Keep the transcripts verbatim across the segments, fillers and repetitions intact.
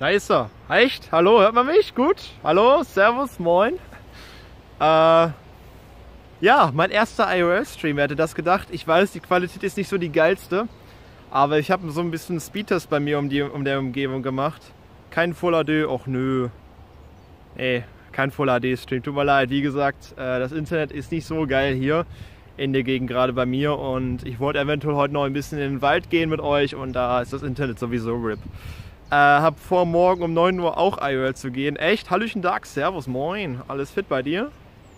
Da ist er. Echt? Hallo, hört man mich? Gut. Hallo, servus, moin. Äh, ja, mein erster I R L-Stream, wer hätte das gedacht? Ich weiß, die Qualität ist nicht so die geilste, aber ich habe so ein bisschen Speedtest bei mir um, die, um der Umgebung gemacht. Kein Full H D, och nö. Ey, kein Full H D-Stream, tut mir leid. Wie gesagt, äh, das Internet ist nicht so geil hier in der Gegend, gerade bei mir. Und ich wollte eventuell heute noch ein bisschen in den Wald gehen mit euch und da ist das Internet sowieso R I P. Äh, hab vor, morgen um neun Uhr auch I R L zu gehen. Echt? Hallöchen Dark, servus, moin. Alles fit bei dir?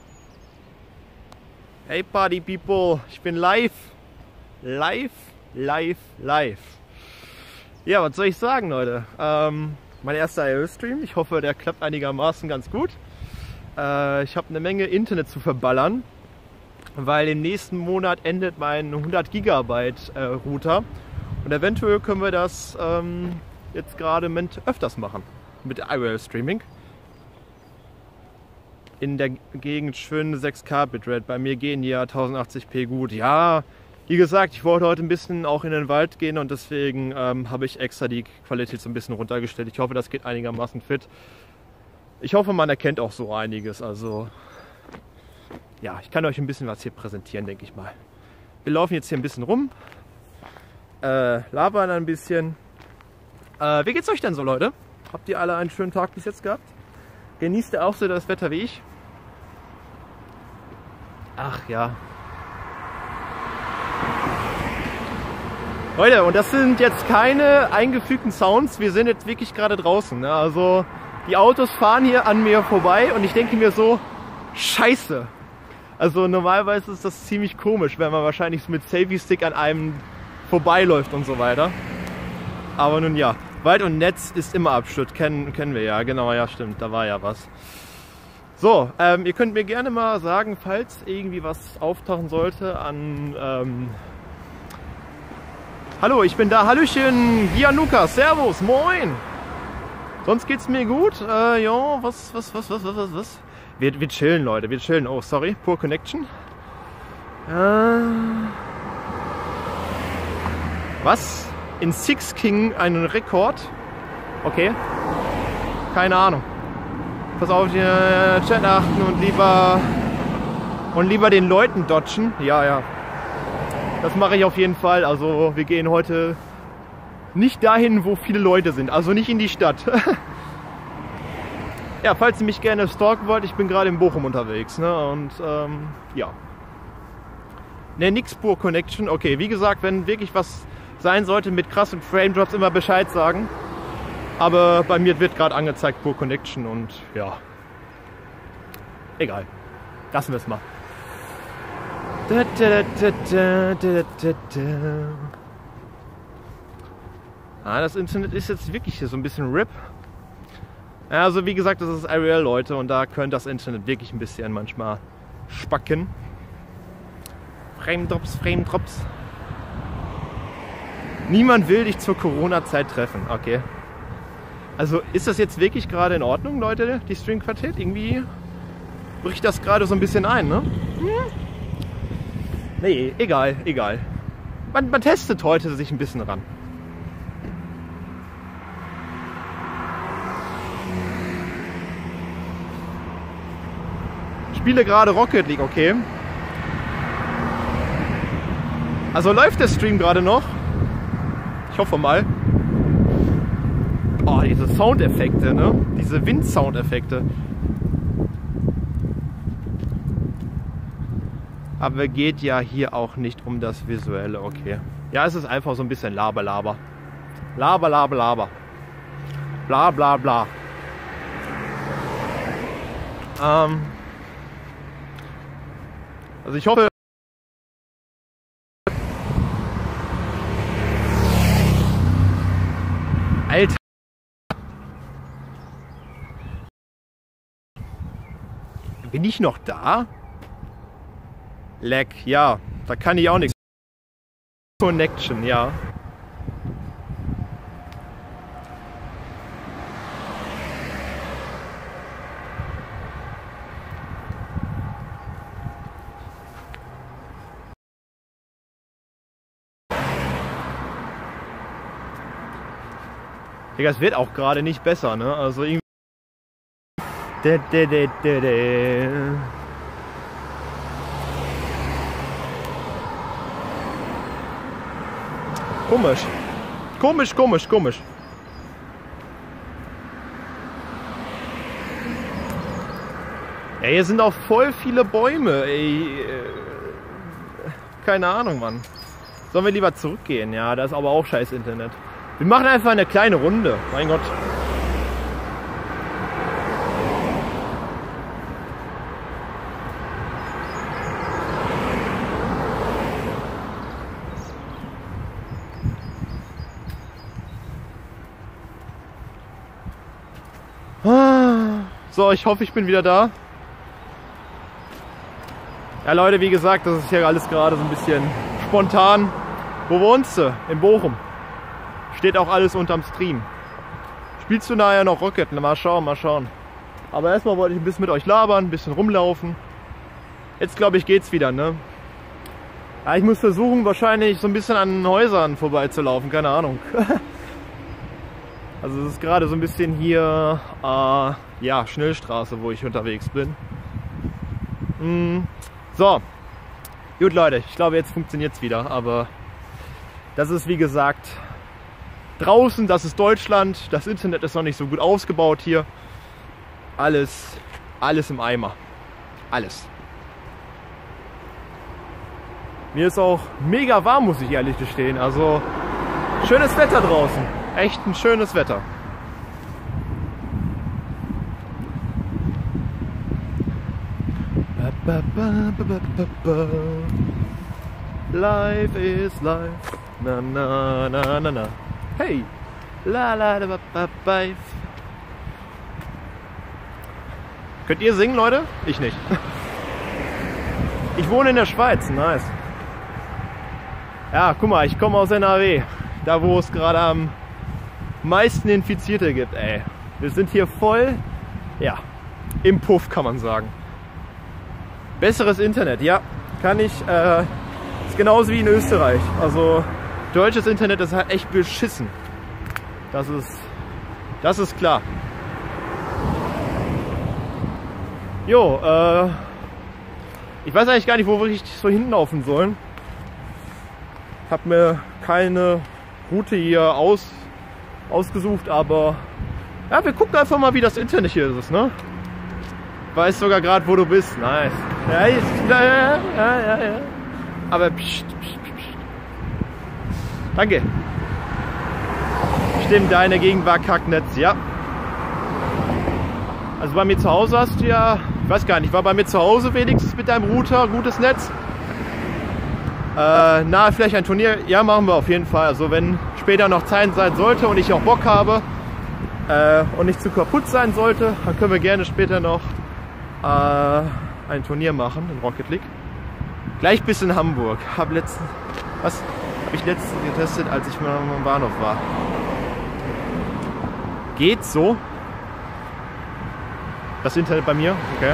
Hey Party People, ich bin live. Live, live, live. Ja, was soll ich sagen, Leute? Ähm, mein erster I R L-Stream. Ich hoffe, der klappt einigermaßen ganz gut. Äh, ich habe eine Menge Internet zu verballern, weil im nächsten Monat endet mein hundert Gigabyte äh, Router. Und eventuell können wir das ähm, jetzt gerade mit öfters machen. Mit I R L-Streaming. In der Gegend schön sechs K Bitrate. Bei mir gehen ja tausendachtzig p gut. Ja, wie gesagt, ich wollte heute ein bisschen auch in den Wald gehen und deswegen ähm, habe ich extra die Qualität so ein bisschen runtergestellt. Ich hoffe, das geht einigermaßen fit. Ich hoffe, man erkennt auch so einiges. Also, ja, ich kann euch ein bisschen was hier präsentieren, denke ich mal. Wir laufen jetzt hier ein bisschen rum, äh, labern ein bisschen. Äh, wie geht's euch denn so, Leute? Habt ihr alle einen schönen Tag bis jetzt gehabt? Genießt ihr auch so das Wetter wie ich? Ach ja. Leute, und das sind jetzt keine eingefügten Sounds. Wir sind jetzt wirklich gerade draußen. Ne? Also die Autos fahren hier an mir vorbei und ich denke mir so, scheiße. Also normalerweise ist das ziemlich komisch, wenn man wahrscheinlich mit Selfie-Stick an einem vorbeiläuft und so weiter. Aber nun ja, Wald und Netz ist immer Abschnitt, kennen, kennen wir ja, genau, ja stimmt, da war ja was. So, ähm, ihr könnt mir gerne mal sagen, falls irgendwie was auftauchen sollte an... Ähm Hallo, ich bin da, Hallöchen, Gianluca, servus, moin! Sonst geht's mir gut, äh, ja, was, was, was, was, was, was, was? Wir, wir chillen, Leute, wir chillen, oh, sorry, poor connection. Äh... Was? In Six King einen Rekord? Okay. Keine Ahnung. Pass auf, den Chat achten und lieber und lieber den Leuten dodgen. Ja, ja. Das mache ich auf jeden Fall. Also wir gehen heute nicht dahin, wo viele Leute sind. Also nicht in die Stadt. Ja, falls ihr mich gerne stalken wollt, ich bin gerade in Bochum unterwegs. Ne? Und ähm, ja. Ne, nix pur Connection. Okay, wie gesagt, wenn wirklich was sein sollte mit krassen Frame-Drops, immer Bescheid sagen. Aber bei mir wird gerade angezeigt Poor Connection und ja. Egal. Lassen wir es mal. Da, da, da, da, da, da, da. Ah, das Internet ist jetzt wirklich hier so ein bisschen R I P. Also wie gesagt, das ist I R L, Leute, und da könnte das Internet wirklich ein bisschen manchmal spacken. Frame-Drops, Frame-Drops. Niemand will dich zur Corona-Zeit treffen, okay. Also ist das jetzt wirklich gerade in Ordnung, Leute, die Streamquartett? Irgendwie bricht das gerade so ein bisschen ein, ne? Hm? Nee, egal, egal. Man, man testet heute sich ein bisschen ran. Ich spiele gerade Rocket League, okay. Also läuft der Stream gerade noch? Ich hoffe mal. Oh, diese Soundeffekte, ne? Diese Wind-Soundeffekte. Aber geht ja hier auch nicht um das Visuelle, okay. Ja, es ist einfach so ein bisschen Laber, Laber. Laber, Laber, Laber. Bla, bla, bla. Ähm. Also ich hoffe... Alter. Bin ich noch da? Lag, ja. Da kann ich auch nichts. Connection, ja. Digga, es wird auch gerade nicht besser, ne? Also irgendwie. De, de, de, de, de. Komisch. Komisch, komisch, komisch. Ja, hier sind auch voll viele Bäume, ey. Keine Ahnung, Mann. Sollen wir lieber zurückgehen? Ja, da ist aber auch scheiß Internet. Wir machen einfach eine kleine Runde. Mein Gott. So, ich hoffe, ich bin wieder da. Ja, Leute, wie gesagt, das ist hier alles gerade so ein bisschen spontan. Wo wohnst du? In Bochum. Steht auch alles unterm Stream. Spielst du nachher noch Rocket? Mal schauen, mal schauen. Aber erstmal wollte ich ein bisschen mit euch labern, ein bisschen rumlaufen. Jetzt glaube ich geht's wieder, ne? Ja, ich muss versuchen, wahrscheinlich so ein bisschen an Häusern vorbeizulaufen, keine Ahnung. Also es ist gerade so ein bisschen hier, äh, ja, Schnellstraße, wo ich unterwegs bin. Mm. So, gut Leute, ich glaube jetzt funktioniert es wieder, aber das ist wie gesagt draußen, das ist Deutschland, das Internet ist noch nicht so gut ausgebaut hier. Alles, alles im Eimer, alles. Mir ist auch mega warm, muss ich ehrlich gestehen, also schönes Wetter draußen, echt ein schönes Wetter. Ba, ba, ba, ba, ba, ba. Life is life. Na na na na na. Hey. La la la ba, ba, ba. Könnt ihr singen, Leute? Ich nicht. Ich wohne in der Schweiz. Nice. Ja, guck mal, ich komme aus N R W. Da, wo es gerade am meisten Infizierte gibt, ey. Wir sind hier voll, ja, im Puff, kann man sagen. Besseres Internet, ja, kann ich, äh, ist genauso wie in Österreich. Also, deutsches Internet ist halt echt beschissen. Das ist, das ist klar. Jo, äh, ich weiß eigentlich gar nicht, wo wir richtig so hinlaufen sollen. Ich habe mir keine Route hier aus, ausgesucht, aber ja, wir gucken einfach mal, wie das Internet hier ist, ne? Weiß sogar gerade, wo du bist. Nice. Ja, ist, ja, ja, ja, ja, ja. Aber pst, pst, pst. Danke. Stimmt, deine Gegend war Kacknetz, ja. Also bei mir zu Hause hast du ja, ich weiß gar nicht, war bei mir zu Hause wenigstens mit deinem Router gutes Netz? Äh, na, vielleicht ein Turnier? Ja, machen wir auf jeden Fall. Also wenn später noch Zeit sein sollte und ich auch Bock habe äh, und nicht zu kaputt sein sollte, dann können wir gerne später noch ein Turnier machen in Rocket League. Gleich bis in Hamburg. Hab letzten, was habe ich letztens getestet, als ich mal am Bahnhof war. Geht so? Das Internet bei mir? Okay.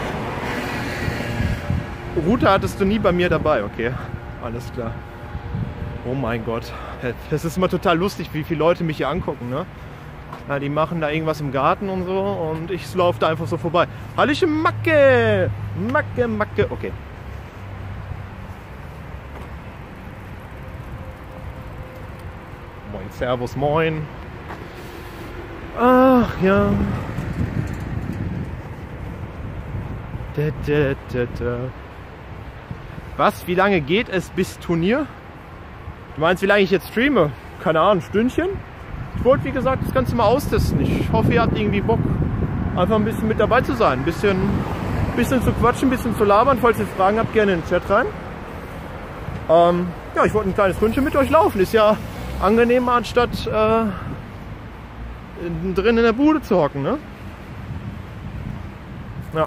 Router hattest du nie bei mir dabei, okay. Alles klar. Oh mein Gott. Das ist immer total lustig, wie viele Leute mich hier angucken, ne? Ja, die machen da irgendwas im Garten und so und ich laufe da einfach so vorbei. Hallöchen Macke! Macke, Macke. Okay. Moin, Servus, moin. Ach ja. Da, da, da, da. Was? Wie lange geht es bis Turnier? Du meinst, wie lange ich jetzt streame? Keine Ahnung, ein Stündchen? Ich wollte, wie gesagt, das Ganze mal austesten. Ich hoffe, ihr habt irgendwie Bock, einfach ein bisschen mit dabei zu sein. Ein bisschen, bisschen zu quatschen, ein bisschen zu labern. Falls ihr Fragen habt, gerne in den Chat rein. Ähm, ja, ich wollte ein kleines Ründchen mit euch laufen. Ist ja angenehmer, anstatt äh, drin in der Bude zu hocken, ne? Ja.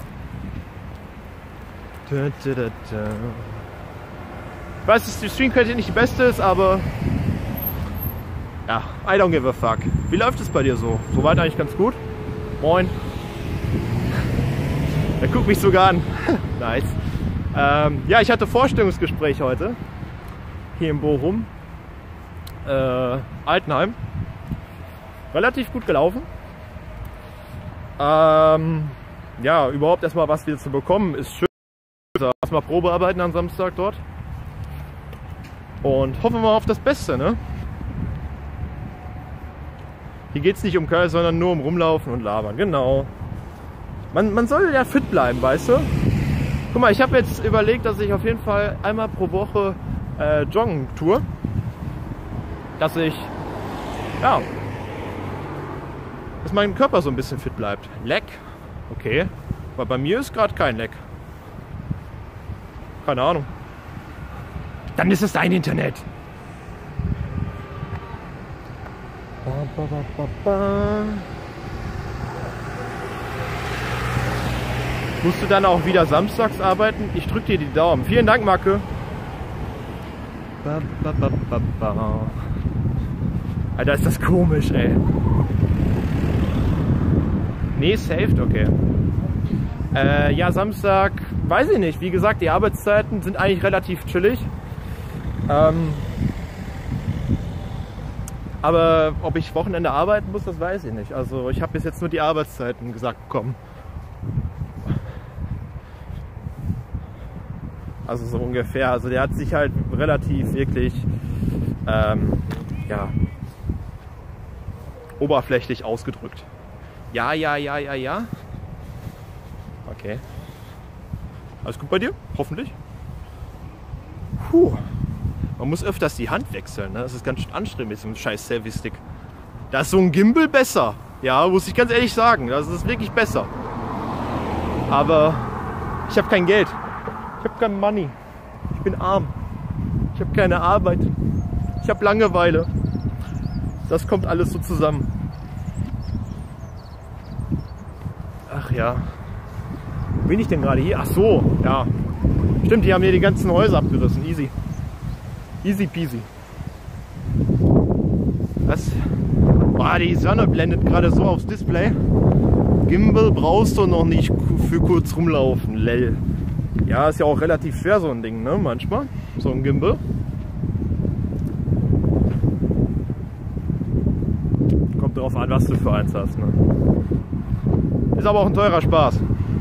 Da, da, da, da. Ich weiß, dass die Streamqualität nicht die beste ist, aber ja, I don't give a fuck. Wie läuft es bei dir so? Soweit eigentlich ganz gut. Moin. Er guckt mich sogar an. Nice. Ähm, ja, ich hatte Vorstellungsgespräch heute. Hier in Bochum. Äh, Altenheim. relativ gut gelaufen. Ähm, ja, überhaupt erstmal was wieder zu bekommen, ist schön. Also erstmal Probearbeiten am Samstag dort. Und hoffen wir mal auf das Beste, ne? Hier geht es nicht um Curl, sondern nur um Rumlaufen und Labern. Genau. Man, man soll ja fit bleiben, weißt du? Guck mal, ich habe jetzt überlegt, dass ich auf jeden Fall einmal pro Woche äh, joggen tue. Dass ich, ja, dass mein Körper so ein bisschen fit bleibt. Leck, okay. Aber bei mir ist gerade kein Leck. Keine Ahnung. Dann ist es dein Internet. Ba, ba, ba, ba, ba. Musst du dann auch wieder samstags arbeiten? Ich drücke dir die Daumen. Vielen Dank, Macke. Ba, ba, ba, ba, ba. Alter, ist das komisch, ey. Nee, saved, okay. Äh, ja, Samstag, weiß ich nicht. Wie gesagt, die Arbeitszeiten sind eigentlich relativ chillig. Ähm, aber ob ich Wochenende arbeiten muss, das weiß ich nicht. Also ich habe bis jetzt nur die Arbeitszeiten gesagt bekommen. Also so ungefähr. Also der hat sich halt relativ wirklich ähm, ja, oberflächlich ausgedrückt. Ja, ja, ja, ja, ja. Okay. Alles gut bei dir? Hoffentlich. Puh. Man muss öfters die Hand wechseln, ne? Das ist ganz schön anstrengend mit so einem scheiß Selfie-Stick. Da ist so ein Gimbal besser. Ja, muss ich ganz ehrlich sagen. Das ist wirklich besser. Aber ich habe kein Geld. Ich habe kein Money. Ich bin arm. Ich habe keine Arbeit. Ich habe Langeweile. Das kommt alles so zusammen. Ach ja. Wo bin ich denn gerade hier? Ach so, ja. Stimmt, die haben hier die ganzen Häuser abgerissen. Easy. Easy peasy. Was? Boah, die Sonne blendet gerade so aufs Display. Gimbal brauchst du noch nicht für kurz rumlaufen. Lell. Ja, ist ja auch relativ schwer so ein Ding, ne? Manchmal. So ein Gimbal. Kommt drauf an, was du für eins hast, ne? Ist aber auch ein teurer Spaß.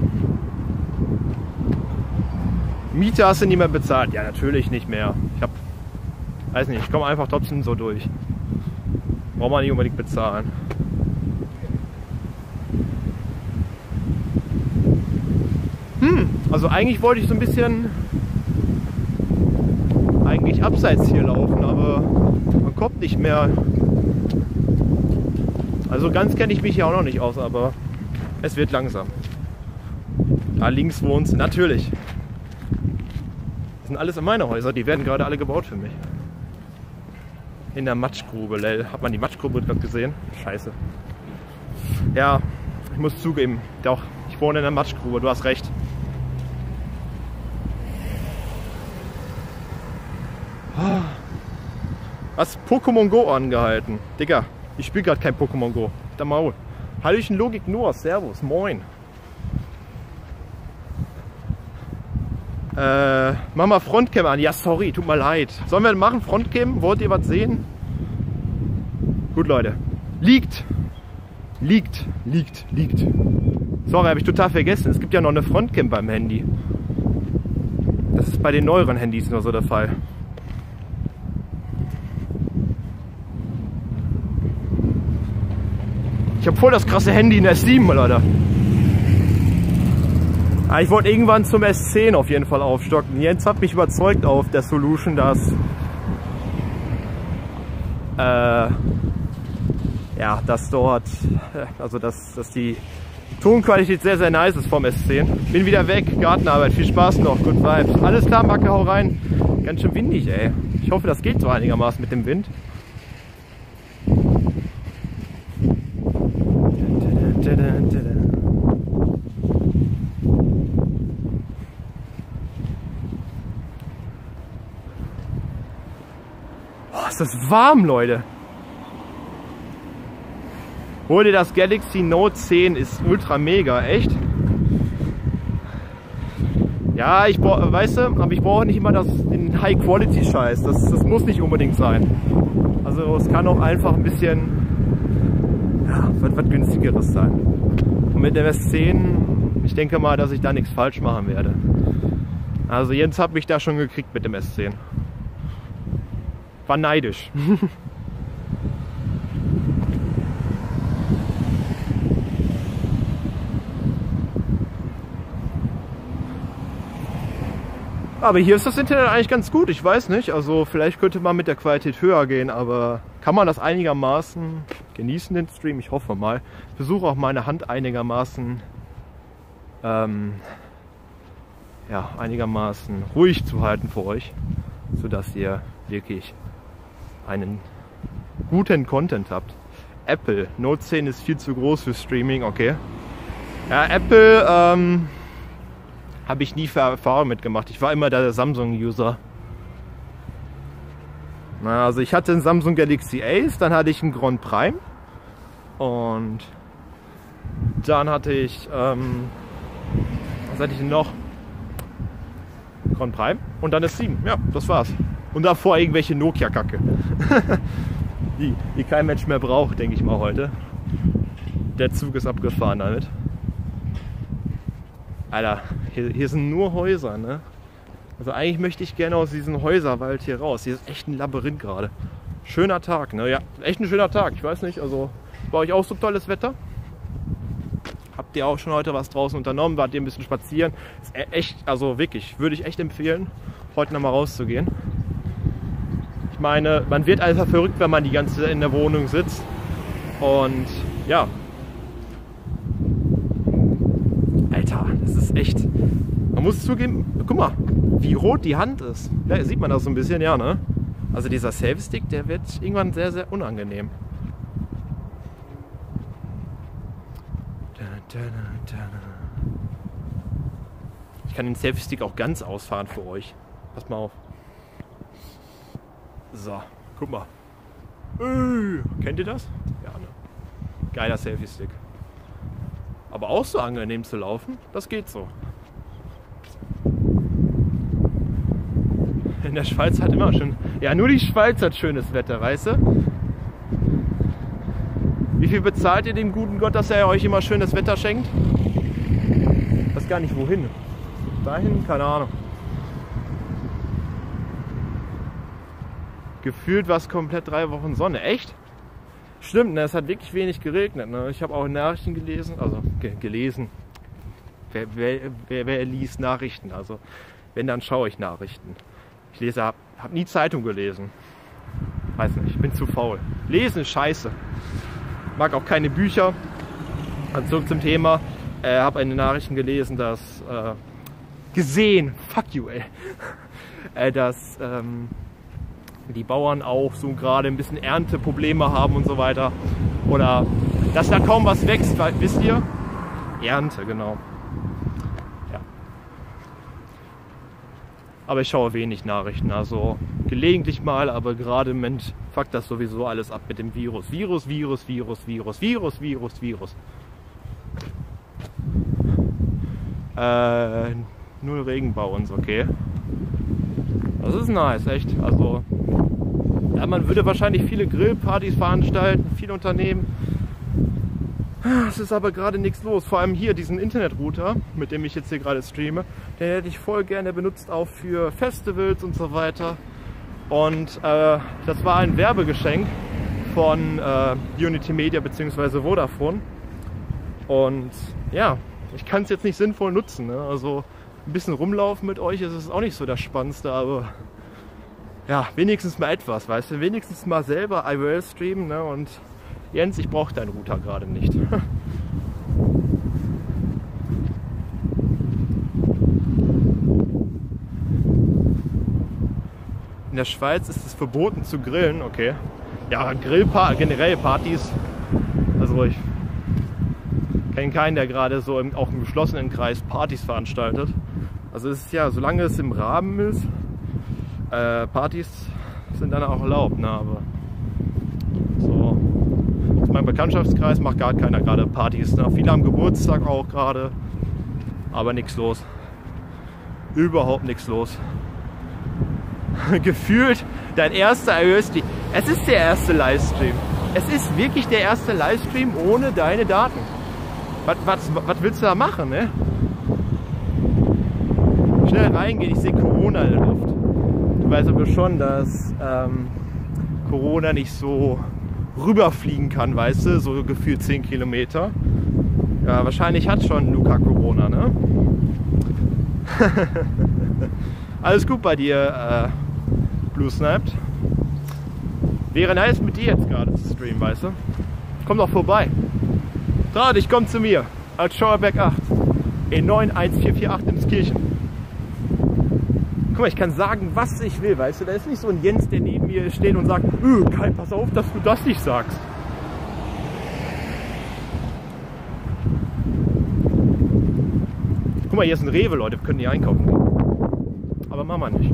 Miete hast du nie mehr bezahlt? Ja, natürlich nicht mehr. Ich hab, weiß nicht, ich komme einfach trotzdem so durch. Braucht man nicht unbedingt bezahlen. Hm, also eigentlich wollte ich so ein bisschen eigentlich abseits hier laufen, aber man kommt nicht mehr. Also ganz kenne ich mich hier auch noch nicht aus, aber es wird langsam. Da links wohnt sie, natürlich. Das sind alles meine Häuser, die werden gerade alle gebaut für mich. In der Matschgrube, lell. Hat man die Matschgrube gerade gesehen? Scheiße. Ja, ich muss zugeben, doch, ich wohne in der Matschgrube, du hast recht. Was? Pokémon Go angehalten? Digga, ich spiele gerade kein Pokémon Go. Der Maul. Hallöchen Logik Noah, Servus, moin. Äh, mach mal Frontcam an. Ja, sorry, tut mir leid. Sollen wir machen Frontcam? Wollt ihr was sehen? Gut, Leute. Liegt. Liegt. Liegt. Liegt. Sorry, habe ich total vergessen. Es gibt ja noch eine Frontcam beim Handy. Das ist bei den neueren Handys nur so der Fall. Ich habe voll das krasse Handy in S sieben, Leute. Ich wollte irgendwann zum S zehn auf jeden Fall aufstocken. Jens hat mich überzeugt auf der Solution, dass äh, ja, dass dort, also dass, dass die Tonqualität sehr, sehr nice ist vom S zehn. Bin wieder weg, Gartenarbeit, viel Spaß noch, good vibes. Alles klar, Macke, hau rein. Ganz schön windig, ey. Ich hoffe, das geht so einigermaßen mit dem Wind. Oh, ist das warm, Leute. Hol dir das Galaxy Note zehn, ist ultra mega, echt. Ja, ich brauche, weißt du, aber ich brauche nicht immer das, den High-Quality-Scheiß. Das, das muss nicht unbedingt sein. Also es kann auch einfach ein bisschen ja, wird was günstigeres sein. Und mit dem S zehn, ich denke mal, dass ich da nichts falsch machen werde. Also Jens hat mich da schon gekriegt mit dem S zehn. War neidisch. Aber hier ist das Internet eigentlich ganz gut, ich weiß nicht, also vielleicht könnte man mit der Qualität höher gehen, aber kann man das einigermaßen genießen, den Stream? Ich hoffe mal. Ich versuche auch meine Hand einigermaßen, ähm, ja, einigermaßen ruhig zu halten für euch, sodass ihr wirklich einen guten Content habt. Apple, Note zehn ist viel zu groß für Streaming, okay. Ja, Apple, ähm, habe ich nie für Erfahrung mitgemacht. Ich war immer der Samsung-User. Also ich hatte einen Samsung Galaxy Ace, dann hatte ich einen Grand Prime und dann hatte ich, ähm, was hatte ich denn noch? Grand Prime und dann S sieben. Ja, das war's. Und davor irgendwelche Nokia-Kacke. die, die kein Mensch mehr braucht, denke ich mal heute. Der Zug ist abgefahren damit. Alter, hier, hier sind nur Häuser, ne? Also eigentlich möchte ich gerne aus diesem Häuserwald hier raus. Hier ist echt ein Labyrinth gerade. Schöner Tag, ne? Ja, echt ein schöner Tag. Ich weiß nicht, also bei euch auch so tolles Wetter? Habt ihr auch schon heute was draußen unternommen? Wart ihr ein bisschen spazieren? Ist echt, also wirklich, würde ich echt empfehlen, heute nochmal rauszugehen. Ich meine, man wird einfach verrückt, wenn man die ganze Zeit in der Wohnung sitzt. Und ja. Alter, das ist echt. Man muss zugeben, guck mal, wie rot die Hand ist. Ja, sieht man das so ein bisschen, ja, ne? Also dieser Selfie-Stick, der wird irgendwann sehr, sehr unangenehm. Ich kann den Selfie-Stick auch ganz ausfahren für euch. Pass mal auf. So, guck mal. Äh, kennt ihr das? Ja, ne? Geiler Selfie-Stick. Aber auch so angenehm zu laufen, das geht so. In der Schweiz hat immer schon... Ja, nur die Schweiz hat schönes Wetter, weißt du? Wie viel bezahlt ihr dem guten Gott, dass er euch immer schönes Wetter schenkt? Ich weiß gar nicht wohin. Dahin? Keine Ahnung. Gefühlt war es komplett drei Wochen Sonne. Echt? Stimmt, ne? Es hat wirklich wenig geregnet. Ne? Ich habe auch Nachrichten gelesen. Also ge gelesen. Wer, wer, wer, wer liest Nachrichten? Also wenn, dann schaue ich Nachrichten. Ich lese, habe hab nie Zeitung gelesen. Weiß nicht, ich bin zu faul. Lesen ist scheiße. Mag auch keine Bücher. Also zurück zum Thema. Ich äh, habe eine Nachrichten gelesen, dass äh, gesehen, fuck you, ey, äh, dass ähm, die Bauern auch so gerade ein bisschen Ernteprobleme haben und so weiter. Oder dass da kaum was wächst, weil, wisst ihr? Ernte, genau. Ja. Aber ich schaue wenig Nachrichten, also gelegentlich mal, aber gerade im Moment fuckt das sowieso alles ab mit dem Virus. Virus, Virus, Virus, Virus, Virus, Virus, Virus. Äh, null Regen bei uns, okay. Das ist nice, echt. Also, ja, man würde wahrscheinlich viele Grillpartys veranstalten, viele Unternehmen. Es ist aber gerade nichts los. Vor allem hier diesen Internetrouter, mit dem ich jetzt hier gerade streame, den hätte ich voll gerne benutzt, auch für Festivals und so weiter. Und äh, das war ein Werbegeschenk von äh, Unity Media bzw. Vodafone. Und ja, ich kann es jetzt nicht sinnvoll nutzen. Ne? Also ein bisschen rumlaufen mit euch ist es auch nicht so das Spannendste, aber ja, wenigstens mal etwas, weißt du, wenigstens mal selber I R L streamen, ne? Und Jens, ich brauche deinen Router gerade nicht. In der Schweiz ist es verboten zu grillen, okay. Ja, Grillpa generell Partys, also ich kenne keinen, der gerade so im, auch im geschlossenen Kreis Partys veranstaltet. Also es ist ja, solange es im Rahmen ist, äh, Partys sind dann auch erlaubt, ne? Aber so, aus meinem Bekanntschaftskreis macht gar keiner gerade Partys, ne? Viele haben Geburtstag auch gerade, aber nichts los. Überhaupt nichts los. Gefühlt dein erster I R L-Stream. Es ist der erste Livestream. es ist wirklich der erste Livestream ohne deine Daten. Was, was, was willst du da machen, ne? Schnell reingehen, ich sehe Corona in der Luft. Du weißt aber schon, dass ähm, Corona nicht so rüberfliegen kann, weißt du, so gefühlt zehn Kilometer. Ja, wahrscheinlich hat schon Luca Corona, ne? Alles gut bei dir, äh, Blue Sniped. Wäre nice mit dir jetzt gerade zu streamen, weißt du? Komm doch vorbei. Trau dich, komm zu mir. Als Schauerberg acht. E neun eins vier vier acht Emskirchen. Guck mal, ich kann sagen, was ich will, weißt du? Da ist nicht so ein Jens, der neben mir steht und sagt, öh, Kai, pass auf, dass du das nicht sagst. Guck mal, hier ist ein Rewe, Leute, wir können die einkaufen gehen. Aber machen wir nicht.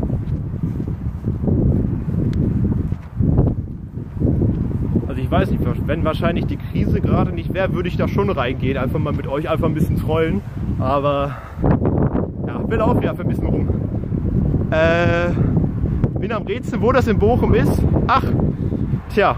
Also ich weiß nicht, wenn wahrscheinlich die Krise gerade nicht wäre, würde ich da schon reingehen, einfach mal mit euch einfach ein bisschen trollen. Aber ja, wir laufen ja für ein bisschen rum. Äh, bin am Rätseln, wo das in Bochum ist. Ach, tja.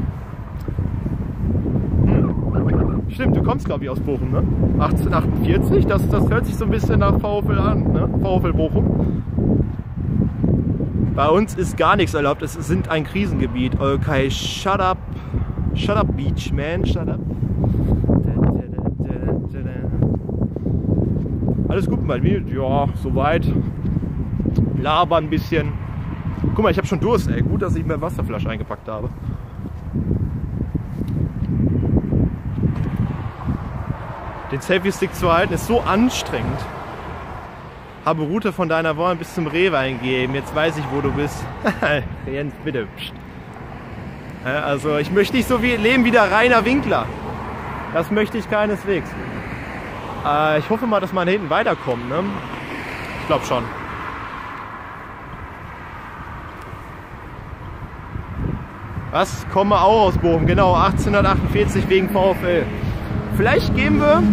Hm. Stimmt, du kommst glaube ich aus Bochum, ne? achtzehnhundertachtundvierzig, das, das hört sich so ein bisschen nach VfL an, ne? VfL Bochum. Bei uns ist gar nichts erlaubt, es sind ein Krisengebiet. Okay, shut up. Shut up, Beach, man, shut up. Alles gut bei mir? Ja, soweit. Labern ein bisschen. Guck mal, ich habe schon Durst, ey. Gut, dass ich mir Wasserflasche eingepackt habe. Den Selfie-Stick zu halten ist so anstrengend. Habe Route von deiner Wohnung bis zum Rewe eingegeben. Jetzt weiß ich, wo du bist. Jens, bitte. Psst. Also, ich möchte nicht so wie leben wie der Rainer Winkler. Das möchte ich keineswegs. Äh, ich hoffe mal, dass man hinten weiterkommt, ne? Ich glaube schon. Was? Komme auch aus Bochum, genau, achtzehnhundertachtundvierzig wegen VfL. Vielleicht gehen wir,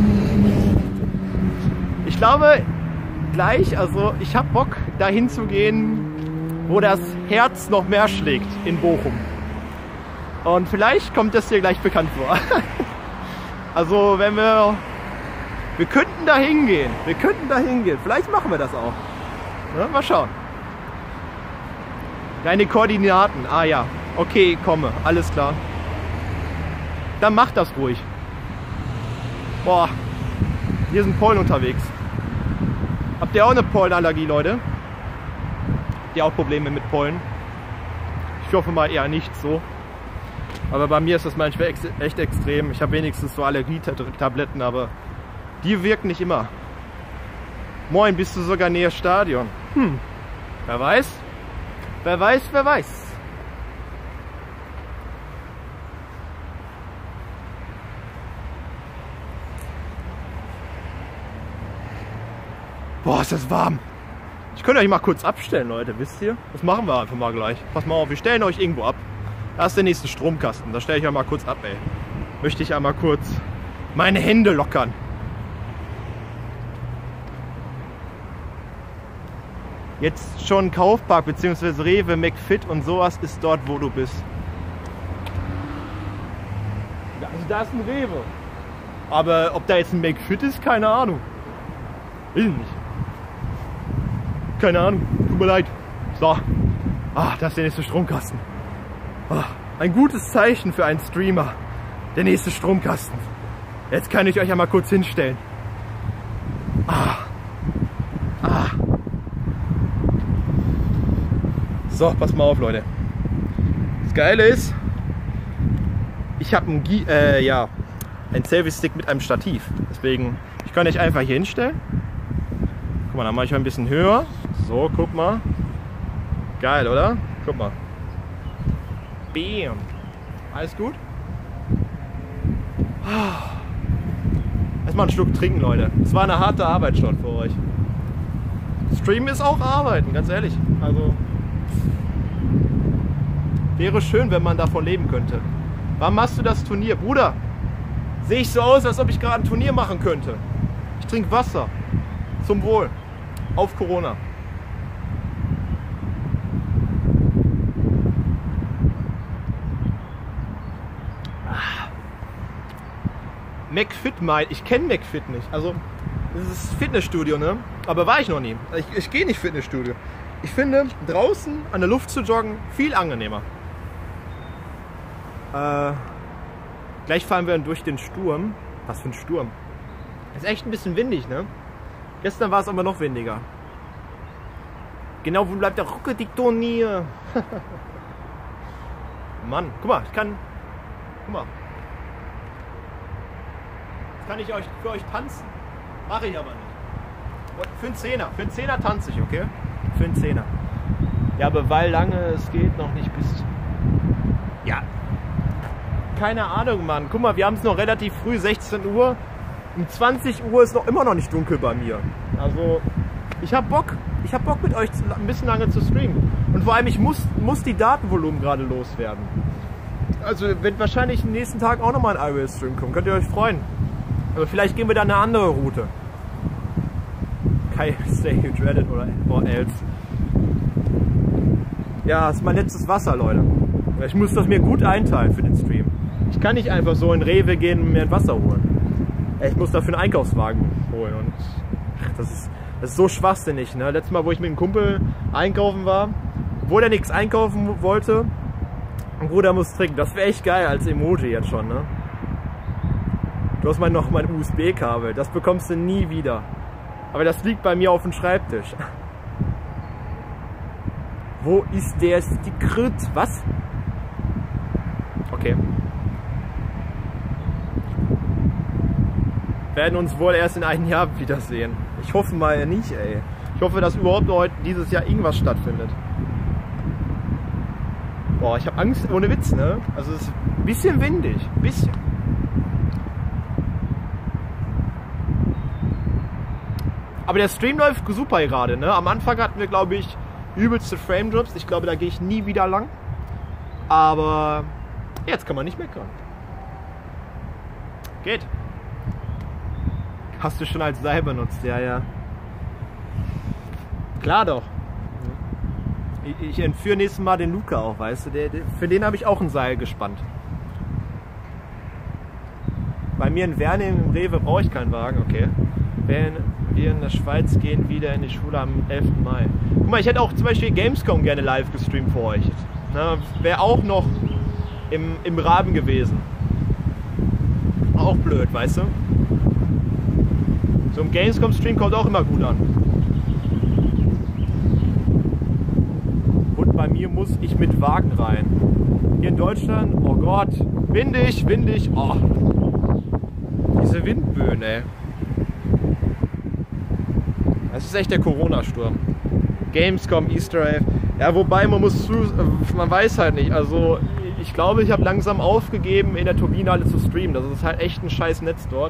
ich glaube, gleich, also ich habe Bock dahin zu gehen, wo das Herz noch mehr schlägt in Bochum. Und vielleicht kommt das dir gleich bekannt vor. Also wenn wir, wir könnten da hingehen, wir könnten da hingehen, vielleicht machen wir das auch. Ja, mal schauen. Deine Koordinaten, ah ja. Okay, komme, alles klar. Dann mach das ruhig. Boah, hier sind Pollen unterwegs. Habt ihr auch eine Pollenallergie, Leute? Habt ihr auch Probleme mit Pollen? Ich hoffe mal eher nicht so. Aber bei mir ist das manchmal echt extrem. Ich habe wenigstens so Allergietabletten, aber die wirken nicht immer. Moin, bist du sogar näher Stadion? Hm, wer weiß? Wer weiß, wer weiß. Boah, ist das warm. Ich könnte euch mal kurz abstellen, Leute, wisst ihr? Das machen wir einfach mal gleich. Pass mal auf, wir stellen euch irgendwo ab. Da ist der nächste Stromkasten. Da stelle ich euch mal kurz ab, ey. Möchte ich einmal kurz meine Hände lockern. Jetzt schon Kaufpark bzw. Rewe, McFit und sowas ist dort, wo du bist. Also da ist ein Rewe. Aber ob da jetzt ein McFit ist, keine Ahnung. Will nicht. Keine Ahnung, tut mir leid. So. Ah, das ist der nächste Stromkasten. Ah, ein gutes Zeichen für einen Streamer. Der nächste Stromkasten. Jetzt kann ich euch ja mal kurz hinstellen. Ah. Ah. So, pass mal auf, Leute. Das Geile ist, ich habe ein, äh, ja, ein Selfie-Stick mit einem Stativ. Deswegen, ich kann euch einfach hier hinstellen. Guck mal, dann mache ich mal ein bisschen höher. So, guck mal. Geil, oder? Guck mal. Bam. Alles gut? Erstmal einen Schluck trinken, Leute. Es war eine harte Arbeit schon für euch. Streamen ist auch Arbeiten, ganz ehrlich. Also wäre schön, wenn man davon leben könnte. Wann machst du das Turnier? Bruder, sehe ich so aus, als ob ich gerade ein Turnier machen könnte. Ich trinke Wasser. Zum Wohl. Auf Corona. McFit meint, ich kenne McFit nicht. Also, das ist Fitnessstudio, ne? Aber war ich noch nie. Ich, ich gehe nicht Fitnessstudio. Ich finde, draußen an der Luft zu joggen viel angenehmer. Äh, gleich fahren wir dann durch den Sturm. Was für ein Sturm. Ist echt ein bisschen windig, ne? Gestern war es aber noch windiger. Genau, wo bleibt der Rocket Dictonier? Mann, guck mal, ich kann. Guck mal. Jetzt kann ich euch, für euch tanzen. Mache ich aber nicht. Und für einen Zehner. Für einen Zehner tanze ich, okay? Für einen Zehner. Ja, aber weil lange es geht, noch nicht bis. Ja. Keine Ahnung, Mann. Guck mal, wir haben es noch relativ früh, sechzehn Uhr. Um zwanzig Uhr ist noch immer noch nicht dunkel bei mir. Also, ich hab Bock. Ich hab Bock mit euch ein bisschen lange zu streamen. Und vor allem, ich muss, muss die Datenvolumen gerade loswerden. Also, wird wahrscheinlich am nächsten Tag auch nochmal ein I R L-Stream kommen. Könnt ihr euch freuen. Aber vielleicht gehen wir dann eine andere Route. Kai, stay hydrated oder or else. Ja, das ist mein letztes Wasser, Leute. Ich muss das mir gut einteilen für den Stream. Ich kann nicht einfach so in Rewe gehen und mir ein Wasser holen. Ich muss dafür einen Einkaufswagen holen. Und das ist, das ist so schwachsinnig. Ne? Letztes Mal, wo ich mit einem Kumpel einkaufen war, wo der nichts einkaufen wollte, und Bruder muss trinken. Das wäre echt geil als Emoji jetzt schon. Ne? Du hast mal noch mein U S B-Kabel. Das bekommst du nie wieder. Aber das liegt bei mir auf dem Schreibtisch. Wo ist der Secret? Was? Okay. Werden uns wohl erst in einem Jahr wiedersehen. Ich hoffe mal nicht, ey. Ich hoffe, dass überhaupt heute dieses Jahr irgendwas stattfindet. Boah, ich habe Angst, ohne Witz, ne? Also es ist ein bisschen windig. Ein bisschen. Aber der Stream läuft super gerade, ne? Am Anfang hatten wir, glaube ich, übelste Frame-Drops. Ich glaube, da gehe ich nie wieder lang. Aber jetzt kann man nicht meckern. Geht. Hast du schon als Seil benutzt? Ja, ja. Klar doch. Ich, ich entführe nächstes Mal den Luca auch, weißt du? Der, der, für den habe ich auch ein Seil gespannt. Bei mir in Werne im Rewe brauche ich keinen Wagen, okay. Wenn wir in der Schweiz gehen, wieder in die Schule am elften Mai. Guck mal, ich hätte auch zum Beispiel Gamescom gerne live gestreamt für euch. Wäre auch noch im, im Rahmen gewesen. Auch blöd, weißt du? So ein Gamescom-Stream kommt auch immer gut an. Und bei mir muss ich mit Wagen rein. Hier in Deutschland, oh Gott, windig, windig, oh. Diese Windböen, ey. Das ist echt der Corona-Sturm. Gamescom, Easter Egg. Ja, wobei man muss zu, man weiß halt nicht. Also ich glaube, ich habe langsam aufgegeben, in der Turbinenhalle zu streamen. Das ist halt echt ein scheiß Netz dort.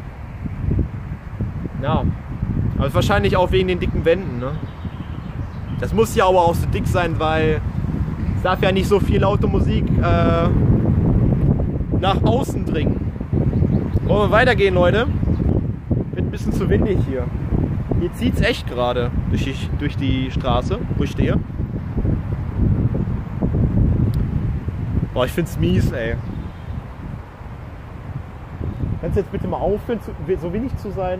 Ja, aber wahrscheinlich auch wegen den dicken Wänden, ne? Das muss ja aber auch so dick sein, weil es darf ja nicht so viel laute Musik äh, nach außen dringen. Wollen wir weitergehen, Leute? Wird ein bisschen zu windig hier. Hier zieht es echt gerade durch die, durch die Straße, wo ich stehe. Boah, ich find's mies, ey. Kannst du jetzt bitte mal aufhören, so wenig zu sein?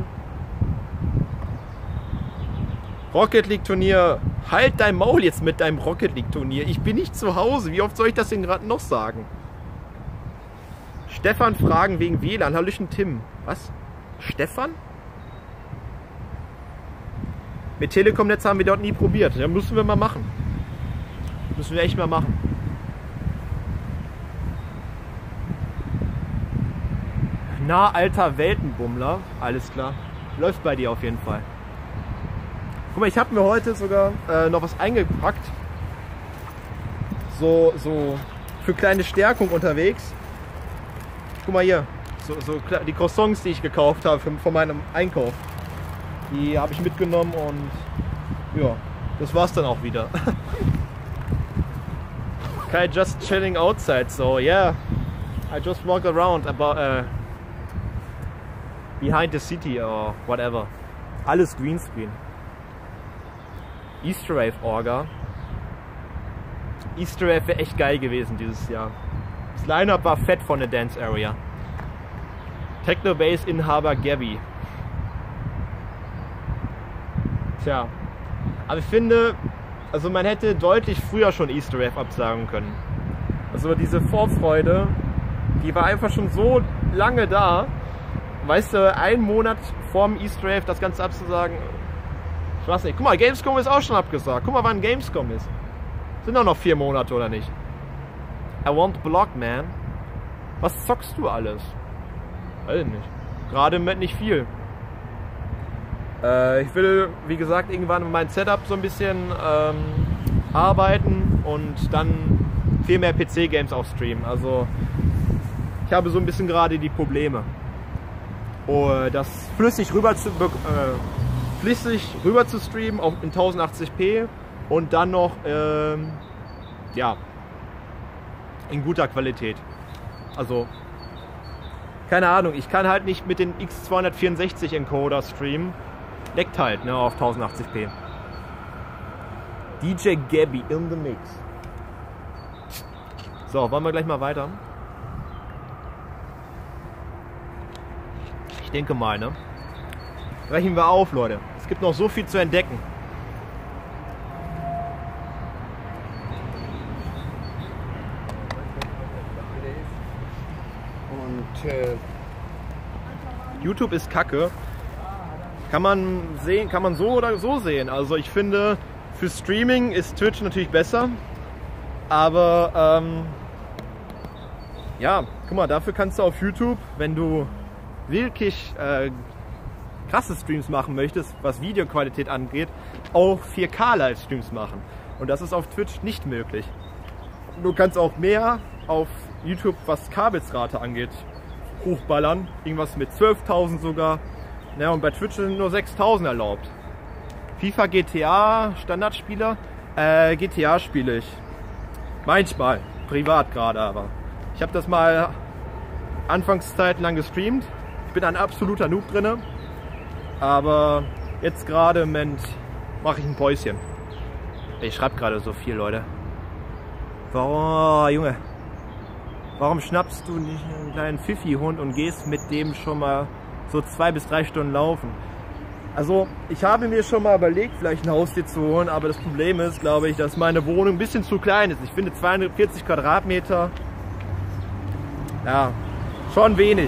Rocket League Turnier. Halt dein Maul jetzt mit deinem Rocket League Turnier. Ich bin nicht zu Hause. Wie oft soll ich das denn gerade noch sagen? Stefan fragen wegen W L A N. Hallöchen Tim. Was? Stefan? Mit Telekom-Netz haben wir dort nie probiert. Ja, müssen wir mal machen. Müssen wir echt mal machen. Na, alter Weltenbummler. Alles klar. Läuft bei dir auf jeden Fall. Guck mal, ich habe mir heute sogar äh, noch was eingepackt. So, so für kleine Stärkung unterwegs. Guck mal hier. So, so die Croissants, die ich gekauft habe von meinem Einkauf. Die habe ich mitgenommen und ja, das war's dann auch wieder. Kai, just chilling outside, so yeah. I just walk around about uh, behind the city or whatever. Alles Greenscreen. Easter Egg Orga. Easter Egg wäre echt geil gewesen dieses Jahr. Das Line-Up war fett von der Dance Area. Technobase-Inhaber Gabby. Tja, aber ich finde, also man hätte deutlich früher schon Easter Wave absagen können. Also diese Vorfreude, die war einfach schon so lange da. Weißt du, einen Monat vorm Easter Wave das Ganze abzusagen, ich weiß nicht. Guck mal, Gamescom ist auch schon abgesagt. Guck mal, wann Gamescom ist. Sind auch noch vier Monate, oder nicht? I want block, man. Was zockst du alles? Weiß nicht. Gerade im Moment nicht viel. Äh, ich will, wie gesagt, irgendwann mein Setup so ein bisschen ähm, arbeiten und dann viel mehr P C-Games auch streamen. Also ich habe so ein bisschen gerade die Probleme. Oh, das flüssig rüber zu, äh, flüssig rüber zu streamen auf in tausendachtzig p und dann noch ähm, ja, in guter Qualität. Also keine Ahnung, ich kann halt nicht mit den X zweihundertvierundsechzig Encoder streamen. Leckt halt, ne, auf tausendachtzig p. D J Gabby in the mix. So, wollen wir gleich mal weiter? Ich denke mal, ne? Brechen wir auf, Leute. Es gibt noch so viel zu entdecken. Und äh, YouTube ist Kacke. Kann man sehen, kann man so oder so sehen. Also ich finde, für Streaming ist Twitch natürlich besser. Aber ähm, ja, guck mal, dafür kannst du auf YouTube, wenn du wirklich äh, krasse Streams machen möchtest, was Videoqualität angeht, auch vier K Livestreams machen. Und das ist auf Twitch nicht möglich. Du kannst auch mehr auf YouTube, was Kabelsrate angeht, hochballern. Irgendwas mit zwölftausend sogar. Ja, und bei Twitch sind nur sechstausend erlaubt. FIFA, G T A, Standardspieler. Äh, G T A spiele ich. Manchmal. Privat gerade aber. Ich habe das mal Anfangszeit lang gestreamt. Ich bin ein absoluter Noob drinne. Aber jetzt gerade im Moment mache ich ein Päuschen. Ich schreibe gerade so viel, Leute. Warum, Junge? Warum schnappst du nicht einen kleinen Pfiffi-Hund und gehst mit dem schon mal so zwei bis drei Stunden laufen? Also, ich habe mir schon mal überlegt, vielleicht ein Haustier zu holen, aber das Problem ist, glaube ich, dass meine Wohnung ein bisschen zu klein ist. Ich finde zweihundertvierzig Quadratmeter, ja, schon wenig.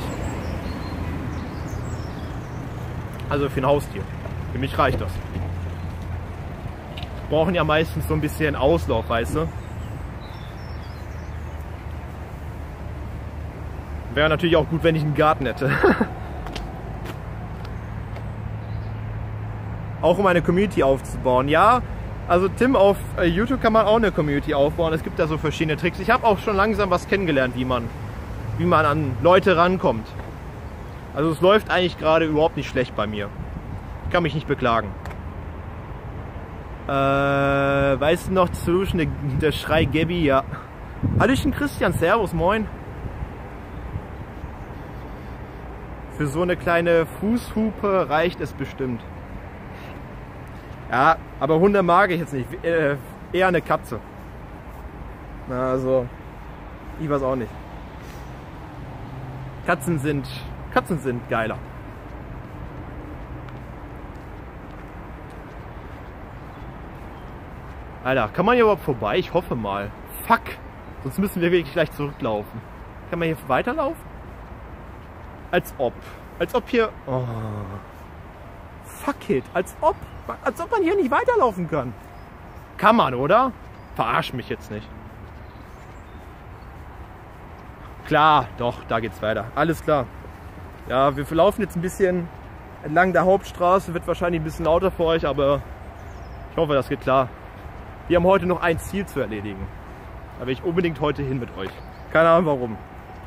Also für ein Haustier. Für mich reicht das. Wir brauchen ja meistens so ein bisschen Auslauf, weißt du? Wäre natürlich auch gut, wenn ich einen Garten hätte. Auch um eine Community aufzubauen. Ja, also Tim, auf YouTube kann man auch eine Community aufbauen. Es gibt da so verschiedene Tricks. Ich habe auch schon langsam was kennengelernt, wie man, wie man an Leute rankommt. Also es läuft eigentlich gerade überhaupt nicht schlecht bei mir. Ich kann mich nicht beklagen. Äh, weißt du noch, Solution, der, der Schrei Gabby, ja. Hallöchen Christian, servus, moin. Für so eine kleine Fußhupe reicht es bestimmt. Ja, aber Hunde mag ich jetzt nicht. Äh, eher eine Katze. Na, also, ich weiß auch nicht. Katzen sind, Katzen sind geiler. Alter, kann man hier überhaupt vorbei? Ich hoffe mal. Fuck! Sonst müssen wir wirklich gleich zurücklaufen. Kann man hier weiterlaufen? Als ob. Als ob hier... Oh. Fuck it. Als ob. Als ob man hier nicht weiterlaufen kann. Kann man, oder? Verarsch mich jetzt nicht. Klar, doch, da geht's weiter. Alles klar. Ja, wir laufen jetzt ein bisschen entlang der Hauptstraße. Wird wahrscheinlich ein bisschen lauter für euch, aber ich hoffe, das geht klar. Wir haben heute noch ein Ziel zu erledigen. Da will ich unbedingt heute hin mit euch. Keine Ahnung warum.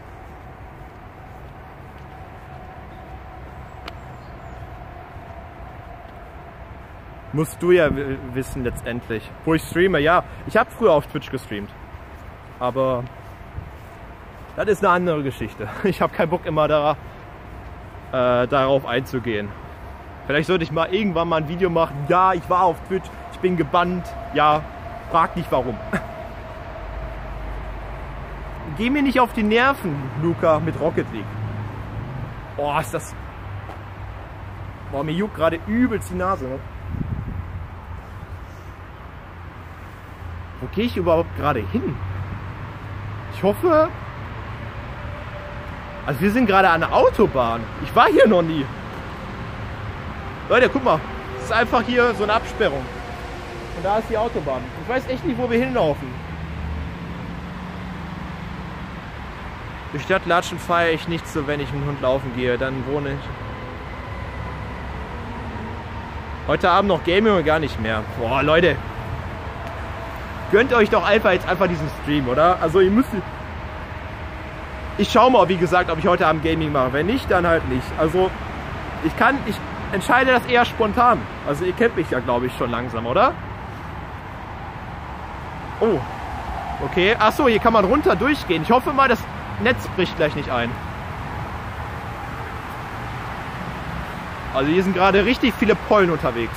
Musst du ja wissen letztendlich. Wo ich streame, ja. Ich habe früher auf Twitch gestreamt. Aber das ist eine andere Geschichte. Ich habe keinen Bock immer da, äh, darauf einzugehen. Vielleicht sollte ich mal irgendwann mal ein Video machen. Ja, ich war auf Twitch, ich bin gebannt. Ja, frag nicht warum. Geh mir nicht auf die Nerven, Luca, mit Rocket League. Oh, ist das... Boah, mir juckt gerade übelst die Nase. Ne? Wo gehe ich überhaupt gerade hin? Ich hoffe... Also wir sind gerade an der Autobahn. Ich war hier noch nie. Leute, guck mal. Das ist einfach hier so eine Absperrung. Und da ist die Autobahn. Ich weiß echt nicht, wo wir hinlaufen. Durch Stadtlatschen feiere ich nicht so, wenn ich mit dem Hund laufen gehe. Dann wohne ich. Heute Abend noch Gaming und gar nicht mehr. Boah, Leute. Gönnt euch doch einfach jetzt einfach diesen Stream, oder? Also ihr müsst... Ich schaue mal, wie gesagt, ob ich heute Abend Gaming mache. Wenn nicht, dann halt nicht. Also ich kann... Ich entscheide das eher spontan. Also ihr kennt mich ja, glaube ich, schon langsam, oder? Oh. Okay. Achso, hier kann man runter durchgehen. Ich hoffe mal, das Netz bricht gleich nicht ein. Also hier sind gerade richtig viele Pollen unterwegs.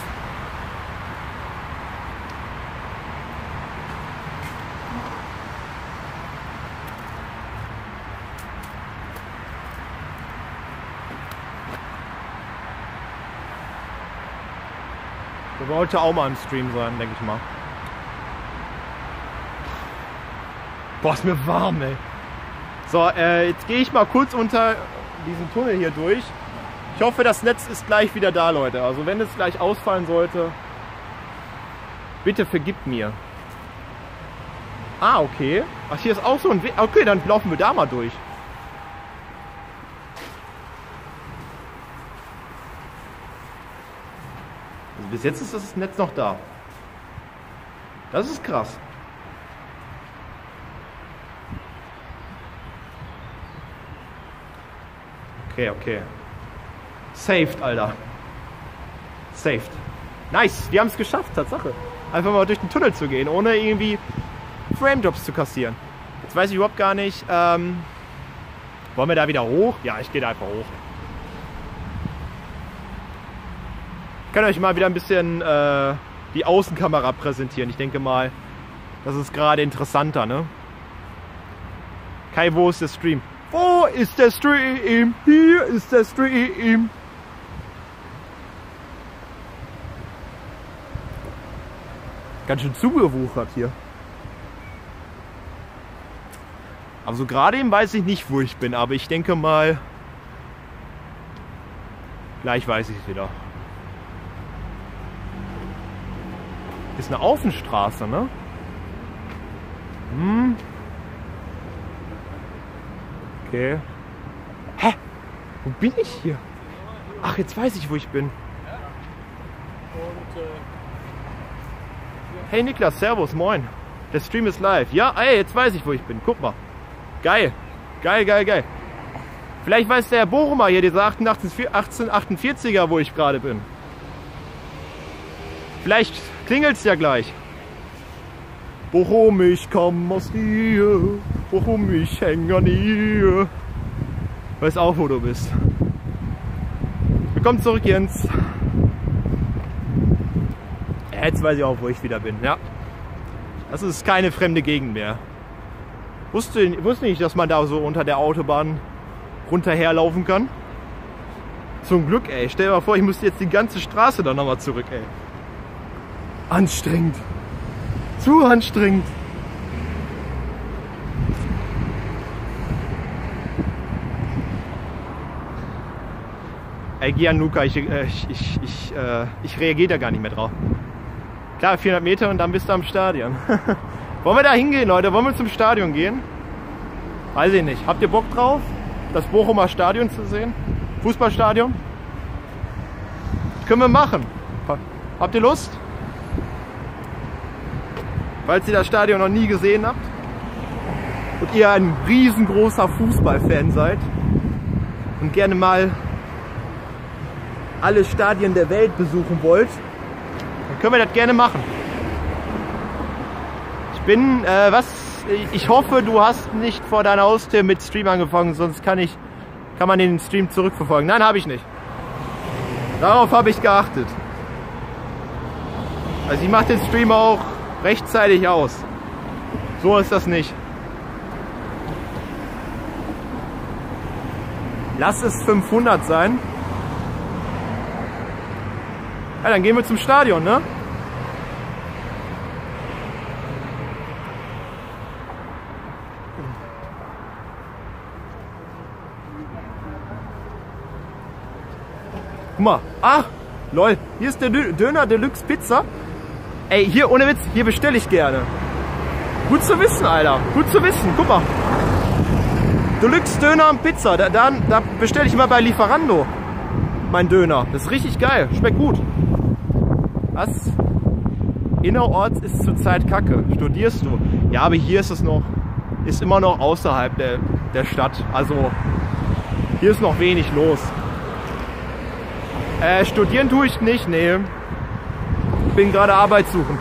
Das wird heute auch mal ein Stream sein, denke ich mal. Boah, ist mir warm, ey. So, äh, jetzt gehe ich mal kurz unter diesen Tunnel hier durch. Ich hoffe, das Netz ist gleich wieder da, Leute. Also wenn es gleich ausfallen sollte, bitte vergibt mir. Ah, okay. Ach, hier ist auch so ein Weg. Okay, dann laufen wir da mal durch. Also bis jetzt ist das Netz noch da. Das ist krass. Okay, okay. Saved, Alter. Saved. Nice, wir haben es geschafft, Tatsache. Einfach mal durch den Tunnel zu gehen, ohne irgendwie Frame-Drops zu kassieren. Jetzt weiß ich überhaupt gar nicht, ähm... wollen wir da wieder hoch? Ja, ich gehe da einfach hoch. Ich kann euch mal wieder ein bisschen äh, die Außenkamera präsentieren. Ich denke mal, das ist gerade interessanter, ne? Kai, wo ist der Stream? Wo ist der Stream? Hier ist der Stream. Ganz schön zugewuchert hier. Also gerade eben weiß ich nicht, wo ich bin, aber ich denke mal, gleich weiß ich es wieder. Ist eine Außenstraße, ne? Hm. Okay. Hä? Wo bin ich hier? Ach, jetzt weiß ich, wo ich bin. Hey Niklas, servus, moin. Der Stream ist live. Ja, ey, jetzt weiß ich, wo ich bin. Guck mal. Geil. Geil, geil, geil. Vielleicht weiß der Bochumer hier, dieser achtzehnhundertachtundvierziger, wo ich gerade bin. Vielleicht klingelt es ja gleich. Bochum, ich komm aus dir. Bochum, ich häng an dir. Weiß auch, wo du bist. Willkommen zurück, Jens. Jetzt weiß ich auch, wo ich wieder bin. Ja. Das ist keine fremde Gegend mehr. Wusste, wusste nicht, dass man da so unter der Autobahn runterherlaufen kann. Zum Glück, ey. Stell dir mal vor, ich müsste jetzt die ganze Straße dann nochmal zurück, ey. Anstrengend. Zu anstrengend. Ey, Gianluca, ich, äh, ich, ich, ich, äh, ich reagiere da gar nicht mehr drauf. Klar, vierhundert Meter und dann bist du am Stadion. Wollen wir da hingehen, Leute? Wollen wir zum Stadion gehen? Weiß ich nicht. Habt ihr Bock drauf, das Bochumer Stadion zu sehen? Fußballstadion? Können wir machen. Habt ihr Lust? Falls ihr das Stadion noch nie gesehen habt und ihr ein riesengroßer Fußballfan seid und gerne mal alle Stadien der Welt besuchen wollt, dann können wir das gerne machen. Ich bin, äh, was, ich hoffe, du hast nicht vor deiner Haustür mit Stream angefangen, sonst kann ich, kann man den Stream zurückverfolgen. Nein, habe ich nicht. Darauf habe ich geachtet. Also ich mache den Stream auch rechtzeitig aus. So ist das nicht. Lass es fünfhundert sein. Ja, dann gehen wir zum Stadion, ne? Guck mal. Ach, lol. Hier ist der Döner Deluxe Pizza. Ey, hier, ohne Witz, hier bestelle ich gerne. Gut zu wissen, Alter. Gut zu wissen. Guck mal. Deluxe Döner und Pizza. Da, da, da bestelle ich immer bei Lieferando mein Döner. Das ist richtig geil. Schmeckt gut. Was? Innerorts ist zurzeit Kacke. Studierst du? Ja, aber hier ist es noch, ist immer noch außerhalb der, der Stadt. Also hier ist noch wenig los. Äh, studieren tue ich nicht, nee. Ich bin gerade arbeitssuchend.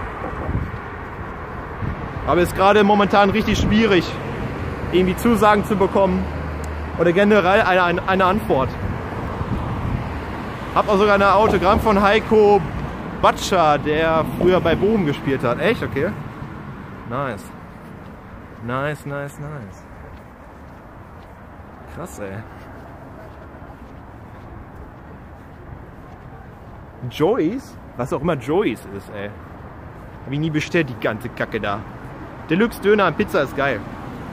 Aber es ist gerade momentan richtig schwierig, irgendwie Zusagen zu bekommen oder generell eine, eine, eine Antwort. Hab auch sogar ein Autogramm von Heiko Batscher, der früher bei Bochum gespielt hat. Echt? Okay. Nice. Nice, nice, nice. Krass, ey. Joey's? Was auch immer Joey's ist, ey. Hab ich nie bestellt, die ganze Kacke da. Deluxe Döner und Pizza ist geil.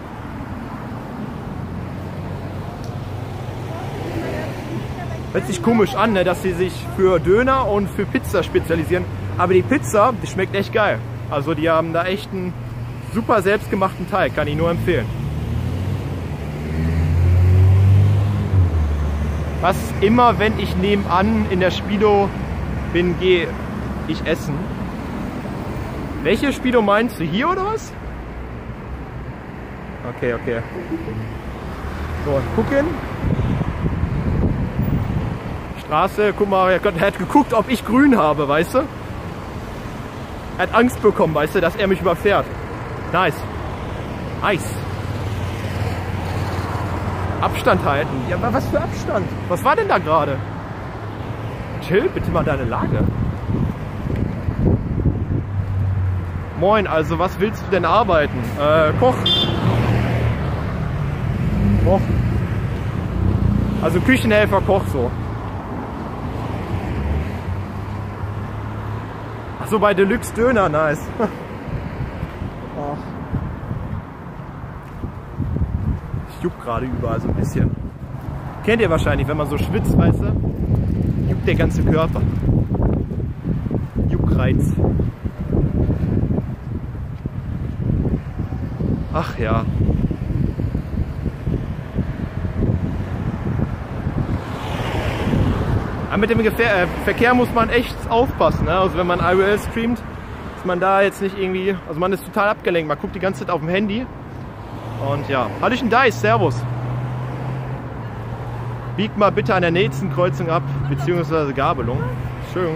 Hört sich komisch an, ne, dass sie sich für Döner und für Pizza spezialisieren. Aber die Pizza, die schmeckt echt geil. Also die haben da echt einen super selbstgemachten Teig. Kann ich nur empfehlen. Was immer, wenn ich nebenan in der Speedo bin, gehe ich essen. Welche Speedo meinst du? Hier oder was? Okay, okay. So, gucken. Straße, guck mal, er hat geguckt, ob ich grün habe, weißt du? Er hat Angst bekommen, weißt du, dass er mich überfährt. Nice. Nice. Abstand halten. Ja, aber was für Abstand? Was war denn da gerade? Chill bitte mal deine Lage. Moin, also was willst du denn arbeiten? Äh, Koch. Koch. Also Küchenhelfer, Koch so. Achso, bei Deluxe Döner, nice. Ich juckt gerade überall so ein bisschen. Kennt ihr wahrscheinlich, wenn man so schwitzt, weißt du? Juckt der ganze Körper. Juckreiz. Ach ja. Aber mit dem Gefähr äh, Verkehr muss man echt aufpassen, ne? Also wenn man I R L streamt, ist man da jetzt nicht irgendwie, also man ist total abgelenkt, man guckt die ganze Zeit auf dem Handy. Und ja, hatte ich einen Dice, servus. Biegt mal bitte an der nächsten Kreuzung ab, beziehungsweise Gabelung. Schön.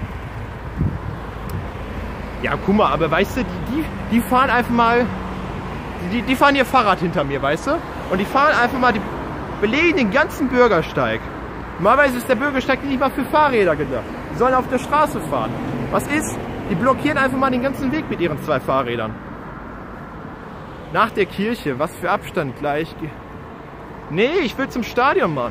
Ja, guck mal, aber weißt du, die, die, die fahren einfach mal, die, die fahren ihr Fahrrad hinter mir, weißt du? Und die fahren einfach mal, die belegen den ganzen Bürgersteig. Normalerweise ist der Bürgersteig nicht mal für Fahrräder gedacht. Die sollen auf der Straße fahren. Was ist? Die blockieren einfach mal den ganzen Weg mit ihren zwei Fahrrädern. Nach der Kirche, was für Abstand gleich. Nee, ich will zum Stadion, Mann.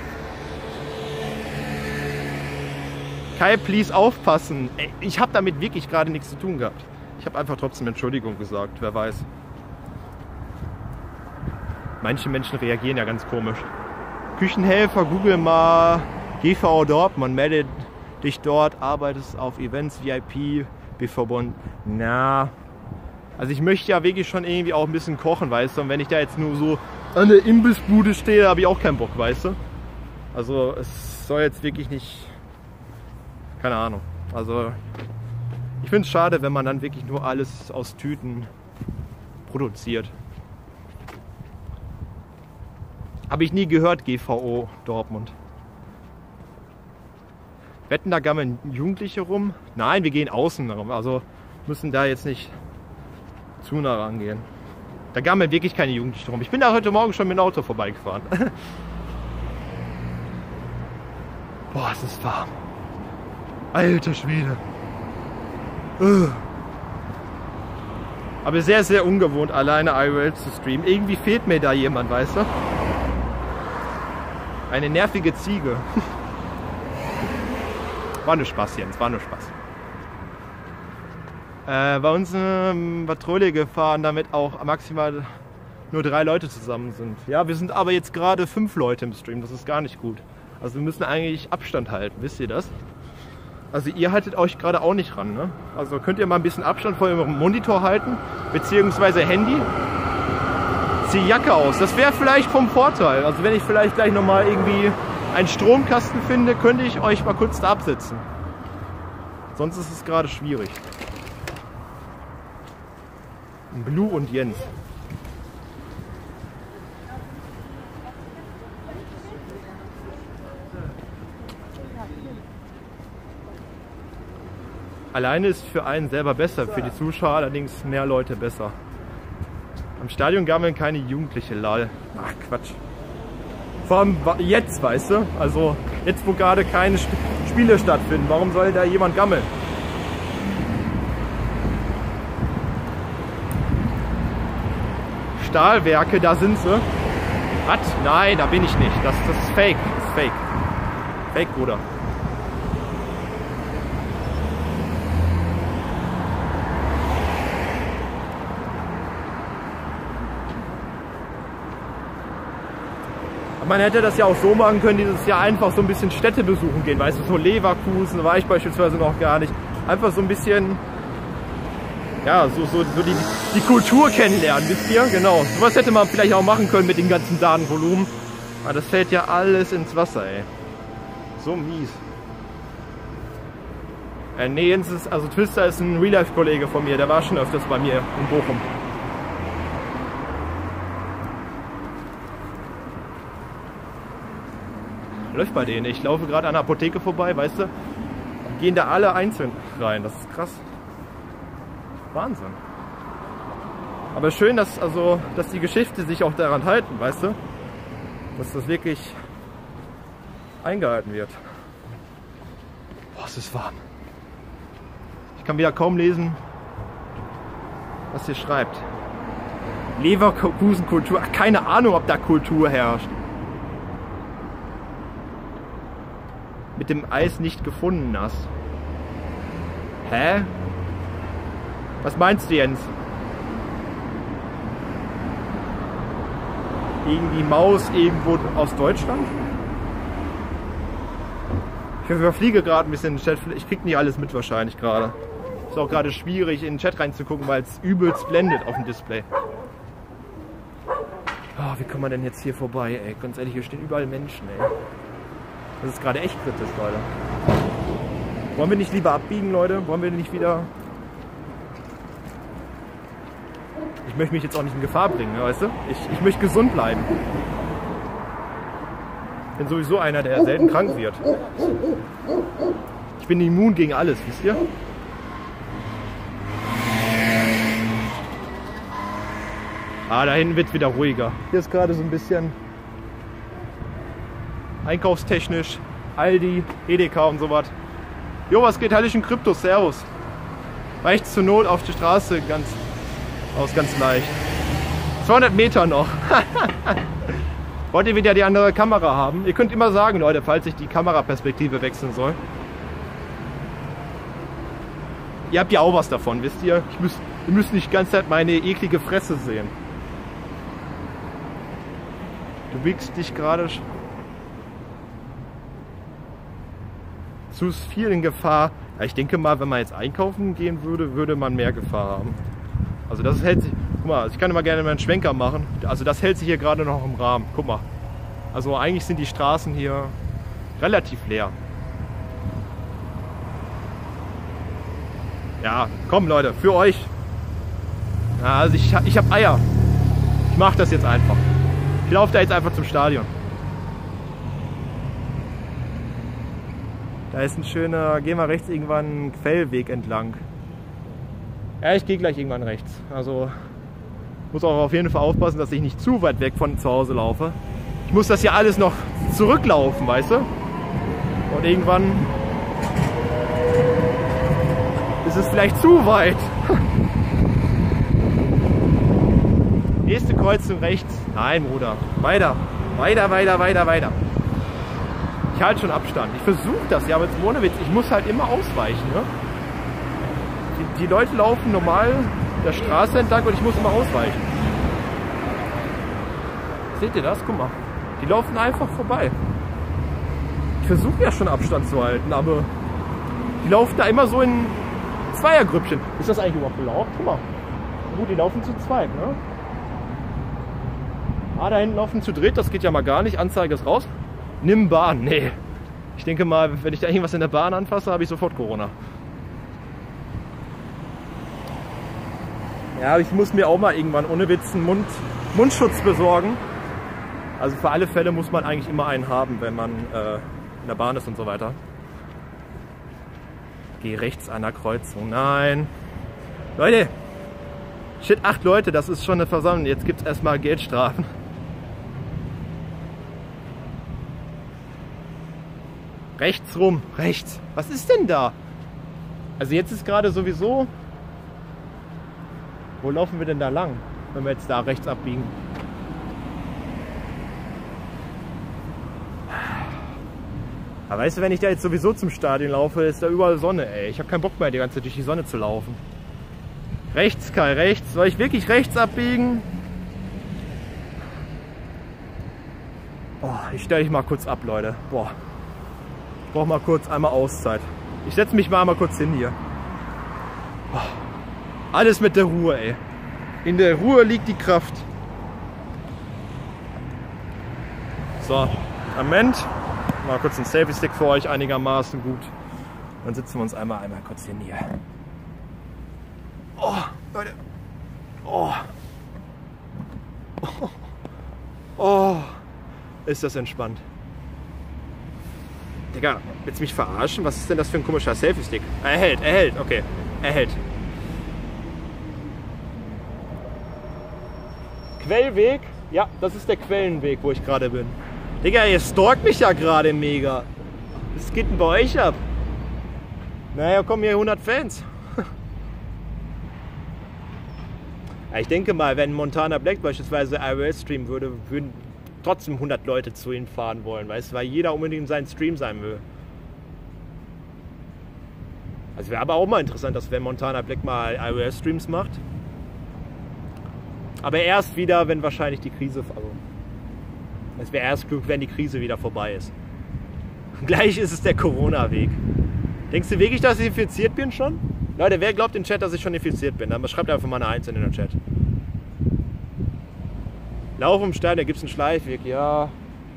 Kai, please aufpassen. Ey, ich habe damit wirklich gerade nichts zu tun gehabt. Ich habe einfach trotzdem Entschuldigung gesagt, wer weiß. Manche Menschen reagieren ja ganz komisch. Küchenhelfer, google mal G V O Dortmund, melde dich dort, arbeitest auf Events, V I P, B V-Bund. Na, also ich möchte ja wirklich schon irgendwie auch ein bisschen kochen, weißt du, und wenn ich da jetzt nur so an der Imbissbude stehe, habe ich auch keinen Bock, weißt du. Also es soll jetzt wirklich nicht, keine Ahnung, also ich finde es schade, wenn man dann wirklich nur alles aus Tüten produziert. Habe ich nie gehört, G V O Dortmund. Wetten, da gammeln Jugendliche rum? Nein, wir gehen außen rum, also müssen da jetzt nicht zu nah rangehen. Da gammeln wirklich keine Jugendlichen rum. Ich bin da heute Morgen schon mit dem Auto vorbeigefahren. Boah, es ist warm. Alter Schwede. Aber sehr, sehr ungewohnt, alleine I R L zu streamen. Irgendwie fehlt mir da jemand, weißt du? Eine nervige Ziege. War nur Spaß, Jens, war nur Spaß. Äh, bei uns eine Patrouille gefahren, damit auch maximal nur drei Leute zusammen sind. Ja, wir sind aber jetzt gerade fünf Leute im Stream, das ist gar nicht gut. Also wir müssen eigentlich Abstand halten, wisst ihr das? Also ihr haltet euch gerade auch nicht ran, ne? Also könnt ihr mal ein bisschen Abstand vor eurem Monitor halten, beziehungsweise Handy. Zieh die Jacke aus, das wäre vielleicht vom Vorteil. Also wenn ich vielleicht gleich nochmal irgendwie einen Stromkasten finde, könnte ich euch mal kurz da absetzen. Sonst ist es gerade schwierig. Blue und Jens. Alleine ist für einen selber besser, für die Zuschauer allerdings mehr Leute besser. Am Stadion gammeln keine Jugendliche, lol. Ach Quatsch. Vor allem jetzt, weißt du? Also jetzt, wo gerade keine Spiele stattfinden, warum soll da jemand gammeln? Stahlwerke, da sind sie. Was? Nein, da bin ich nicht. Das, das ist fake. Das ist fake. Fake, Bruder. Man hätte das ja auch so machen können, dieses Jahr einfach so ein bisschen Städte besuchen gehen, weißt du, so Leverkusen war ich beispielsweise noch gar nicht. Einfach so ein bisschen, ja, so, so, so die, die Kultur kennenlernen, wisst ihr? Genau, sowas hätte man vielleicht auch machen können mit dem ganzen Datenvolumen. Aber das fällt ja alles ins Wasser, ey. So mies. Äh, nee, Jens ist, also Twister ist ein Real-Life-Kollege von mir, der war schon öfters bei mir in Bochum. Läuft bei denen. Ich laufe gerade an der Apotheke vorbei, weißt du? Die gehen da alle einzeln rein. Das ist krass. Wahnsinn. Aber schön, dass, also, dass die Geschäfte sich auch daran halten, weißt du? Dass das wirklich eingehalten wird. Boah, es ist warm. Ich kann wieder kaum lesen, was hier schreibt. Leverkusen-Kultur. Ach, keine Ahnung, ob da Kultur herrscht. Mit dem Eis nicht gefunden hast. Hä? Was meinst du, Jens? Irgendwie Maus irgendwo aus Deutschland? Ich überfliege gerade ein bisschen den Chat. Ich krieg nicht alles mit wahrscheinlich gerade. Ist auch gerade schwierig in den Chat reinzugucken, weil es übelst blendet auf dem Display. Oh, wie kommt man denn jetzt hier vorbei, ey? Ganz ehrlich, hier stehen überall Menschen, ey. Das ist gerade echt kritisch, Leute. Wollen wir nicht lieber abbiegen, Leute? Wollen wir nicht wieder... Ich möchte mich jetzt auch nicht in Gefahr bringen, weißt du? Ich, ich möchte gesund bleiben. Ich bin sowieso einer, der selten krank wird. Ich bin immun gegen alles, wisst ihr? Ah, da hinten wird es wieder ruhiger. Hier ist gerade so ein bisschen... einkaufstechnisch, Aldi, Edeka und sowas. Jo, was geht? Hallischen Krypto, servus. Reicht zur Not auf die Straße ganz aus, ganz leicht. zweihundert Meter noch. Wollt ihr wieder die andere Kamera haben? Ihr könnt immer sagen, Leute, falls ich die Kameraperspektive wechseln soll. Ihr habt ja auch was davon, wisst ihr? Ich müsst, ihr müsst nicht die ganze Zeit meine eklige Fresse sehen. Du wiegst dich gerade... zu viel in Gefahr. Ja, ich denke mal, wenn man jetzt einkaufen gehen würde, würde man mehr Gefahr haben. Also das hält sich, guck mal, ich kann immer gerne mal einen Schwenker machen. Also das hält sich hier gerade noch im Rahmen. Guck mal. Also eigentlich sind die Straßen hier relativ leer. Ja, komm Leute, für euch. Ja, also ich, ich habe Eier. Ich mache das jetzt einfach. Ich laufe da jetzt einfach zum Stadion. Da ist ein schöner, geh mal rechts irgendwann einen Quellweg entlang. Ja, ich gehe gleich irgendwann rechts. Also muss auch auf jeden Fall aufpassen, dass ich nicht zu weit weg von zu Hause laufe. Ich muss das ja alles noch zurücklaufen, weißt du? Und irgendwann ist es vielleicht zu weit. Nächste Kreuzung rechts. Nein, Bruder. Weiter. Weiter, weiter, weiter, weiter. Ich halte schon Abstand. Ich versuche das, ja, aber jetzt ohne Witz, ich muss halt immer ausweichen. Ne? Die, die Leute laufen normal der Straße entlang und ich muss immer ausweichen. Seht ihr das? Guck mal. Die laufen einfach vorbei. Ich versuche ja schon Abstand zu halten, aber die laufen da immer so in Zweiergrüppchen. Ist das eigentlich überhaupt erlaubt? Guck mal. Gut, die laufen zu zweit, ne? Ah, da hinten laufen zu dritt, das geht ja mal gar nicht. Anzeige ist raus. Nimm Bahn. Nee. Ich denke mal, wenn ich da irgendwas in der Bahn anfasse, habe ich sofort Corona. Ja, aber ich muss mir auch mal irgendwann ohne Witz einen Mund, Mundschutz besorgen. Also für alle Fälle muss man eigentlich immer einen haben, wenn man äh, in der Bahn ist und so weiter. Geh rechts an der Kreuzung. Nein. Leute. Shit, acht Leute, das ist schon eine Versammlung. Jetzt gibt es erstmal Geldstrafen. Rechts rum. Rechts. Was ist denn da? Also jetzt ist gerade sowieso... Wo laufen wir denn da lang, wenn wir jetzt da rechts abbiegen? Aber weißt du, wenn ich da jetzt sowieso zum Stadion laufe, ist da überall Sonne, ey. Ich habe keinen Bock mehr, die ganze Zeit durch die Sonne zu laufen. Rechts, Kai, rechts. Soll ich wirklich rechts abbiegen? Oh, ich stelle dich mal kurz ab, Leute. Boah. Ich brauche mal kurz einmal Auszeit. Ich setze mich mal einmal kurz hin hier. Oh. Alles mit der Ruhe, ey. In der Ruhe liegt die Kraft. So, Moment. Mal kurz einen Selfie-Stick für euch einigermaßen gut. Dann sitzen wir uns einmal einmal kurz hin hier. Oh, Leute. Oh. Oh. Oh. Ist das entspannt. Digga, willst du mich verarschen? Was ist denn das für ein komischer Selfie-Stick? Er hält, er hält, okay. Er hält. Quellweg? Ja, das ist der Quellenweg, wo ich gerade bin. Digga, ihr stalkt mich ja gerade mega. Was geht denn bei euch ab? Naja, kommen hier hundert Fans. Ja, ich denke mal, wenn Montana Black beispielsweise I R L streamen würde, würden trotzdem hundert Leute zu ihm fahren wollen, weißt du, weil jeder unbedingt seinen Stream sein will. Also wäre aber auch mal interessant, dass wenn Montana Black mal I R L-Streams macht. Aber erst wieder, wenn wahrscheinlich die Krise... Also es wäre erst klug, wenn die Krise wieder vorbei ist. Gleich ist es der Corona-Weg. Denkst du wirklich, dass ich infiziert bin schon? Leute, wer glaubt im Chat, dass ich schon infiziert bin? Dann schreibt einfach mal eine eins in den Chat. Lauf um Stadion, da gibt es einen Schleifweg, ja.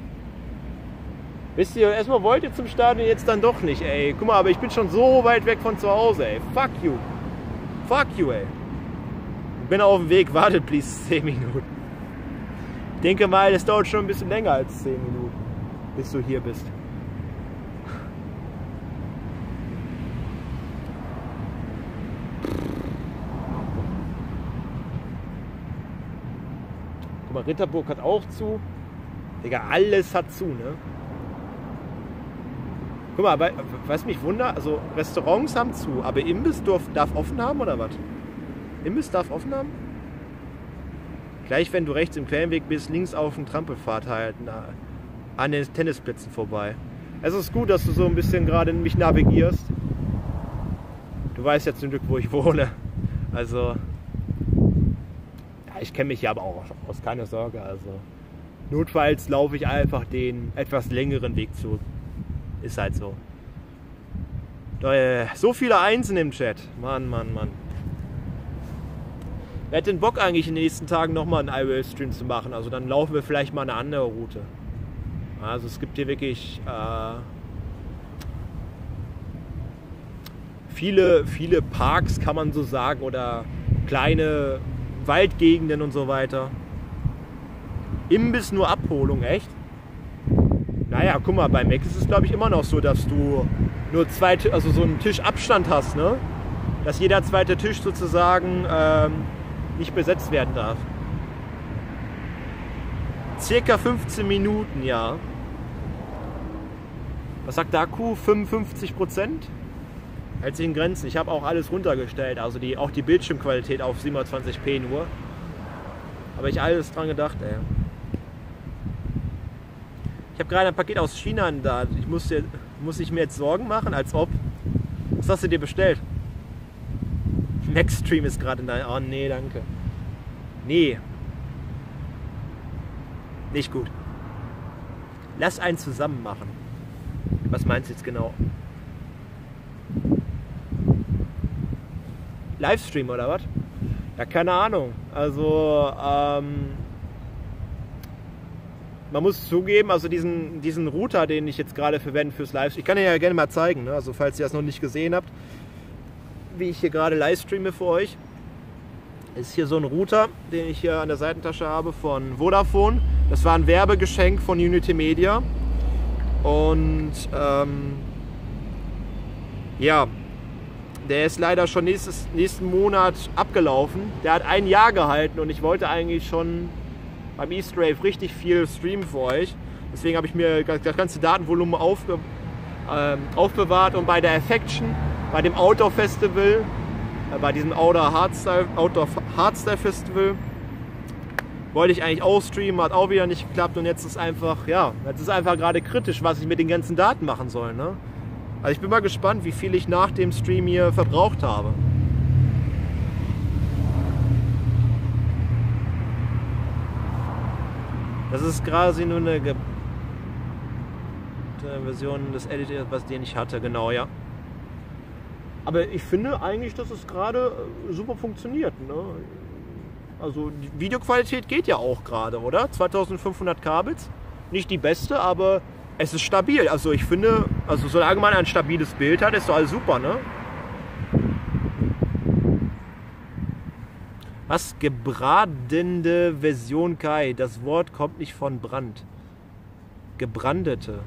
Wisst ihr, erstmal wollt ihr zum Stadion, jetzt dann doch nicht, ey. Guck mal, aber ich bin schon so weit weg von zu Hause, ey. Fuck you. Fuck you, ey. Ich bin auf dem Weg, wartet please zehn Minuten. Ich denke mal, es dauert schon ein bisschen länger als zehn Minuten, bis du hier bist. Guck mal, Ritterburg hat auch zu. Digga, alles hat zu, ne? Guck mal, aber, was mich wundert, also Restaurants haben zu, aber Imbiss darf, darf offen haben oder was? Imbiss darf offen haben? Gleich wenn du rechts im Quellenweg bist, links auf dem Trampelpfad halt, na, an den Tennisplätzen vorbei. Es ist gut, dass du so ein bisschen gerade mich navigierst. Du weißt ja zum Glück, wo ich wohne. Also, ja, ich kenne mich ja aber auch aus, keine Sorge. Also, notfalls laufe ich einfach den etwas längeren Weg zurück. Ist halt so. So viele Einsen im Chat. Mann, Mann, Mann. Wer hat den Bock eigentlich in den nächsten Tagen nochmal einen I R L-Stream zu machen? Also dann laufen wir vielleicht mal eine andere Route. Also es gibt hier wirklich äh, viele, viele Parks, kann man so sagen, oder kleine Waldgegenden und so weiter. Imbiss nur Abholung, echt? Naja, guck mal, bei Mac ist es glaube ich immer noch so, dass du nur zwei, also so einen Tisch Abstand hast, ne? Dass jeder zweite Tisch sozusagen ähm, nicht besetzt werden darf. Circa fünfzehn Minuten, ja. Was sagt Daku? fünfundfünfzig Prozent? Hält sich in Grenzen. Ich habe auch alles runtergestellt, also die, auch die Bildschirmqualität auf siebenhundertzwanzig p nur. Aber ich alles dran gedacht, ey. Ich habe gerade ein Paket aus China da. Ich muss, dir, muss ich mir jetzt Sorgen machen, als ob... Was hast du dir bestellt? Maxstream ist gerade in dein... Oh nee, danke. Nee. Nicht gut. Lass einen zusammen machen. Was meinst du jetzt genau? Livestream oder was? Ja, keine Ahnung. Also, ähm, man muss zugeben, also diesen, diesen Router, den ich jetzt gerade verwende fürs Livestream, ich kann ihn ja gerne mal zeigen, ne? Also falls ihr das noch nicht gesehen habt, wie ich hier gerade livestreame für euch, ist hier so ein Router, den ich hier an der Seitentasche habe von Vodafone. Das war ein Werbegeschenk von Unity Media und ähm, ja, der ist leider schon nächstes, nächsten Monat abgelaufen. Der hat ein Jahr gehalten und ich wollte eigentlich schon beim Easter Rave richtig viel streamen für euch. Deswegen habe ich mir das ganze Datenvolumen aufge, ähm, aufbewahrt und bei der Affection, bei dem Outdoor Festival, äh, bei diesem Outdoor Hardstyle, Outdoor Hardstyle Festival, wollte ich eigentlich auch streamen, hat auch wieder nicht geklappt und jetzt ist einfach, ja, jetzt ist einfach gerade kritisch, was ich mit den ganzen Daten machen soll, ne? Also ich bin mal gespannt, wie viel ich nach dem Stream hier verbraucht habe. Das ist quasi nur eine Ge Version des Editors, was den ich hatte, genau, ja. Aber ich finde eigentlich, dass es gerade super funktioniert, ne? Also die Videoqualität geht ja auch gerade, oder? zweitausendfünfhundert Kbits, nicht die beste, aber es ist stabil. Also ich finde, also solange man ein stabiles Bild hat, ist doch alles super, ne? Was? Gebradende Version Kai. Das Wort kommt nicht von Brand. Gebrandete.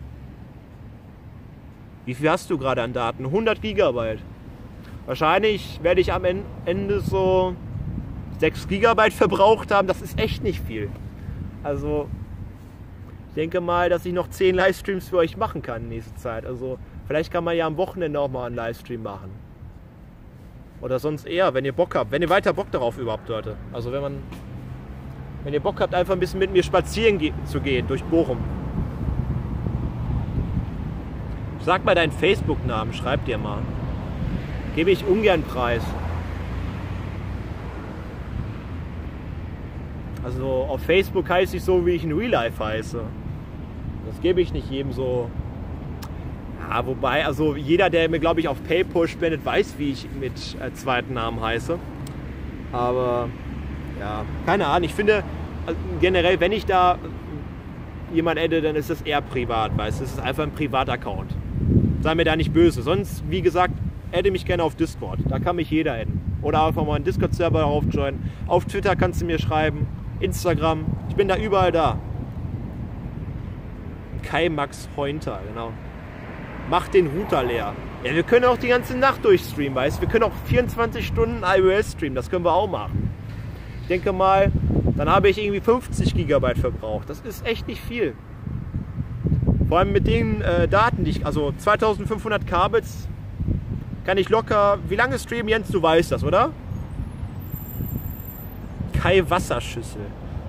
Wie viel hast du gerade an Daten? hundert Gigabyte. Wahrscheinlich werde ich am Ende so sechs Gigabyte verbraucht haben. Das ist echt nicht viel. Also ich denke mal, dass ich noch zehn Livestreams für euch machen kann in nächster Zeit. Also vielleicht kann man ja am Wochenende auch mal einen Livestream machen. Oder sonst eher, wenn ihr Bock habt. Wenn ihr weiter Bock darauf überhaupt, Leute. Also wenn man, wenn ihr Bock habt, einfach ein bisschen mit mir spazieren ge zu gehen durch Bochum. Sag mal deinen Facebook-Namen, schreib dir mal. Gebe ich ungern preis. Also auf Facebook heiße ich so, wie ich in Real Life heiße. Das gebe ich nicht jedem so. Ja, wobei, also jeder, der mir, glaube ich, auf PayPal spendet, weiß, wie ich mit äh, zweiten Namen heiße. Aber ja, keine Ahnung. Ich finde also, generell, wenn ich da jemand adde, dann ist das eher privat, weißt du. Das ist einfach ein Privataccount. Sei mir da nicht böse. Sonst, wie gesagt, adde mich gerne auf Discord. Da kann mich jeder adden. Oder einfach mal einen Discord-Server aufjoinen. Auf Twitter kannst du mir schreiben. Instagram. Ich bin da überall da. Kai Max Heunter, genau. Mach den Router leer. Ja, wir können auch die ganze Nacht durchstreamen, weißt du? Wir können auch vierundzwanzig Stunden iOS streamen. Das können wir auch machen. Ich denke mal, dann habe ich irgendwie fünfzig Gigabyte verbraucht. Das ist echt nicht viel. Vor allem mit den äh, Daten, die ich, also zweitausendfünfhundert Kbits, kann ich locker. Wie lange streamen, Jens? Du weißt das, oder? Kai Wasserschüssel.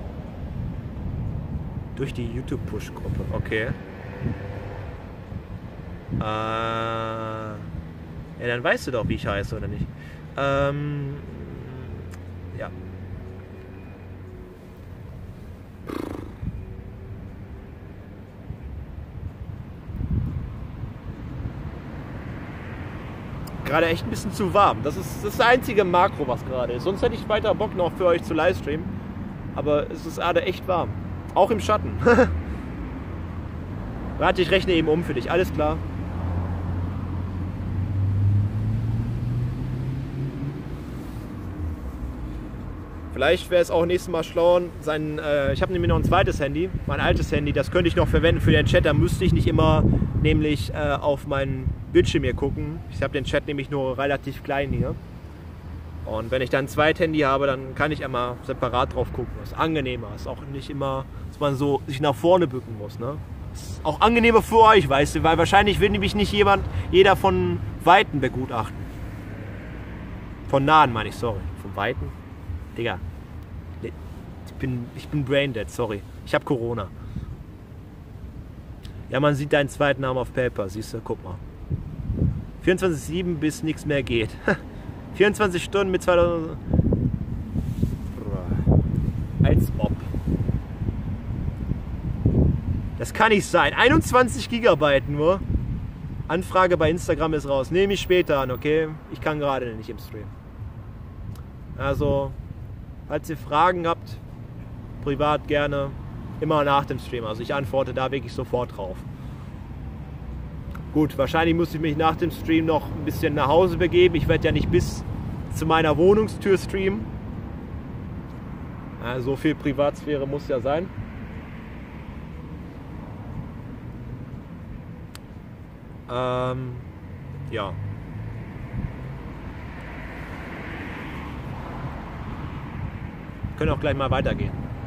Durch die YouTube-Push-Gruppe. Okay. Äh, ja, dann weißt du doch, wie ich heiße, oder nicht? Ähm, ja. Gerade echt ein bisschen zu warm. Das ist das, ist das einzige Makro, was gerade ist. Sonst hätte ich weiter Bock noch für euch zu livestreamen. Aber es ist gerade echt warm. Auch im Schatten. Warte, ich rechne eben um für dich. Alles klar. Vielleicht wäre es auch nächstes Mal schlau, sein, äh, ich habe nämlich noch ein zweites Handy, mein altes Handy, das könnte ich noch verwenden für den Chat, da müsste ich nicht immer nämlich äh, auf meinen Bildschirm hier gucken. Ich habe den Chat nämlich nur relativ klein hier. Und wenn ich dann ein zweites Handy habe, dann kann ich immer separat drauf gucken. Das ist angenehmer, ist auch nicht immer, dass man so sich nach vorne bücken muss. Ne? Ist auch angenehmer für euch, weißt du, weil wahrscheinlich will nämlich nicht jemand, jeder von Weitem begutachten. Von Nahen meine ich, sorry. Von Weitem? Digga, ich bin, ich bin braindead, sorry. Ich habe Corona. Ja, man sieht deinen zweiten Namen auf Paper, siehst du, guck mal. vierundzwanzig sieben bis nichts mehr geht. vierundzwanzig Stunden mit zweitausend... Als ob. Das kann nicht sein. einundzwanzig Gigabyte nur. Anfrage bei Instagram ist raus. Nehme ich später an, okay? Ich kann gerade nicht im Stream. Also, falls ihr Fragen habt, privat gerne, immer nach dem Stream. Also ich antworte da wirklich sofort drauf. Gut, wahrscheinlich muss ich mich nach dem Stream noch ein bisschen nach Hause begeben. Ich werde ja nicht bis zu meiner Wohnungstür streamen. Ja, so viel Privatsphäre muss ja sein. Ähm, ja. Wir können auch gleich mal weitergehen.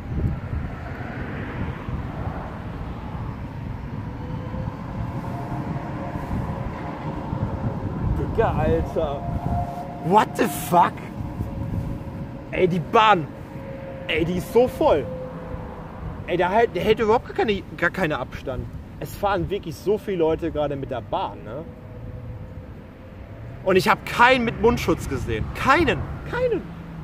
Digga, Alter. What the fuck? Ey, die Bahn. Ey, die ist so voll. Ey, der hält, der hält überhaupt gar, keine, gar keinen Abstand. Es fahren wirklich so viele Leute gerade mit der Bahn, ne? Und ich habe keinen mit Mundschutz gesehen. Keinen. Keinen.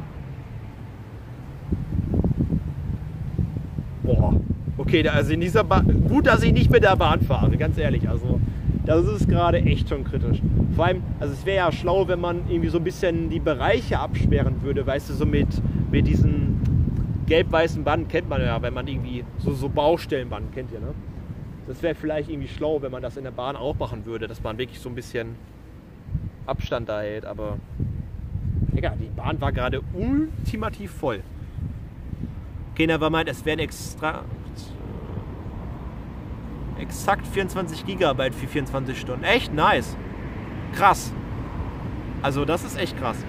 Boah. Okay, also in dieser Bahn. Gut, dass ich nicht mit der Bahn fahre, ganz ehrlich. Also, das ist gerade echt schon kritisch. Vor allem, also es wäre ja schlau, wenn man irgendwie so ein bisschen die Bereiche absperren würde, weißt du, so mit, mit diesen gelb-weißen Banden kennt man ja, wenn man irgendwie so, so Baustellenbanden kennt ihr, ne? Das wäre vielleicht irgendwie schlau, wenn man das in der Bahn auch machen würde, dass man wirklich so ein bisschen Abstand da hält, aber egal, die Bahn war gerade ultimativ voll. Okay, na, war meint, es wären extra exakt vierundzwanzig Gigabyte für vierundzwanzig Stunden. Echt nice. Krass. Also das ist echt krass.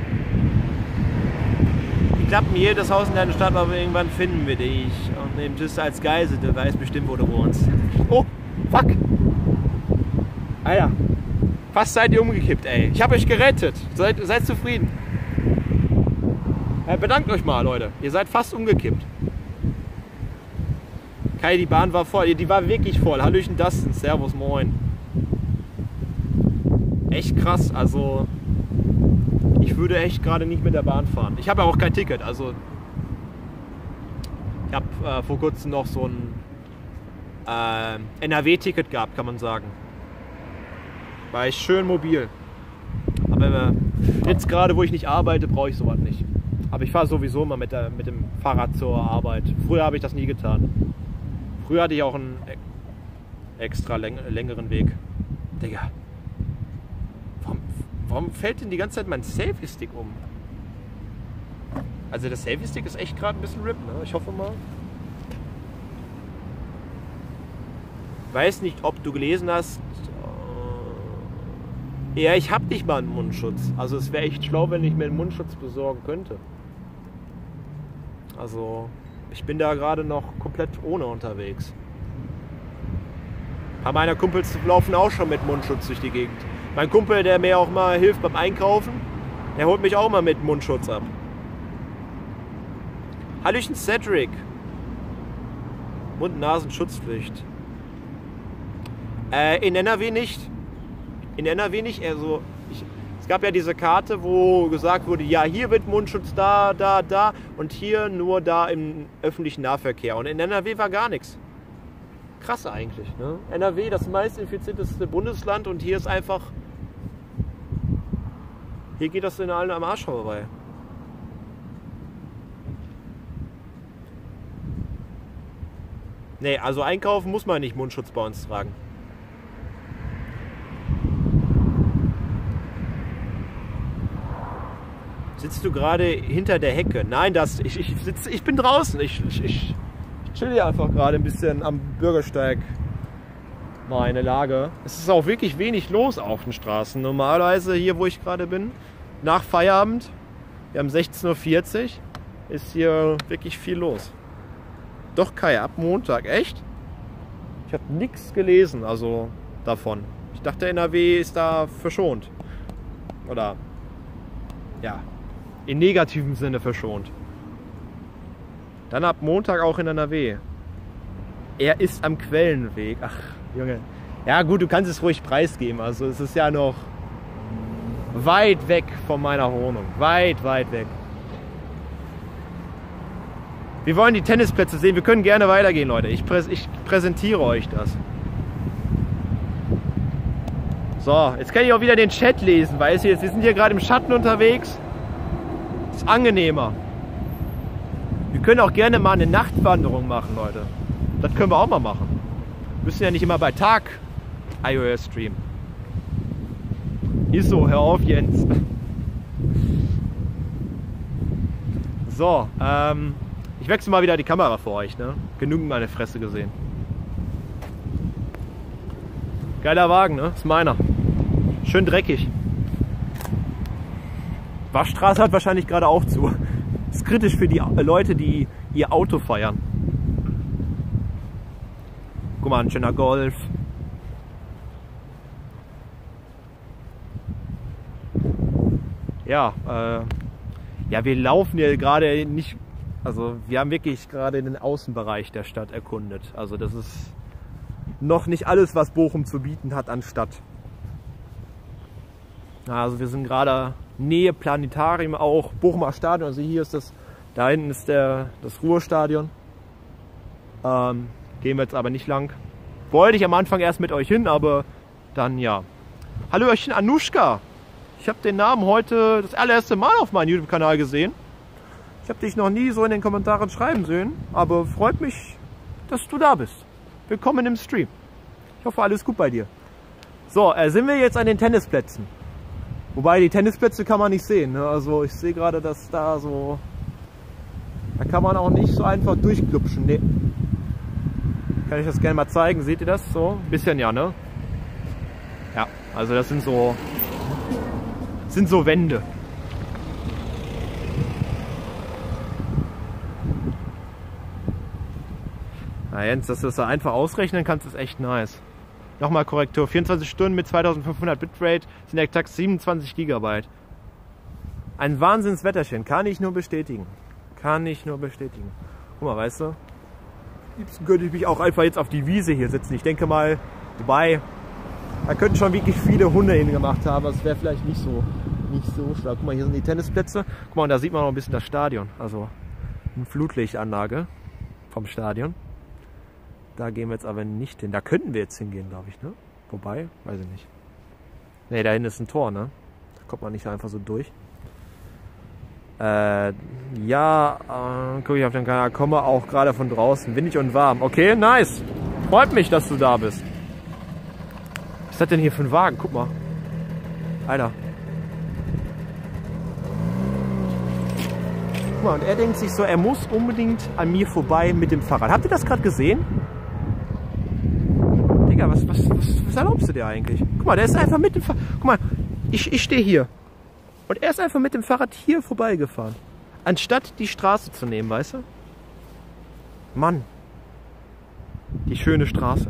Die klappen hier das Haus in deiner Stadt, aber irgendwann finden wir dich. Und nehmen das als Geisel, du weißt bestimmt, wo du wohnst. Oh, fuck. Alter. Fast seid ihr umgekippt, ey. Ich habe euch gerettet. Seid, seid zufrieden. Ja, bedankt euch mal, Leute. Ihr seid fast umgekippt. Kai, die Bahn war voll. Die war wirklich voll. Hallöchen Dustin. Servus, moin. Echt krass. Also, ich würde echt gerade nicht mit der Bahn fahren. Ich habe ja auch kein Ticket. Also, ich habe äh, vor kurzem noch so ein äh, N R W-Ticket gehabt, kann man sagen. War ich schön mobil. Aber äh, jetzt gerade, wo ich nicht arbeite, brauche ich sowas nicht. Aber ich fahre sowieso mal mit, der, mit dem Fahrrad zur Arbeit. Früher habe ich das nie getan. Früher hatte ich auch einen extra läng längeren Weg. Digga. Warum, warum fällt denn die ganze Zeit mein Selfie-Stick um? Also der Selfie-Stick ist echt gerade ein bisschen RIP, ne? Ich hoffe mal. Weiß nicht, ob du gelesen hast. Ja, ich habe nicht mal einen Mundschutz. Also es wäre echt schlau, wenn ich mir einen Mundschutz besorgen könnte. Also ich bin da gerade noch komplett ohne unterwegs. Ein paar meiner Kumpels laufen auch schon mit Mundschutz durch die Gegend. Mein Kumpel, der mir auch mal hilft beim Einkaufen, der holt mich auch mal mit Mundschutz ab. Hallöchen Cedric. Mund-Nasen-Schutzpflicht. Äh, in N R W nicht. In N R W nicht. Also ich, es gab ja diese Karte, wo gesagt wurde, ja, hier wird Mundschutz da, da, da und hier nur da im öffentlichen Nahverkehr. Und in N R W war gar nichts. Krass eigentlich, ne? N R W, das meist infizierteste Bundesland, und hier ist einfach... Hier geht das in allen am Arsch vorbei. Nee, also einkaufen muss man nicht Mundschutz bei uns tragen. Sitzt du gerade hinter der Hecke? Nein, das, ich, ich, sitz, ich bin draußen. Ich, ich, ich chill hier einfach gerade ein bisschen am Bürgersteig. Meine Lage. Es ist auch wirklich wenig los auf den Straßen. Normalerweise hier, wo ich gerade bin, nach Feierabend, wir haben sechzehn Uhr vierzig, ist hier wirklich viel los. Doch Kai, ab Montag, echt? Ich habe nichts gelesen, also davon. Ich dachte, N R W ist da verschont. Oder, ja, in negativem Sinne verschont. Dann ab Montag auch in N R W. Er ist am Quellenweg. Ach, Junge. Ja gut, du kannst es ruhig preisgeben. Also es ist ja noch weit weg von meiner Wohnung. Weit, weit weg. Wir wollen die Tennisplätze sehen. Wir können gerne weitergehen, Leute. Ich, prä ich präsentiere euch das. So, jetzt kann ich auch wieder den Chat lesen, weißt du, jetzt, wir sind hier gerade im Schatten unterwegs. Ist angenehmer. Wir können auch gerne mal eine Nachtwanderung machen, Leute. Das können wir auch mal machen. Wir müssen ja nicht immer bei Tag iOS streamen. Ist so, hör auf, Jens. So, ähm, ich wechsle mal wieder die Kamera für euch, ne? Genügend meine Fresse gesehen. Geiler Wagen, ne? Ist meiner. Schön dreckig. Waschstraße hat wahrscheinlich gerade auch zu. Ist kritisch für die Leute, die ihr Auto feiern. Guck mal, ein schöner Golf. Ja, äh, ja, wir laufen hier gerade nicht, also wir haben wirklich gerade den Außenbereich der Stadt erkundet. Also das ist noch nicht alles, was Bochum zu bieten hat an Stadt. Also wir sind gerade Nähe Planetarium, auch Bochumer Stadion. Also hier ist das, da hinten ist der, das Ruhrstadion. Ähm, gehen wir jetzt aber nicht lang. Wollte ich am Anfang erst mit euch hin, aber dann ja. Hallöchen Anushka. Ich habe den Namen heute das allererste Mal auf meinem YouTube-Kanal gesehen. Ich habe dich noch nie so in den Kommentaren schreiben sehen, aber freut mich, dass du da bist. Willkommen im Stream. Ich hoffe, alles gut bei dir. So, äh, sind wir jetzt an den Tennisplätzen. Wobei, die Tennisplätze kann man nicht sehen. Ne? Also ich sehe gerade, dass da so... Da kann man auch nicht so einfach durchglupschen. Nee. Kann ich das gerne mal zeigen? Seht ihr das? So ein bisschen, ja, ne? Ja, also das sind so... sind so Wände. Na Jens, dass du das so einfach ausrechnen kannst, ist echt nice. Nochmal Korrektur, vierundzwanzig Stunden mit zweitausendfünfhundert Bitrate sind exakt siebenundzwanzig Gigabyte. Ein Wahnsinnswetterchen, kann ich nur bestätigen. Kann ich nur bestätigen. Guck mal, weißt du, am liebsten könnte ich mich auch einfach jetzt auf die Wiese hier sitzen. Ich denke mal, wobei, da könnten schon wirklich viele Hunde hingemacht haben, das wäre vielleicht nicht so, nicht so stark. Guck mal, hier sind die Tennisplätze. Guck mal, und da sieht man noch ein bisschen das Stadion. Also eine Flutlichtanlage vom Stadion. Da gehen wir jetzt aber nicht hin. Da könnten wir jetzt hingehen, glaube ich, ne? Wobei, weiß ich nicht. Ne, da hinten ist ein Tor, ne? Da kommt man nicht einfach so durch. Äh, ja, äh, gucke ich auf den Kanal, komme auch gerade von draußen, windig und warm. Okay, nice. Freut mich, dass du da bist. Was ist das denn hier für ein Wagen? Guck mal. Alter. Guck mal, und er denkt sich so, er muss unbedingt an mir vorbei mit dem Fahrrad. Habt ihr das gerade gesehen? Digga, was, was, was, was erlaubst du dir eigentlich? Guck mal, der ist einfach mit dem Fahrrad. Guck mal, ich, ich stehe hier. Und er ist einfach mit dem Fahrrad hier vorbeigefahren. Anstatt die Straße zu nehmen, weißt du? Mann. Die schöne Straße.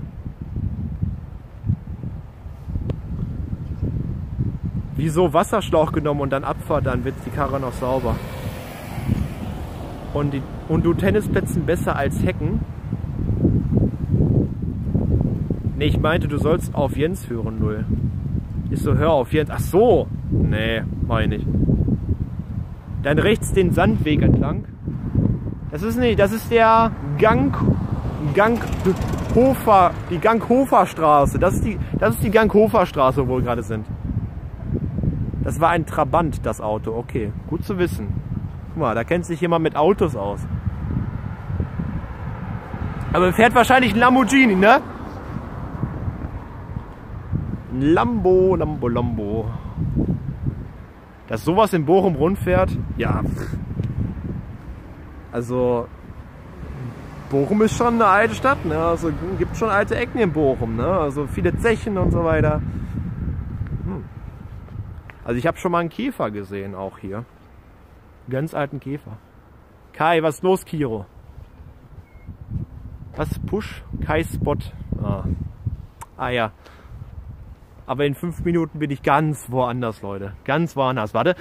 Wieso Wasserschlauch genommen und dann Abfahrt, dann wird die Karre noch sauber. Und, die, und du Tennisplätzen besser als Hecken? Ne, ich meinte, du sollst auf Jens hören, null. Ich so, hör auf Jens. Ach so. Nee, mach ich nicht. Dann rechts den Sandweg entlang. Das ist nicht, das ist der Gang, Ganghofer, die Ganghoferstraße. Das ist die, das ist die Ganghoferstraße, wo wir gerade sind. Das war ein Trabant, das Auto. Okay, gut zu wissen. Guck mal, da kennt sich jemand mit Autos aus. Aber fährt wahrscheinlich ein Lamborghini, ne? Ein Lambo, Lambo, Lambo. Dass sowas in Bochum rundfährt, ja. Also, Bochum ist schon eine alte Stadt, ne? Also gibt schon alte Ecken in Bochum, ne? Also viele Zechen und so weiter. Hm. Also ich habe schon mal einen Käfer gesehen, auch hier. Einen ganz alten Käfer. Kai, was ist los, Kiro? Was? Push? Kai Spot. Ah, ah ja. Aber in fünf Minuten bin ich ganz woanders, Leute. Ganz woanders. Warte.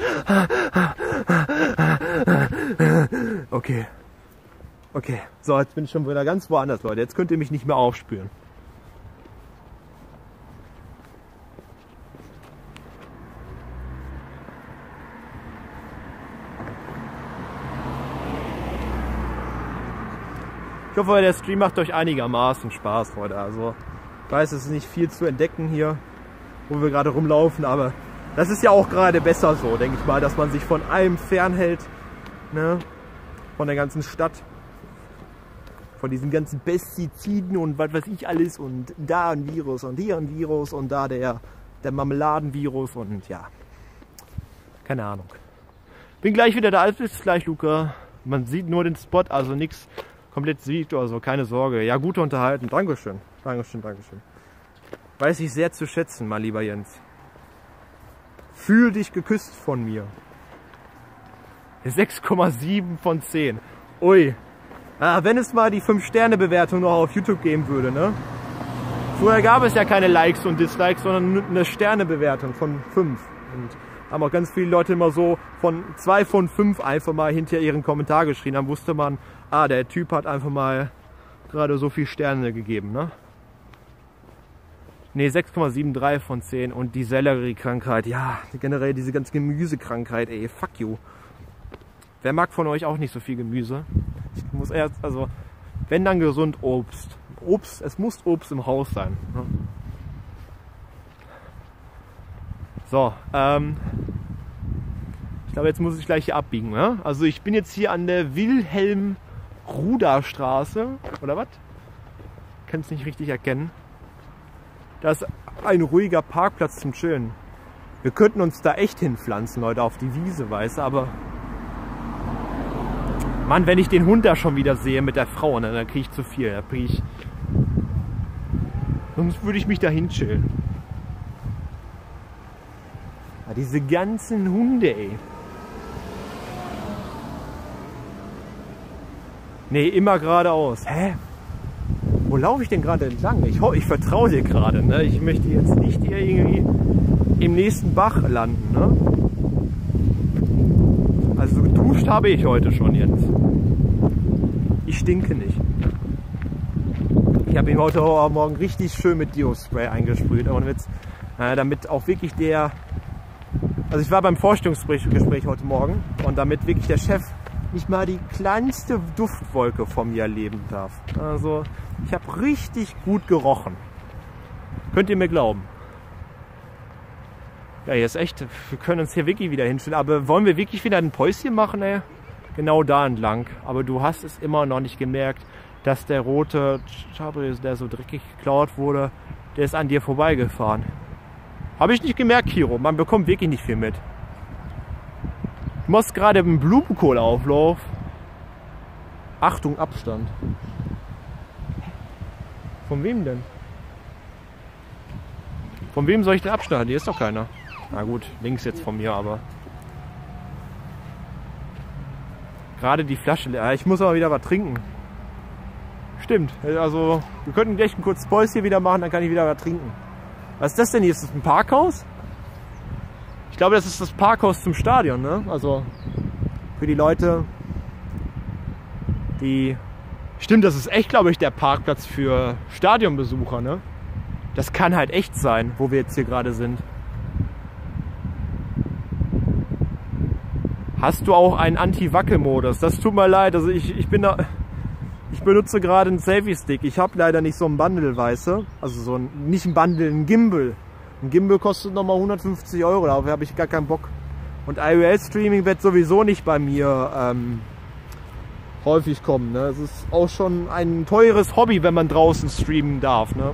Okay. Okay. So, jetzt bin ich schon wieder ganz woanders, Leute. Jetzt könnt ihr mich nicht mehr aufspüren. Ich hoffe, der Stream macht euch einigermaßen Spaß heute. Also, ich weiß, es ist nicht viel zu entdecken hier, wo wir gerade rumlaufen, aber das ist ja auch gerade besser so, denke ich mal, dass man sich von allem fernhält, ne? Von der ganzen Stadt, von diesen ganzen Pestiziden und was weiß ich alles und da ein Virus und hier ein Virus und da der, der Marmeladenvirus und ja, keine Ahnung. Bin gleich wieder da, bis gleich, Luca. Man sieht nur den Spot, also nichts komplett sieht oder so, keine Sorge. Ja, gute Unterhaltung, Dankeschön, Dankeschön, Dankeschön. Weiß ich sehr zu schätzen, mein lieber Jens. Fühl dich geküsst von mir. sechs Komma sieben von zehn. Ui. Ah, wenn es mal die fünf Sterne Bewertung noch auf YouTube geben würde, ne? Vorher gab es ja keine Likes und Dislikes, sondern eine Sternebewertung von fünf. Und haben auch ganz viele Leute immer so von zwei von fünf einfach mal hinter ihren Kommentar geschrien. Dann wusste man, ah, der Typ hat einfach mal gerade so viele Sterne gegeben, ne? Ne, sechs Komma dreiundsiebzig von zehn. Und die Sellerie-Krankheit, ja, generell diese ganze Gemüsekrankheit, ey, fuck you. Wer mag von euch auch nicht so viel Gemüse? Ich muss erst, also, wenn dann gesund Obst. Obst, es muss Obst im Haus sein. Ne? So, ähm, ich glaube, jetzt muss ich gleich hier abbiegen. Ne? Also ich bin jetzt hier an der Wilhelm-Ruder-Straße, oder was? Kann es nicht richtig erkennen. Da ist ein ruhiger Parkplatz zum Chillen. Wir könnten uns da echt hinpflanzen, Leute, auf die Wiese, weißt du, aber... Mann, wenn ich den Hund da schon wieder sehe mit der Frau, ne, dann kriege ich zu viel. Da krieg ich... Sonst würde ich mich da hinchillen. Ja, diese ganzen Hunde, ey. Nee, immer geradeaus. Hä? Wo laufe ich denn gerade entlang? Ich, ich vertraue dir gerade, ne? Ich möchte jetzt nicht hier irgendwie im nächsten Bach landen, ne? Also geduscht habe ich heute schon jetzt. Ich stinke nicht. Ich habe ihn heute Morgen richtig schön mit Deo-Spray eingesprüht, und jetzt, äh, damit auch wirklich der... Also ich war beim Vorstellungsgespräch heute Morgen und damit wirklich der Chef nicht mal die kleinste Duftwolke von mir erleben darf. Also ich habe richtig gut gerochen. Könnt ihr mir glauben? Ja, hier ist echt, wir können uns hier wirklich wieder hinstellen. Aber wollen wir wirklich wieder ein Päuschen machen, ey? Genau da entlang. Aber du hast es immer noch nicht gemerkt, dass der rote Chabris, der so dreckig geklaut wurde, der ist an dir vorbeigefahren. Habe ich nicht gemerkt, Kiro. Man bekommt wirklich nicht viel mit. Du machst gerade einen Blumenkohlauflauf. Achtung, Abstand. Von wem denn? Von wem soll ich den Abstand haben? Hier ist doch keiner. Na gut, links jetzt von mir, aber... Gerade die Flasche leer. Ich muss aber wieder was trinken. Stimmt. Also, wir könnten gleich ein kurzes Päuschen wieder machen, dann kann ich wieder was trinken. Was ist das denn hier? Ist das ein Parkhaus? Ich glaube, das ist das Parkhaus zum Stadion, ne? Also für die Leute, die... Stimmt, das ist echt, glaube ich, der Parkplatz für Stadionbesucher, ne? Das kann halt echt sein, wo wir jetzt hier gerade sind. Hast du auch einen Anti-Wackel-Modus? Das tut mir leid, also ich, ich bin da... Ich benutze gerade einen Selfie-Stick. Ich habe leider nicht so einen Bundle, weißt du? Also so ein, nicht ein Bundle, ein Gimbal. Ein Gimbal kostet nochmal hundertfünfzig Euro, dafür habe ich gar keinen Bock. Und I O L-Streaming wird sowieso nicht bei mir ähm, häufig kommen. Ne? Es ist auch schon ein teures Hobby, wenn man draußen streamen darf. Ne?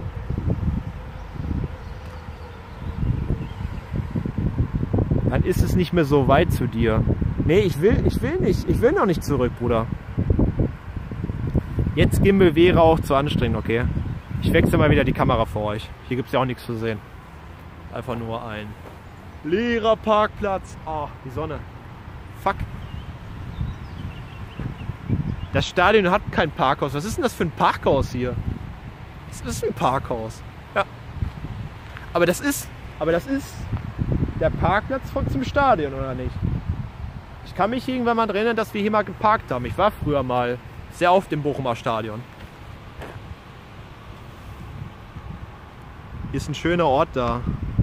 Dann ist es nicht mehr so weit zu dir. Nee, ich will, ich will nicht. Ich will noch nicht zurück, Bruder. Jetzt Gimbal wäre auch zu anstrengend, okay? Ich wechsle mal wieder die Kamera für euch. Hier gibt es ja auch nichts zu sehen. Einfach nur ein leerer Parkplatz. Oh, die Sonne. Fuck. Das Stadion hat kein Parkhaus. Was ist denn das für ein Parkhaus hier? Das ist ein Parkhaus. Ja. Aber das ist, aber das ist der Parkplatz von zum Stadion, oder nicht? Ich kann mich irgendwann mal erinnern, dass wir hier mal geparkt haben. Ich war früher mal sehr oft im Bochumer Stadion. Hier ist ein schöner Ort da.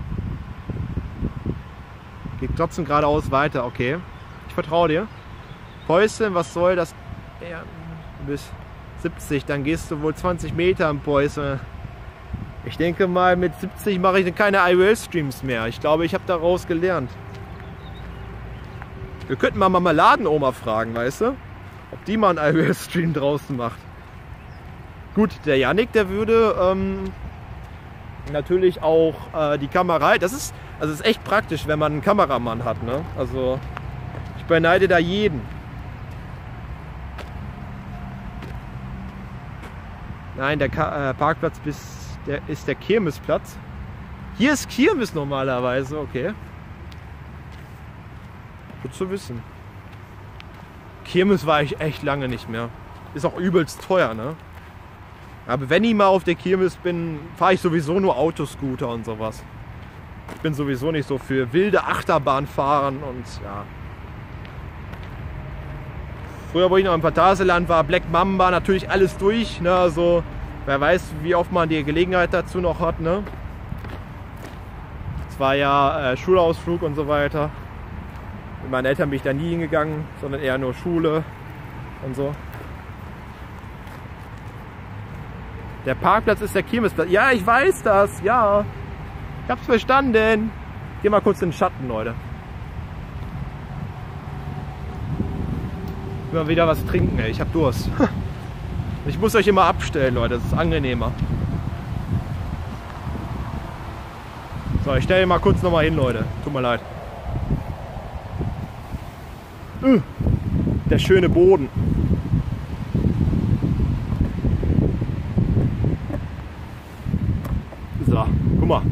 Geht trotzdem geradeaus weiter, okay. Ich vertraue dir. Päuschen, was soll das? Ja, du bist siebzig, dann gehst du wohl zwanzig Meter im Päuse. Ich denke mal, mit siebzig mache ich keine I R L-Streams mehr. Ich glaube, ich habe daraus gelernt. Wir könnten mal Marmeladenoma fragen, weißt du? Ob die mal einen I R L-Stream draußen macht. Gut, der Yannick, der würde ähm, natürlich auch äh, die Kamera... Das ist, also ist echt praktisch, wenn man einen Kameramann hat, ne? Also ich beneide da jeden. Nein, der Ka äh, Parkplatz bis... Der ist der Kirmesplatz. Hier ist Kirmes normalerweise, okay. Gut zu wissen. Kirmes war ich echt lange nicht mehr. Ist auch übelst teuer, ne? Aber wenn ich mal auf der Kirmes bin, fahre ich sowieso nur Autoscooter und sowas. Ich bin sowieso nicht so für wilde Achterbahn fahren und ja. Früher, wo ich noch im Phantasialand war, Black Mamba, natürlich alles durch, ne? Also, wer weiß, wie oft man die Gelegenheit dazu noch hat, ne? Es war ja äh, Schulausflug und so weiter. Mit meinen Eltern bin ich da nie hingegangen, sondern eher nur Schule und so. Der Parkplatz ist der Kirmesplatz. Ja, ich weiß das, ja. Ich hab's verstanden. Geh mal kurz in den Schatten, Leute. Immer wieder was trinken, ey. Ich hab Durst. Ich muss euch immer abstellen, Leute, das ist angenehmer. So, ich stelle mal kurz nochmal hin, Leute. Tut mir leid. Uh, der schöne Boden. So, guck mal.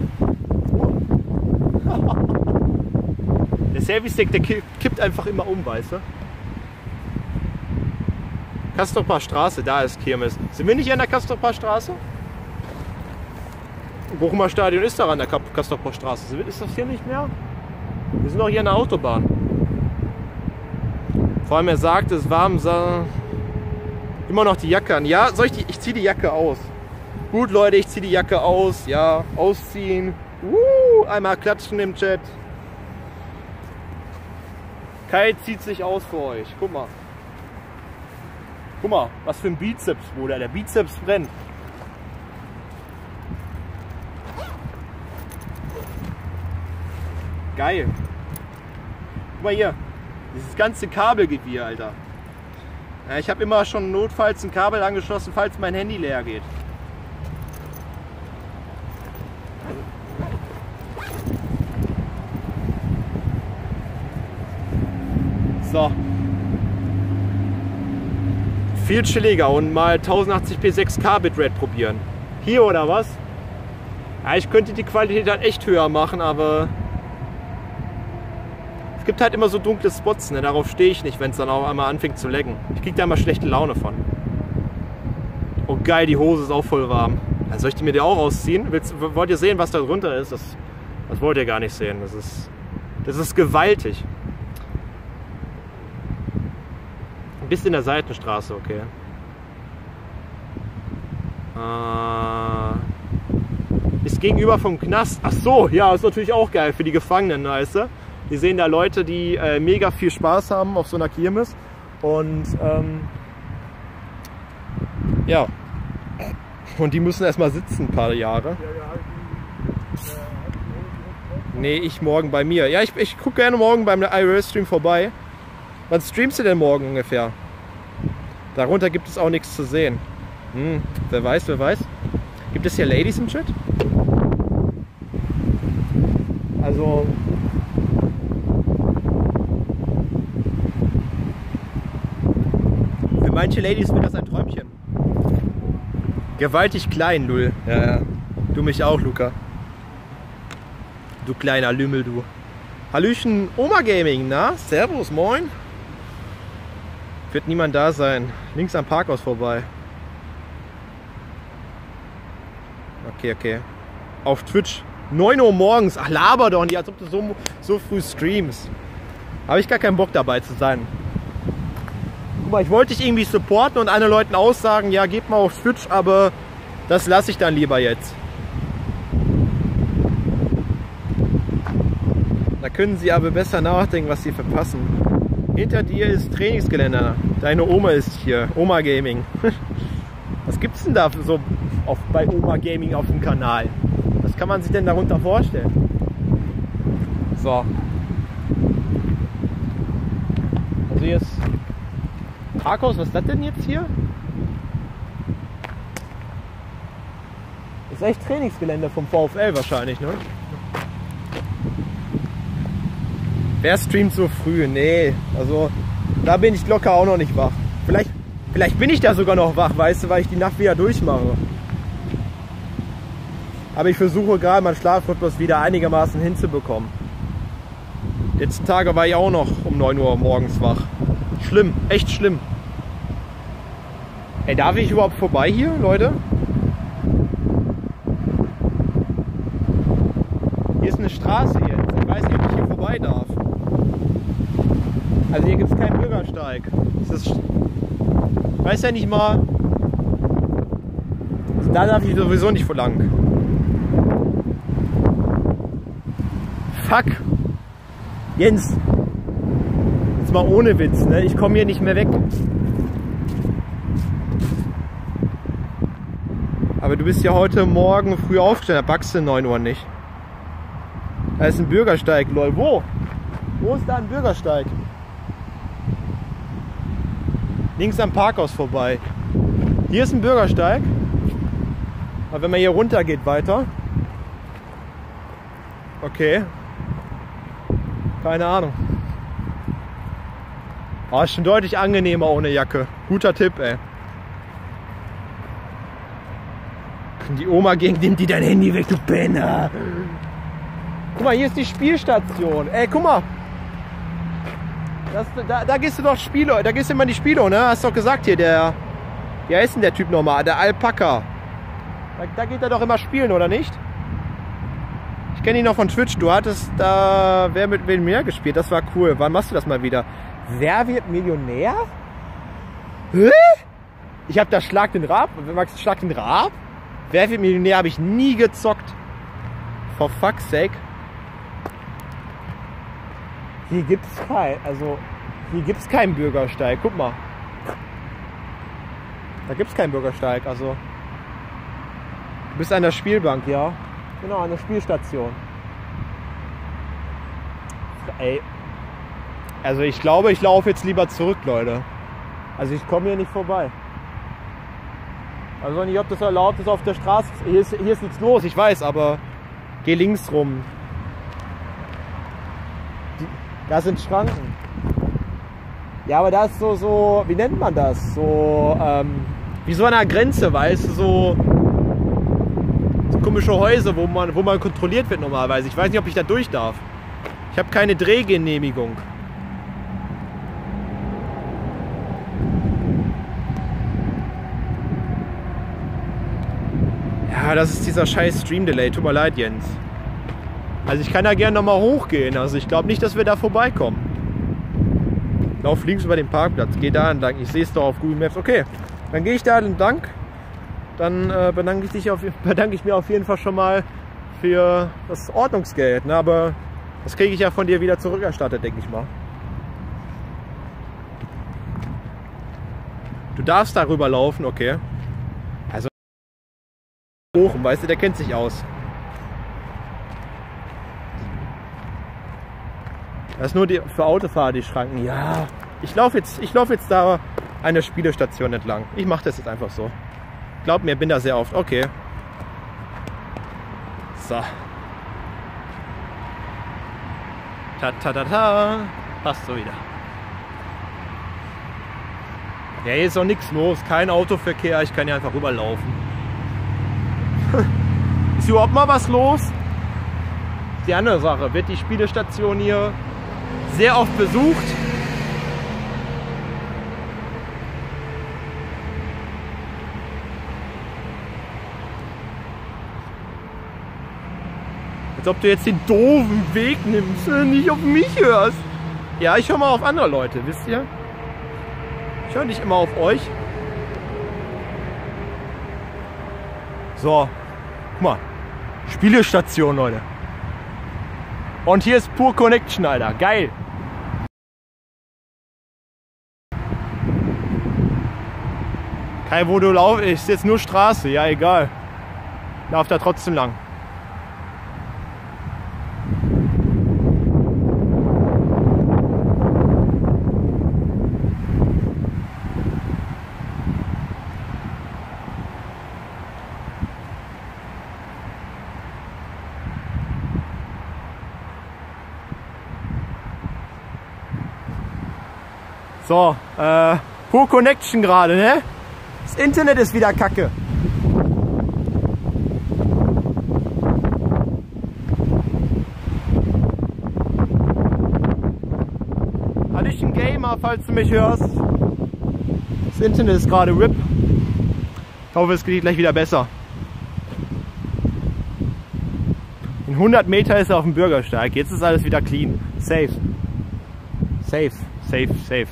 Der Selfie-Stick, der kippt einfach immer um, weißt du? Castorper Straße, da ist Kirmes. Sind wir nicht an der Castorper Straße? Bochumer Stadion ist da an der Castorper Straße. Ist das hier nicht mehr? Wir sind doch hier an der Autobahn. Vor allem er sagt, es ist warm, immer noch die Jacke an. Ja, soll ich die? Ich ziehe die Jacke aus. Gut, Leute, ich ziehe die Jacke aus. Ja, ausziehen. Uh, einmal klatschen im Chat. Kai zieht sich aus für euch. Guck mal. Guck mal, was für ein Bizeps, Bruder. Der Bizeps brennt. Geil. Guck mal hier. Dieses ganze Kabelgewirr, Alter. Ja, ich habe immer schon notfalls ein Kabel angeschlossen, falls mein Handy leer geht. So. Viel chilliger und mal tausendachtzig p sechs K Bitrate probieren. Hier oder was? Ja, ich könnte die Qualität halt echt höher machen, aber es gibt halt immer so dunkle Spots, ne? Darauf stehe ich nicht, wenn es dann auch einmal anfängt zu laggen. Ich kriege da immer schlechte Laune von. Oh geil, die Hose ist auch voll warm. Ja, soll ich die mir die auch ausziehen? Willst, wollt ihr sehen, was da drunter ist? Das, das wollt ihr gar nicht sehen. Das ist, das ist gewaltig. Bis in der Seitenstraße, okay. Äh, ist gegenüber vom Knast. Ach so, ja, ist natürlich auch geil für die Gefangenen, weißt du? Die sehen da Leute, die äh, mega viel Spaß haben auf so einer Kirmes. Und ähm, ja. Und die müssen erstmal sitzen ein paar Jahre. Nee, ich morgen bei mir. Ja, ich, ich gucke gerne morgen beim I R L-Stream vorbei. Wann streamst du denn morgen ungefähr? Darunter gibt es auch nichts zu sehen. Hm, wer weiß, wer weiß. Gibt es hier Ladies im Chat? Also... Für manche Ladies wird das ein Träumchen. Gewaltig klein, Lull. Ja, ja. Du mich auch, Luca. Du kleiner Lümmel, du. Hallöchen, Oma Gaming, na? Servus, moin. Wird niemand da sein. Links am Parkhaus vorbei. Okay, okay. Auf Twitch. neun Uhr morgens. Ach, laber doch nicht, als ob du so, so früh streamst. Habe ich gar keinen Bock dabei zu sein. Guck mal, ich wollte dich irgendwie supporten und anderen Leuten aussagen, ja, geht mal auf Twitch, aber das lasse ich dann lieber jetzt. Da können sie aber besser nachdenken, was sie verpassen. Hinter dir ist Trainingsgeländer. Deine Oma ist hier. Oma Gaming. Was gibt's denn da so auf, bei Oma Gaming auf dem Kanal? Was kann man sich denn darunter vorstellen? So. Also hier ist Parkhaus, was ist das denn jetzt hier? Das ist echt Trainingsgelände vom VfL wahrscheinlich, ne? Wer streamt so früh? Nee, also da bin ich locker auch noch nicht wach. Vielleicht, vielleicht bin ich da sogar noch wach, weißt du, weil ich die Nacht wieder durchmache. Aber ich versuche gerade meinen Schlafrhythmus wieder einigermaßen hinzubekommen. Die letzten Tage war ich auch noch um neun Uhr morgens wach. Schlimm, echt schlimm. Ey, darf ich überhaupt vorbei hier, Leute? Hier ist eine Straße jetzt. Ich weiß nicht, ob ich hier vorbei darf. Also hier gibt es keinen Bürgersteig. Das ist, ich weiß ja nicht mal. Also da darf ich sowieso nicht vor lang. Fuck. Jens. Jetzt mal ohne Witz, ne? Ich komme hier nicht mehr weg. Aber du bist ja heute Morgen früh aufgestanden, da backst du neun Uhr nicht. Da ist ein Bürgersteig, lol. Wo? Wo ist da ein Bürgersteig? Links am Parkhaus vorbei. Hier ist ein Bürgersteig. Aber wenn man hier runter geht weiter. Okay. Keine Ahnung. Oh, ist schon deutlich angenehmer ohne Jacke. Guter Tipp, ey. Die Oma gegen nimmt die dein Handy weg, du Penner. Guck mal, hier ist die Spielstation. Ey, guck mal. Das, da, da gehst du doch Spiele, da gehst du immer in die Spiele, ne? Hast doch gesagt hier, der. Wie heißt denn der Typ nochmal? Der Alpaka. Da, da geht er doch immer spielen, oder nicht? Ich kenne ihn noch von Twitch. Du hattest da Wer mit wem mehr gespielt. Das war cool. Wann machst du das mal wieder? Wer wird Millionär? Hä? Ich hab da Schlag den Raab. Magst du Schlag den Raab? Wer wird Millionär habe ich nie gezockt. For fuck's sake. Hier gibt's kein, also hier gibt's keinen Bürgersteig. Guck mal. Da gibt's keinen Bürgersteig. Also du bist an der Spielbank, ja? Genau, an der Spielstation. Ey. Also ich glaube, ich laufe jetzt lieber zurück, Leute. Also ich komme hier nicht vorbei. Also nicht, ob das erlaubt ist auf der Straße. Hier ist, hier ist nichts los, ich weiß, aber geh links rum. Die, da sind Schranken. Ja, aber da ist so, so, wie nennt man das? So, ähm, wie so an einer Grenze, weißt du, so, so komische Häuser, wo man, wo man kontrolliert wird normalerweise. Ich weiß nicht, ob ich da durch darf. Ich habe keine Drehgenehmigung. Ja, das ist dieser scheiß Stream-Delay. Tut mir leid, Jens. Also ich kann da gerne nochmal hochgehen. Also ich glaube nicht, dass wir da vorbeikommen. Lauf links über den Parkplatz. Geh da entlang. Ich sehe es doch auf Google Maps. Okay, dann gehe ich da entlang. Dann äh, bedanke, ich dich auf, bedanke ich mir auf jeden Fall schon mal für das Ordnungsgeld. Ne? Aber das kriege ich ja von dir wieder zurückerstattet, denke ich mal. Du darfst darüber laufen, okay. Also Bochum, weißt du, der kennt sich aus. Das ist nur die, für Autofahrer die Schranken. Ja, ich laufe jetzt, ich laufe jetzt da eine Spielestation entlang. Ich mache das jetzt einfach so. Glaub mir, bin da sehr oft. Okay. So. Ta ta ta ta. Passt so wieder. Ja, hier ist auch nichts los. Kein Autoverkehr. Ich kann hier einfach rüberlaufen. Ist überhaupt mal was los? Die andere Sache. Wird die Spielestation hier sehr oft besucht? Als ob du jetzt den doofen Weg nimmst und nicht auf mich hörst. Ja, ich höre mal auf andere Leute, wisst ihr? Ich höre nicht immer auf euch. So, guck mal. Spielestation, Leute. Und hier ist pur Connection, Alter. Geil. Kai, wo du laufst, ist jetzt nur Straße, ja egal. Lauf da trotzdem lang. So, äh, Poor Connection gerade, ne? Das Internet ist wieder kacke. Hallöchen Gamer, falls du mich hörst. Das Internet ist gerade R I P. Ich hoffe, es geht gleich wieder besser. In hundert Meter ist er auf dem Bürgersteig. Jetzt ist alles wieder clean. Safe. Safe, safe, safe.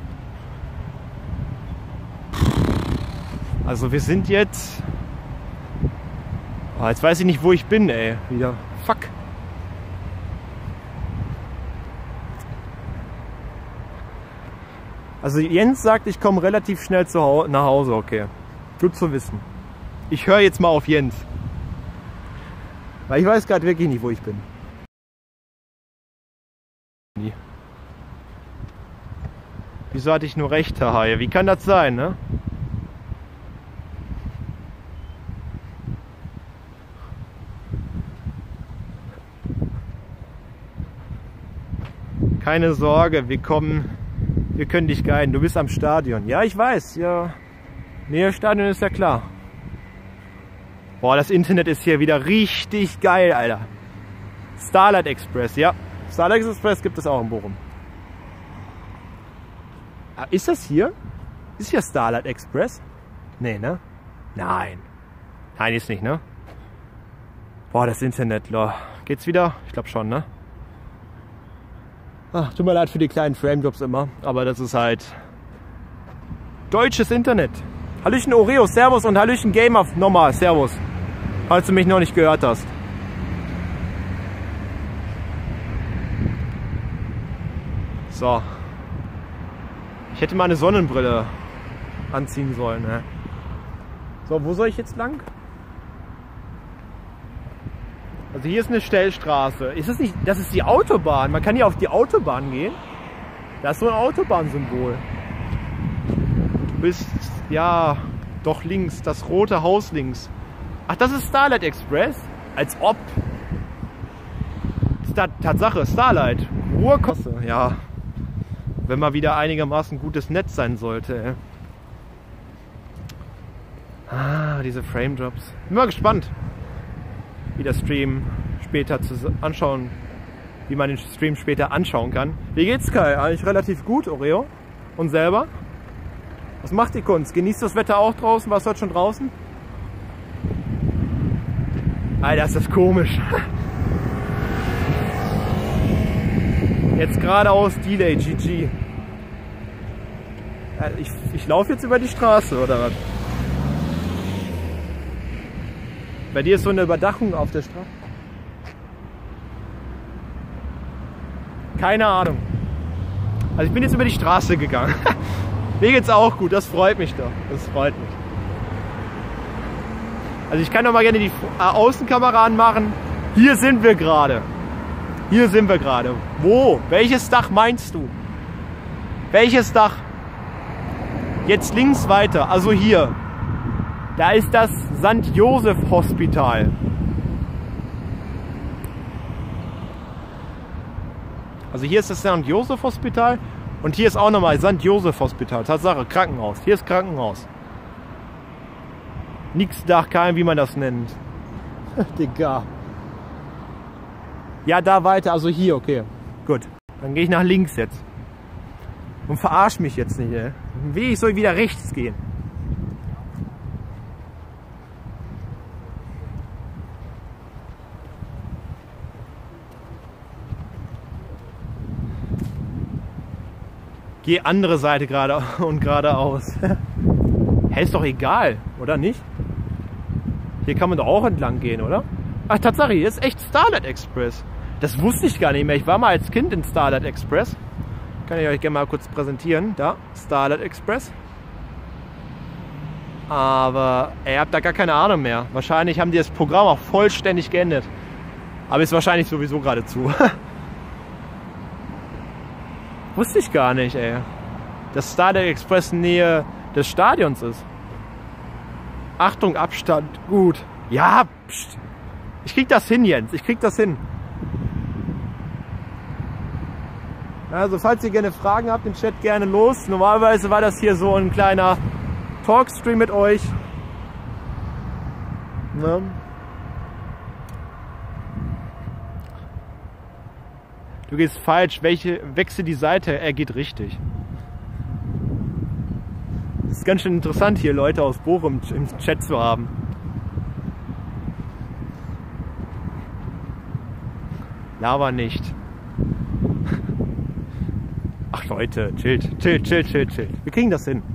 Also wir sind jetzt... Oh, jetzt weiß ich nicht, wo ich bin, ey. Wieder. Fuck. Also Jens sagt, ich komme relativ schnell zu Hause, nach Hause. Okay. Gut zu wissen. Ich höre jetzt mal auf Jens. Weil ich weiß gerade wirklich nicht, wo ich bin. Wieso hatte ich nur recht, haha? Wie kann das sein, ne? Keine Sorge, wir kommen, wir können dich guiden. Du bist am Stadion. Ja, ich weiß, ja. Nähe Stadion ist ja klar. Boah, das Internet ist hier wieder richtig geil, Alter. Starlight Express, ja. Starlight Express gibt es auch in Bochum. Ah, ist das hier? Ist hier Starlight Express? Nee, ne? Nein. Nein, ist nicht, ne? Boah, das Internet, lo. Geht's wieder? Ich glaube schon, ne? Ach, tut mir leid für die kleinen Frame-Drops immer, aber das ist halt deutsches Internet. Hallöchen Oreo, Servus und Hallöchen Gamer, nochmal, Servus, falls du mich noch nicht gehört hast. So. Ich hätte mal eine Sonnenbrille anziehen sollen, ne? So, wo soll ich jetzt lang? Also hier ist eine Stellstraße. Ist das nicht, das ist die Autobahn. Man kann hier auf die Autobahn gehen. Da ist so ein Autobahnsymbol. Du bist, ja, doch links, das rote Haus links. Ach, das ist Starlight Express? Als ob. Das ist Tatsache, Starlight. Ruhrkosse, ja. Wenn mal wieder einigermaßen gutes Netz sein sollte. Ey. Ah, diese Frame Drops. Bin mal gespannt, wie der Stream später zu anschauen, wie man den Stream später anschauen kann. Wie geht's, Kai? Eigentlich relativ gut, Oreo. Und selber? Was macht die Kunst? Genießt das Wetter auch draußen? Warst du heute schon draußen? Alter, ist das komisch. Jetzt geradeaus Delay, G G. Ich, ich laufe jetzt über die Straße, oder was? Bei dir ist so eine Überdachung auf der Straße? Keine Ahnung. Also ich bin jetzt über die Straße gegangen. Mir geht's auch gut, das freut mich doch. Das freut mich. Also ich kann doch mal gerne die Außenkamera anmachen. Hier sind wir gerade. Hier sind wir gerade. Wo? Welches Dach meinst du? Welches Dach? Jetzt links weiter, also hier. Da ist das Sankt Joseph Hospital. Also hier ist das Sankt Joseph Hospital und hier ist auch nochmal Sankt Joseph Hospital. Tatsache, Krankenhaus. Hier ist Krankenhaus. Nix Dach, kein, wie man das nennt. Digga. Ja, da weiter, also hier, okay. Gut. Dann gehe ich nach links jetzt. Und verarsch mich jetzt nicht, ey. Wie, ich soll wieder rechts gehen. Geh andere Seite gerade und geradeaus. Hä, ist doch egal, oder nicht? Hier kann man doch auch entlang gehen, oder? Ach, Tatsache, hier ist echt Starlight Express. Das wusste ich gar nicht mehr. Ich war mal als Kind in Starlight Express. Kann ich euch gerne mal kurz präsentieren. Da, Starlight Express. Aber ihr habt da gar keine Ahnung mehr. Wahrscheinlich haben die das Programm auch vollständig geändert. Aber ist wahrscheinlich sowieso gerade zu. Wusste ich gar nicht, ey. Dass Starlight Express in Nähe des Stadions ist. Achtung, Abstand, gut. Ja, pst. Ich krieg das hin, Jens. Ich krieg das hin. Also, falls ihr gerne Fragen habt, im Chat gerne los. Normalerweise war das hier so ein kleiner Talkstream mit euch. Ne? Du gehst falsch. Welche, wechsel die Seite, er geht richtig. Das ist ganz schön interessant, hier Leute aus Bochum im Chat zu haben. Laber nicht. Ach Leute, chillt, chillt, chillt, chillt, chillt. Wir kriegen das hin.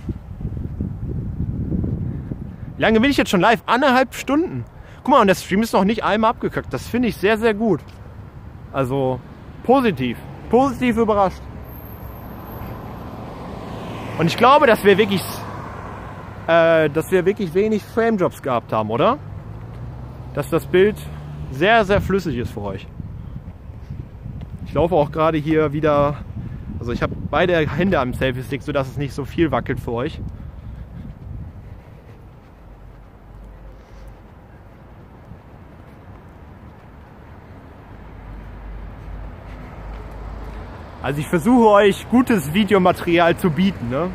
Wie lange bin ich jetzt schon live? Anderthalb Stunden. Guck mal, und der Stream ist noch nicht einmal abgekackt. Das finde ich sehr, sehr gut. Also positiv. Positiv überrascht. Und ich glaube, dass wir wirklich, äh, dass wir wirklich wenig Frame-Drops gehabt haben, oder? Dass das Bild sehr, sehr flüssig ist für euch. Ich laufe auch gerade hier wieder, also ich habe beide Hände am Selfie-Stick, sodass es nicht so viel wackelt für euch. Also ich versuche euch gutes Videomaterial zu bieten, ne?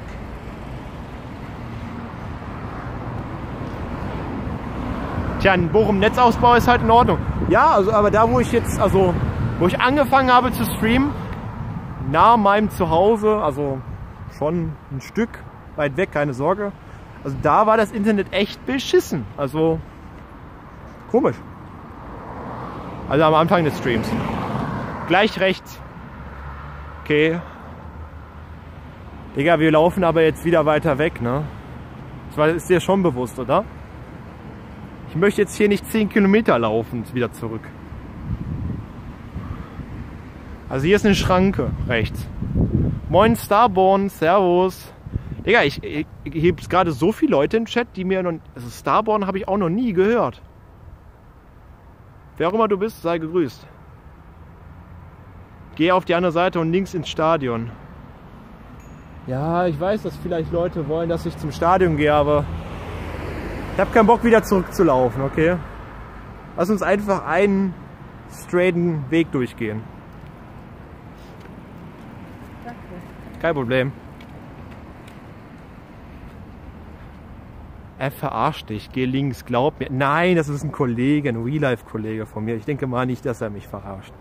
Tja, ein Bochum-Netzausbau ist halt in Ordnung. Ja, also aber da wo ich jetzt, also wo ich angefangen habe zu streamen, nahe meinem Zuhause, also schon ein Stück weit weg, keine Sorge. Also da war das Internet echt beschissen. Also komisch. Also am Anfang des Streams. Gleich rechts. Okay. Digga, wir laufen aber jetzt wieder weiter weg, ne? Das ist dir schon bewusst, oder? Ich möchte jetzt hier nicht zehn Kilometer laufen, wieder zurück. Also hier ist eine Schranke, rechts. Moin Starborn, servus. Digga, ich, ich, ich habe gerade so viele Leute im Chat, die mir noch... Also Starborn habe ich auch noch nie gehört. Wer auch immer du bist, sei gegrüßt. Geh auf die andere Seite und links ins Stadion. Ja, ich weiß, dass vielleicht Leute wollen, dass ich zum Stadion gehe, aber ich habe keinen Bock, wieder zurückzulaufen, okay? Lass uns einfach einen straighten Weg durchgehen. Danke. Kein Problem. Er verarscht dich, geh links, glaub mir. Nein, das ist ein Kollege, ein Real-Life-Kollege von mir. Ich denke mal nicht, dass er mich verarscht.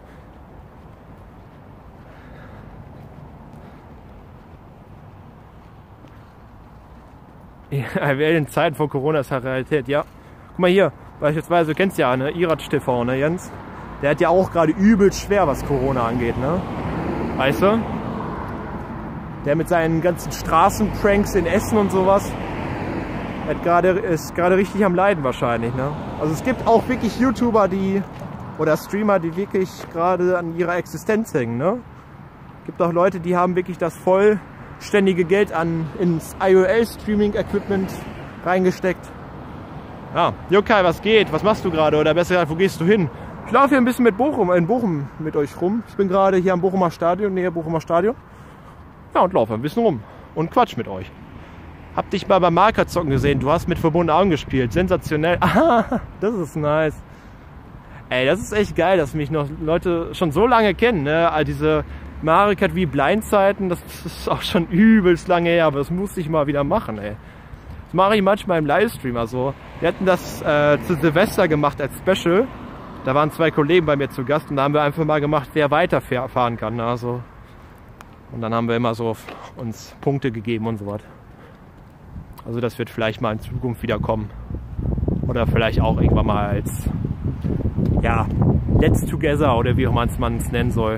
Ja, in Zeiten vor Corona ist halt Realität, ja. Guck mal hier, beispielsweise, du kennst ja, ne, Iratsch T V, ne, Jens? Der hat ja auch gerade übelst schwer, was Corona angeht, ne? Weißt du? Der mit seinen ganzen Straßenpranks in Essen und sowas, hat grade, ist gerade richtig am Leiden wahrscheinlich, ne? Also es gibt auch wirklich YouTuber, die, oder Streamer, die wirklich gerade an ihrer Existenz hängen, ne? Gibt auch Leute, die haben wirklich das voll ständige Geld an ins I O L-Streaming-Equipment reingesteckt. Ja, Jokai, was geht? Was machst du gerade? Oder besser gesagt, wo gehst du hin? Ich laufe hier ein bisschen mit Bochum, in Bochum mit euch rum. Ich bin gerade hier am Bochumer Stadion, nähe Bochumer Stadion. Ja, und laufe ein bisschen rum und quatsch mit euch. Hab dich mal beim Markerzocken gesehen. Du hast mit verbundenen Augen gespielt. Sensationell. Ah, das ist nice. Ey, das ist echt geil, dass mich noch Leute schon so lange kennen, ne? All diese Mario Kart wie Blindzeiten, das ist auch schon übelst lange her, aber das musste ich mal wieder machen, ey. Das mache ich manchmal im Livestream, also wir hatten das äh, zu Silvester gemacht als Special. Da waren zwei Kollegen bei mir zu Gast und da haben wir einfach mal gemacht, wer weiterfahren kann, also. Und dann haben wir immer so uns Punkte gegeben und so was. Also das wird vielleicht mal in Zukunft wieder kommen. Oder vielleicht auch irgendwann mal als, ja, Let's Together oder wie auch man es nennen soll.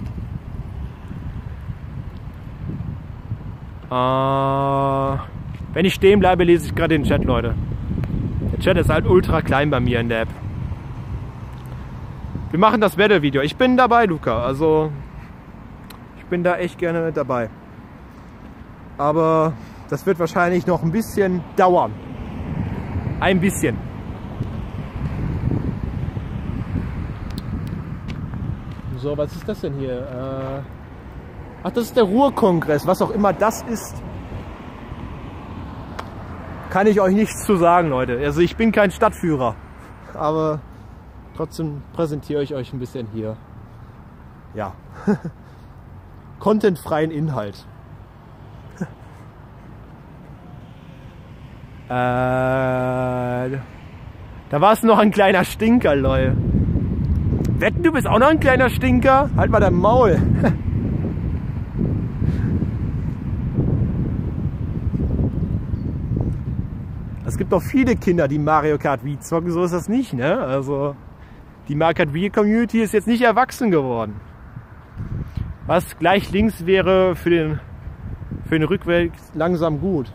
Äh, wenn ich stehen bleibe, lese ich gerade den Chat, Leute. Der Chat ist halt ultra klein bei mir in der App. Wir machen das Battle-Video. Ich bin dabei, Luca. Also, ich bin da echt gerne mit dabei. Aber Das wird wahrscheinlich noch ein bisschen dauern. Ein bisschen. So, was ist das denn hier? Äh Ach, das ist der Ruhrkongress, was auch immer das ist. Kann ich euch nichts zu sagen, Leute. Also ich bin kein Stadtführer. Aber trotzdem präsentiere ich euch ein bisschen hier. Ja. Contentfreien Inhalt. äh, da war es noch ein kleiner Stinker, Leute. Wetten, du bist auch noch ein kleiner Stinker? Halt mal dein Maul. Es gibt doch viele Kinder, die Mario Kart Wii zocken, so ist das nicht, ne? Also die Mario Kart Wii Community ist jetzt nicht erwachsen geworden. Was gleich links wäre für den, für den Rückweg langsam gut.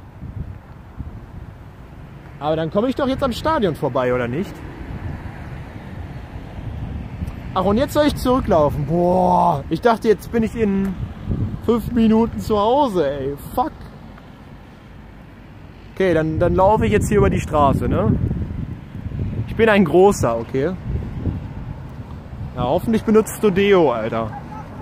Aber dann komme ich doch jetzt am Stadion vorbei, oder nicht? Ach, und jetzt soll ich zurücklaufen. Boah, ich dachte, jetzt bin ich in fünf Minuten zu Hause, ey. Fuck. Okay, dann, dann laufe ich jetzt hier über die Straße, ne? Ich bin ein Großer, okay? Ja, hoffentlich benutzt du Deo, Alter.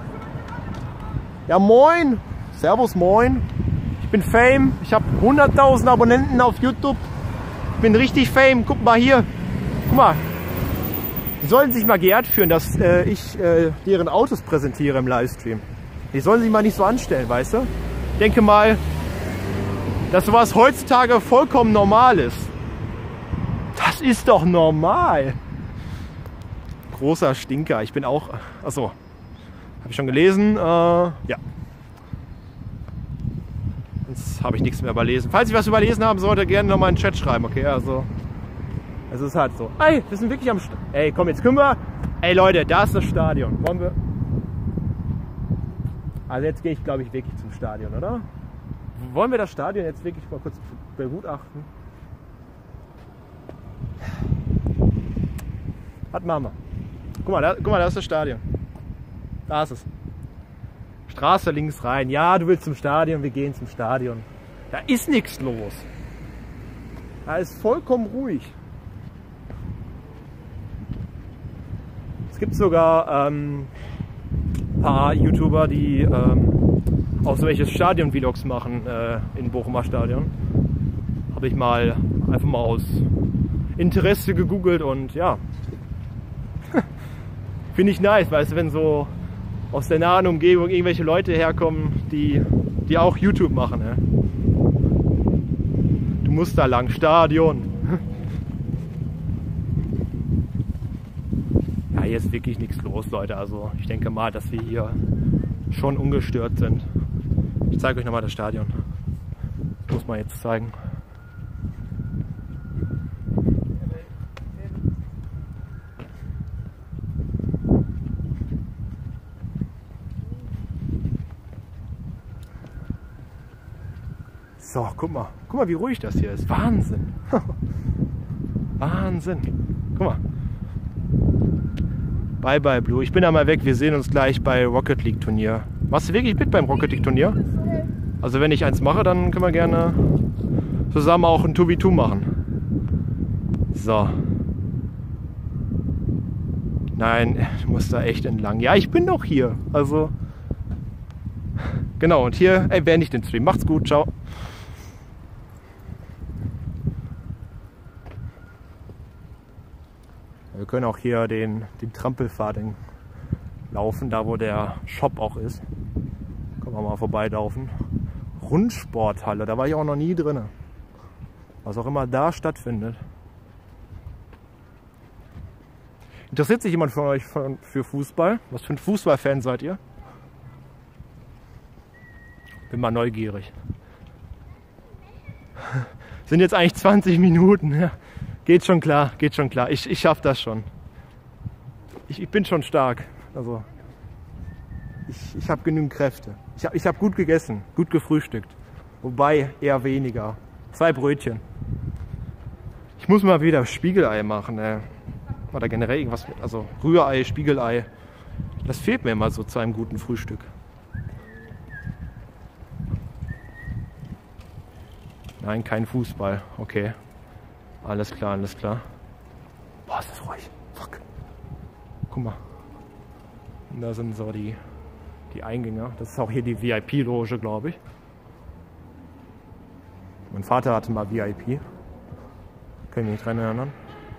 Ja, moin! Servus, moin! Ich bin Fame, ich habe hunderttausend Abonnenten auf YouTube. Ich bin richtig Fame, guck mal hier. Guck mal. Die sollen sich mal geehrt führen, dass äh, ich äh, deren Autos präsentiere im Livestream. Die sollen sich mal nicht so anstellen, weißt du? Ich denke mal, dass sowas heutzutage vollkommen normal ist. Das ist doch normal. Großer Stinker. Ich bin auch... Achso. Habe ich schon gelesen. Äh, ja. Jetzt habe ich nichts mehr überlesen. Falls ich was überlesen haben sollte, gerne nochmal in den Chat schreiben. Okay, also... Es ist halt so. Ey, wir sind wirklich am... St Ey, komm, jetzt können wir... Ey, Leute, da ist das Stadion. Wollen wir... Also jetzt gehe ich, glaube ich, wirklich zum Stadion, oder? Wollen wir das Stadion jetzt wirklich mal kurz begutachten? Was machen wir? Guck mal, da, guck mal, da ist das Stadion. Da ist es. Straße links rein. Ja, du willst zum Stadion, wir gehen zum Stadion. Da ist nichts los. Da ist vollkommen ruhig. Es gibt sogar ähm, ein paar YouTuber, die ähm, auch solche Stadion-Vlogs machen äh, in Bochumer Stadion. Habe ich mal einfach mal aus Interesse gegoogelt und ja. Finde ich nice, weißt du, wenn so aus der nahen Umgebung irgendwelche Leute herkommen, die, die auch YouTube machen. Ne? Du musst da lang, Stadion. Ja, hier ist wirklich nichts los, Leute. Also ich denke mal, dass wir hier schon ungestört sind. Ich zeige euch nochmal das Stadion. Das muss man jetzt zeigen. So, guck mal. Guck mal, wie ruhig das hier ist. Wahnsinn. Wahnsinn. Guck mal. Bye bye Blue. Ich bin einmal weg. Wir sehen uns gleich bei Rocket League Turnier. Machst du wirklich mit beim Rocket League Turnier? Also wenn ich eins mache, dann können wir gerne zusammen auch ein zwei gegen zwei machen. So. Nein, du musst da echt entlang. Ja, ich bin doch hier. Also. Genau, und hier erwähne ich den Stream. Macht's gut, ciao. Wir können auch hier den, den Trampelpfad laufen, da wo der Shop auch ist. Können wir mal vorbeilaufen. Rundsporthalle, da war ich auch noch nie drin. Was auch immer da stattfindet. Interessiert sich jemand von euch für Fußball? Was für ein Fußballfan seid ihr? Bin mal neugierig. Sind jetzt eigentlich zwanzig Minuten. Ja. Geht schon klar, geht schon klar. Ich, ich schaff das schon. Ich, ich bin schon stark. Also ich, ich habe genügend Kräfte. Ich habe ich hab gut gegessen, gut gefrühstückt. Wobei eher weniger. Zwei Brötchen. Ich muss mal wieder Spiegelei machen. Ey. Oder generell irgendwas mit. Also Rührei, Spiegelei. Das fehlt mir immer so zu einem guten Frühstück. Nein, kein Fußball. Okay. Alles klar, alles klar. Boah, ist das ruhig. Fuck. Guck mal. Und da sind so die, die Eingänge. Das ist auch hier die V I P-Loge, glaube ich. Mein Vater hatte mal V I P. Kann ich mich nicht dran erinnern.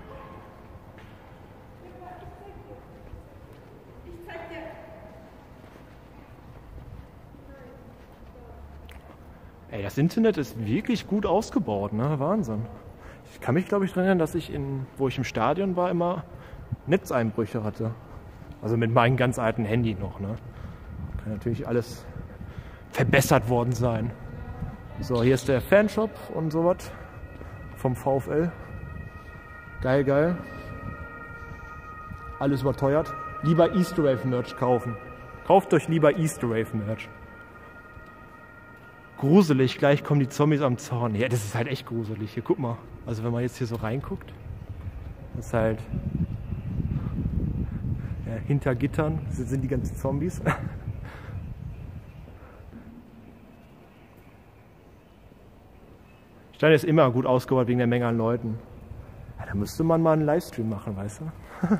Ey, das Internet ist wirklich gut ausgebaut, ne? Wahnsinn. Ich kann mich, glaube ich, daran erinnern, dass ich, in, wo ich im Stadion war, immer Netzeinbrüche hatte. Also mit meinem ganz alten Handy noch, ne? Kann natürlich alles verbessert worden sein. So, hier ist der Fanshop und sowas vom VfL. Geil, geil. Alles überteuert. Lieber Easter Wave Merch kaufen. Kauft euch lieber Easter Wave Merch. Gruselig, gleich kommen die Zombies am Zaun. Ja, das ist halt echt gruselig. Hier, guck mal. Also wenn man jetzt hier so reinguckt, das ist halt ja, hinter Gittern sind die ganzen Zombies. Stein ist immer gut ausgebaut wegen der Menge an Leuten. Ja, da müsste man mal einen Livestream machen, weißt du?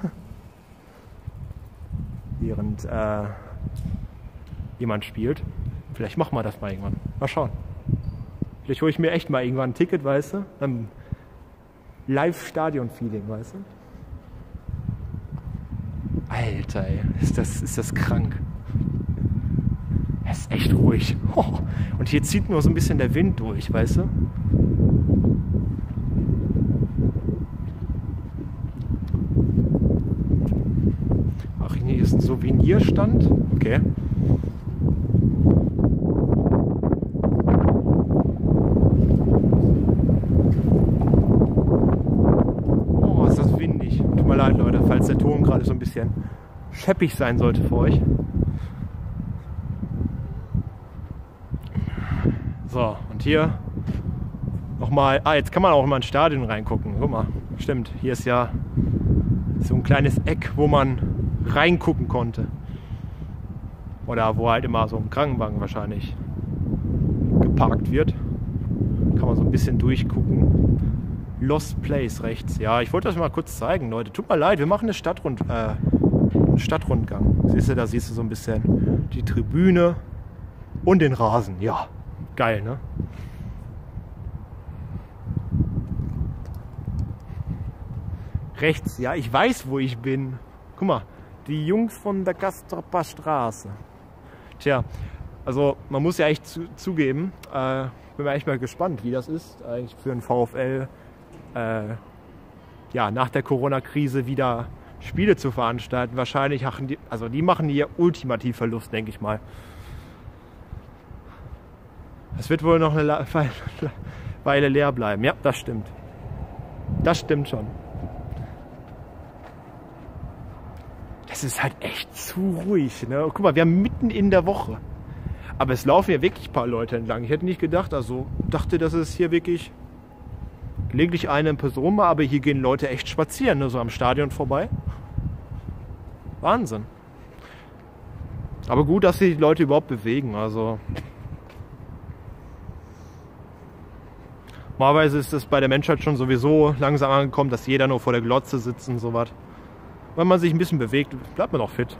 Während äh, jemand spielt. Vielleicht machen wir das mal irgendwann. Mal schauen. Vielleicht hole ich mir echt mal irgendwann ein Ticket, weißt du? Dann Live-Stadion-Feeling, weißt du? Alter, ey. Ist das, ist das krank. Es ist echt ruhig. Oh. Und hier zieht nur so ein bisschen der Wind durch, weißt du? Ach, hier ist ein Souvenirstand. Okay. Oh, ist das windig. Tut mir leid, Leute, falls der Ton gerade so ein bisschen scheppig sein sollte für euch. So, und hier nochmal, ah, jetzt kann man auch mal ins Stadion reingucken. Guck mal, stimmt, hier ist ja so ein kleines Eck, wo man reingucken konnte. Oder wo halt immer so ein Krankenwagen wahrscheinlich geparkt wird. Kann man so ein bisschen durchgucken. Lost Place rechts. Ja, ich wollte euch mal kurz zeigen, Leute. Tut mir leid, wir machen eine Stadtrund, äh, einen Stadtrundgang. Siehst du, da siehst du so ein bisschen die Tribüne und den Rasen. Ja. Geil, ne? Rechts, ja, ich weiß, wo ich bin. Guck mal, die Jungs von der Gastropper Straße. Tja, also man muss ja echt zu, zugeben, äh, bin mir echt mal gespannt, wie das ist, eigentlich für einen VfL, äh, ja, nach der Corona-Krise wieder Spiele zu veranstalten. Wahrscheinlich machen die, also die machen hier ultimativ Verlust, denke ich mal. Es wird wohl noch eine Weile leer bleiben. Ja, das stimmt. Das stimmt schon. Das ist halt echt zu ruhig. Ne? Guck mal, wir haben mitten in der Woche. Aber es laufen ja wirklich ein paar Leute entlang. Ich hätte nicht gedacht, also dachte, dass es hier wirklich gelegentlich eine Person war, aber hier gehen Leute echt spazieren, ne? So am Stadion vorbei. Wahnsinn. Aber gut, dass sich die Leute überhaupt bewegen. Also normalerweise ist es bei der Menschheit schon sowieso langsam angekommen, dass jeder nur vor der Glotze sitzt und so was. Wenn man sich ein bisschen bewegt, bleibt man auch fit.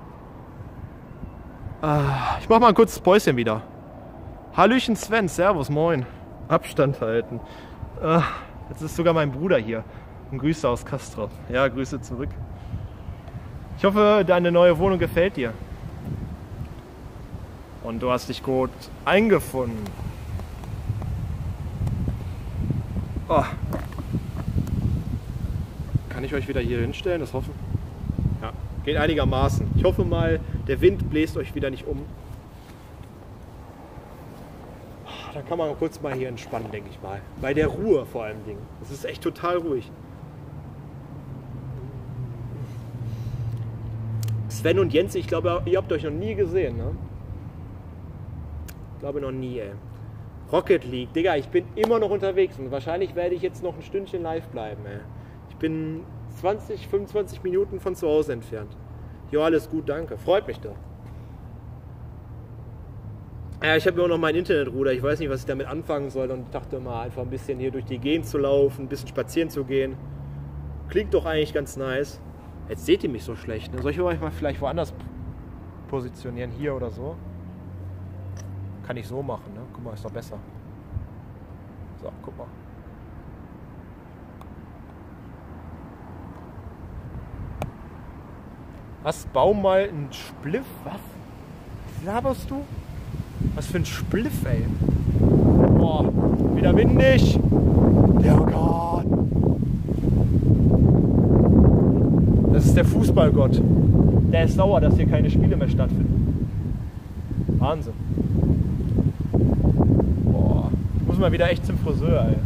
Ich mache mal ein kurzes Päuschen wieder. Hallöchen Sven, servus, moin. Abstand halten. Jetzt ist sogar mein Bruder hier. Und Grüße aus Castrop. Ja, Grüße zurück. Ich hoffe, deine neue Wohnung gefällt dir. Und du hast dich gut eingefunden. Oh. Kann ich euch wieder hier hinstellen? Das hoffe ich. Ja, geht einigermaßen. Ich hoffe mal, der Wind bläst euch wieder nicht um. Da kann man kurz mal hier entspannen, denke ich mal. Bei der Ruhe vor allem. Es ist echt total ruhig. Sven und Jens, ich glaube, ihr habt euch noch nie gesehen, ne? Ich glaube noch nie, ey. Rocket League, Digga, ich bin immer noch unterwegs und wahrscheinlich werde ich jetzt noch ein Stündchen live bleiben, ey. Ich bin zwanzig, fünfundzwanzig Minuten von zu Hause entfernt. Jo, alles gut, danke. Freut mich doch. Ja, ich habe immer noch meinen Internetruder. Ich weiß nicht, was ich damit anfangen soll und dachte mal, einfach ein bisschen hier durch die Gegend zu laufen, ein bisschen spazieren zu gehen. Klingt doch eigentlich ganz nice. Jetzt seht ihr mich so schlecht. Ne? Soll ich euch mal vielleicht woanders positionieren? Hier oder so? Kann ich so machen, ne? Guck mal, ist doch besser. So, guck mal. Was? Bau mal einen Spliff? Was? Was laberst du? Was für ein Spliff, ey. Boah, wieder windig. Oh Gott. Das ist der Fußballgott. Der ist sauer, dass hier keine Spiele mehr stattfinden. Wahnsinn. Boah, ich muss mal wieder echt zum Friseur, ey.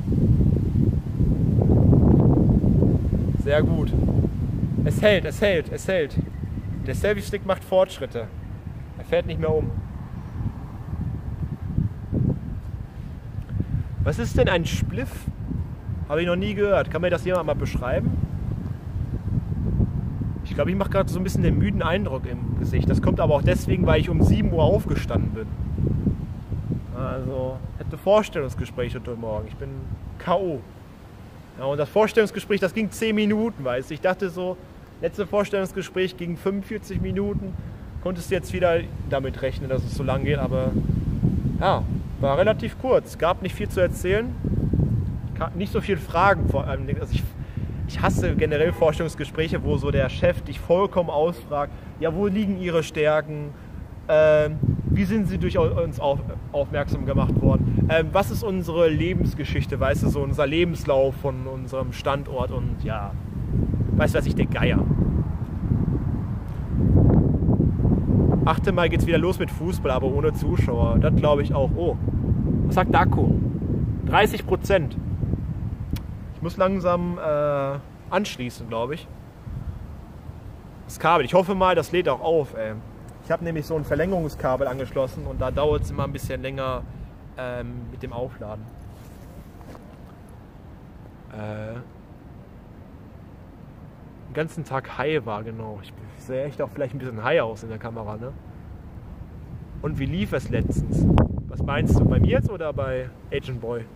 Sehr gut. Es hält, es hält, es hält. Der Selfie-Stick macht Fortschritte. Er fährt nicht mehr um. Was ist denn ein Spliff? Habe ich noch nie gehört. Kann mir das jemand mal beschreiben? Ich glaube, ich mache gerade so ein bisschen den müden Eindruck im Gesicht. Das kommt aber auch deswegen, weil ich um sieben Uhr aufgestanden bin. Also, hätte Vorstellungsgespräch heute Morgen. Ich bin K O Ja, und das Vorstellungsgespräch, das ging zehn Minuten, weißt du. Ich dachte so, letzte Vorstellungsgespräch ging fünfundvierzig Minuten. Konntest jetzt wieder damit rechnen, dass es so lang geht, aber ja, war relativ kurz. Gab nicht viel zu erzählen. Nicht so viele Fragen vor allem. Also ich, ich hasse generell Vorstellungsgespräche, wo so der Chef dich vollkommen ausfragt, ja, wo liegen Ihre Stärken? Ähm, wie sind Sie durch uns auf, aufmerksam gemacht worden? Ähm, was ist unsere Lebensgeschichte, weißt du, so unser Lebenslauf von unserem Standort und ja, weißt du was, ich der Geier. Achte Mal geht's wieder los mit Fußball, aber ohne Zuschauer. Das glaube ich auch. Oh, was sagt Daco? dreißig Prozent. Ich muss langsam äh, anschließen, glaube ich. Das Kabel. Ich hoffe mal, das lädt auch auf. Ey. Ich habe nämlich so ein Verlängerungskabel angeschlossen und da dauert es immer ein bisschen länger ähm, mit dem Aufladen. Äh, den ganzen Tag high war, genau. Ich sehe echt auch vielleicht ein bisschen high aus in der Kamera, ne? Und wie lief es letztens? Was meinst du, bei mir jetzt oder bei Agent Boy?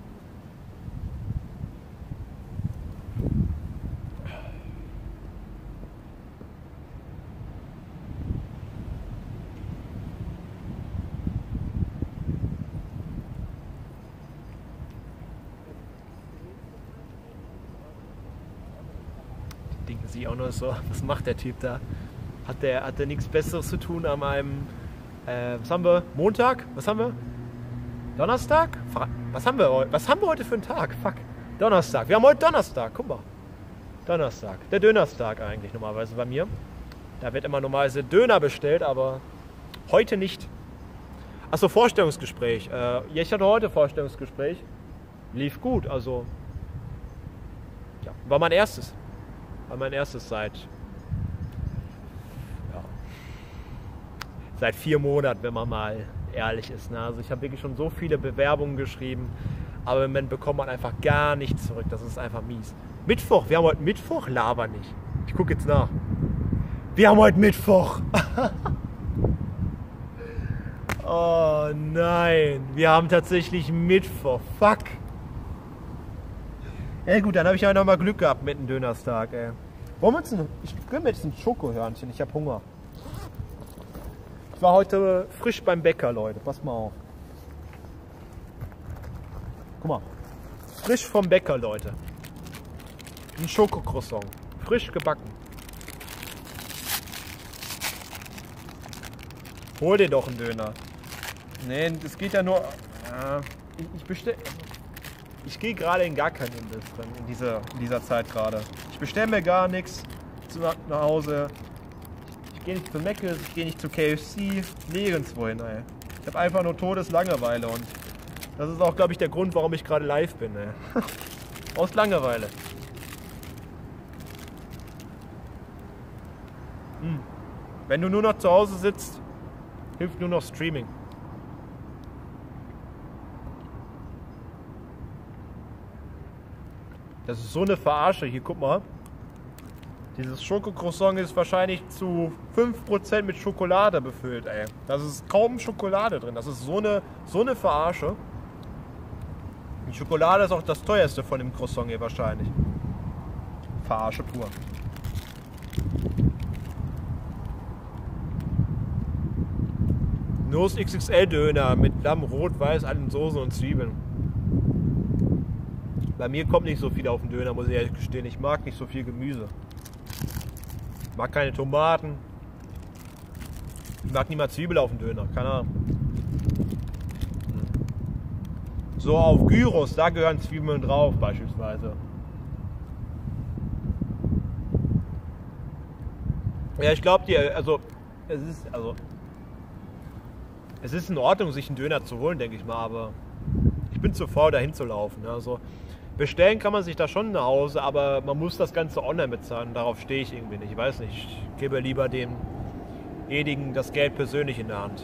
Denken Sie auch nur so, was macht der Typ da? Hat der, hat der nichts Besseres zu tun an einem, äh, was haben wir? Montag? Was haben wir? Donnerstag? Was haben wir heute? Was haben wir heute für einen Tag? Fuck. Donnerstag. Wir haben heute Donnerstag. Guck mal. Donnerstag. Der Dönerstag eigentlich normalerweise bei mir. Da wird immer normalerweise Döner bestellt, aber heute nicht. Achso, Vorstellungsgespräch. Äh, ja, ich hatte heute Vorstellungsgespräch. Lief gut, also ja, war mein erstes. War mein erstes seit ja, seit vier Monaten, wenn man mal ehrlich ist. Ne? Also ich habe wirklich schon so viele Bewerbungen geschrieben, aber im Moment bekommt man einfach gar nichts zurück. Das ist einfach mies. Mittwoch, wir haben heute Mittwoch? Laber nicht. Ich gucke jetzt nach. Wir haben heute Mittwoch. Oh nein, wir haben tatsächlich Mittwoch. Fuck. Ja gut, dann habe ich ja noch mal Glück gehabt mit dem Dönerstag. Ey. Wollen wir jetzt ein, ich gönne mir jetzt ein Schokohörnchen, ich habe Hunger. Ich war heute frisch beim Bäcker, Leute. Pass mal auf. Guck mal. Frisch vom Bäcker, Leute. Ein Schokocroissant. Frisch gebacken. Hol dir doch einen Döner. Nee, das geht ja nur... Äh, ich ich bestell... Ich gehe gerade in gar keinen Imbiss drin, in dieser, in dieser Zeit gerade. Ich bestelle mir gar nichts zu, nach Hause. Ich gehe nicht zu Mc's, ich gehe nicht zu K F C, nirgendwo hin, ey. Ich habe einfach nur Todeslangeweile und das ist auch, glaube ich, der Grund, warum ich gerade live bin, ey. Aus Langeweile. Hm. Wenn du nur noch zu Hause sitzt, hilft nur noch Streaming. Das ist so eine Verarsche. Hier, guck mal. Dieses Schokocroissant ist wahrscheinlich zu fünf Prozent mit Schokolade befüllt, ey. Da ist kaum Schokolade drin. Das ist so eine, so eine Verarsche. Die Schokolade ist auch das teuerste von dem Croissant hier wahrscheinlich. Verarsche pur. Nuss X X L-Döner mit Lamm, Rot, Weiß, allen Soßen und Zwiebeln. Bei mir kommt nicht so viel auf den Döner, muss ich ehrlich gestehen. Ich mag nicht so viel Gemüse. Ich mag keine Tomaten. Ich mag nicht mal Zwiebel auf dem Döner, keine Ahnung. So auf Gyros, da gehören Zwiebeln drauf beispielsweise. Ja, ich glaube dir, also es ist, also es ist in Ordnung, sich einen Döner zu holen, denke ich mal, aber ich bin zu faul, dahin zu laufen. Also bestellen kann man sich da schon nach Hause, aber man muss das Ganze online bezahlen. Darauf stehe ich irgendwie nicht. Ich weiß nicht, ich gebe lieber demjenigen das Geld persönlich in der Hand.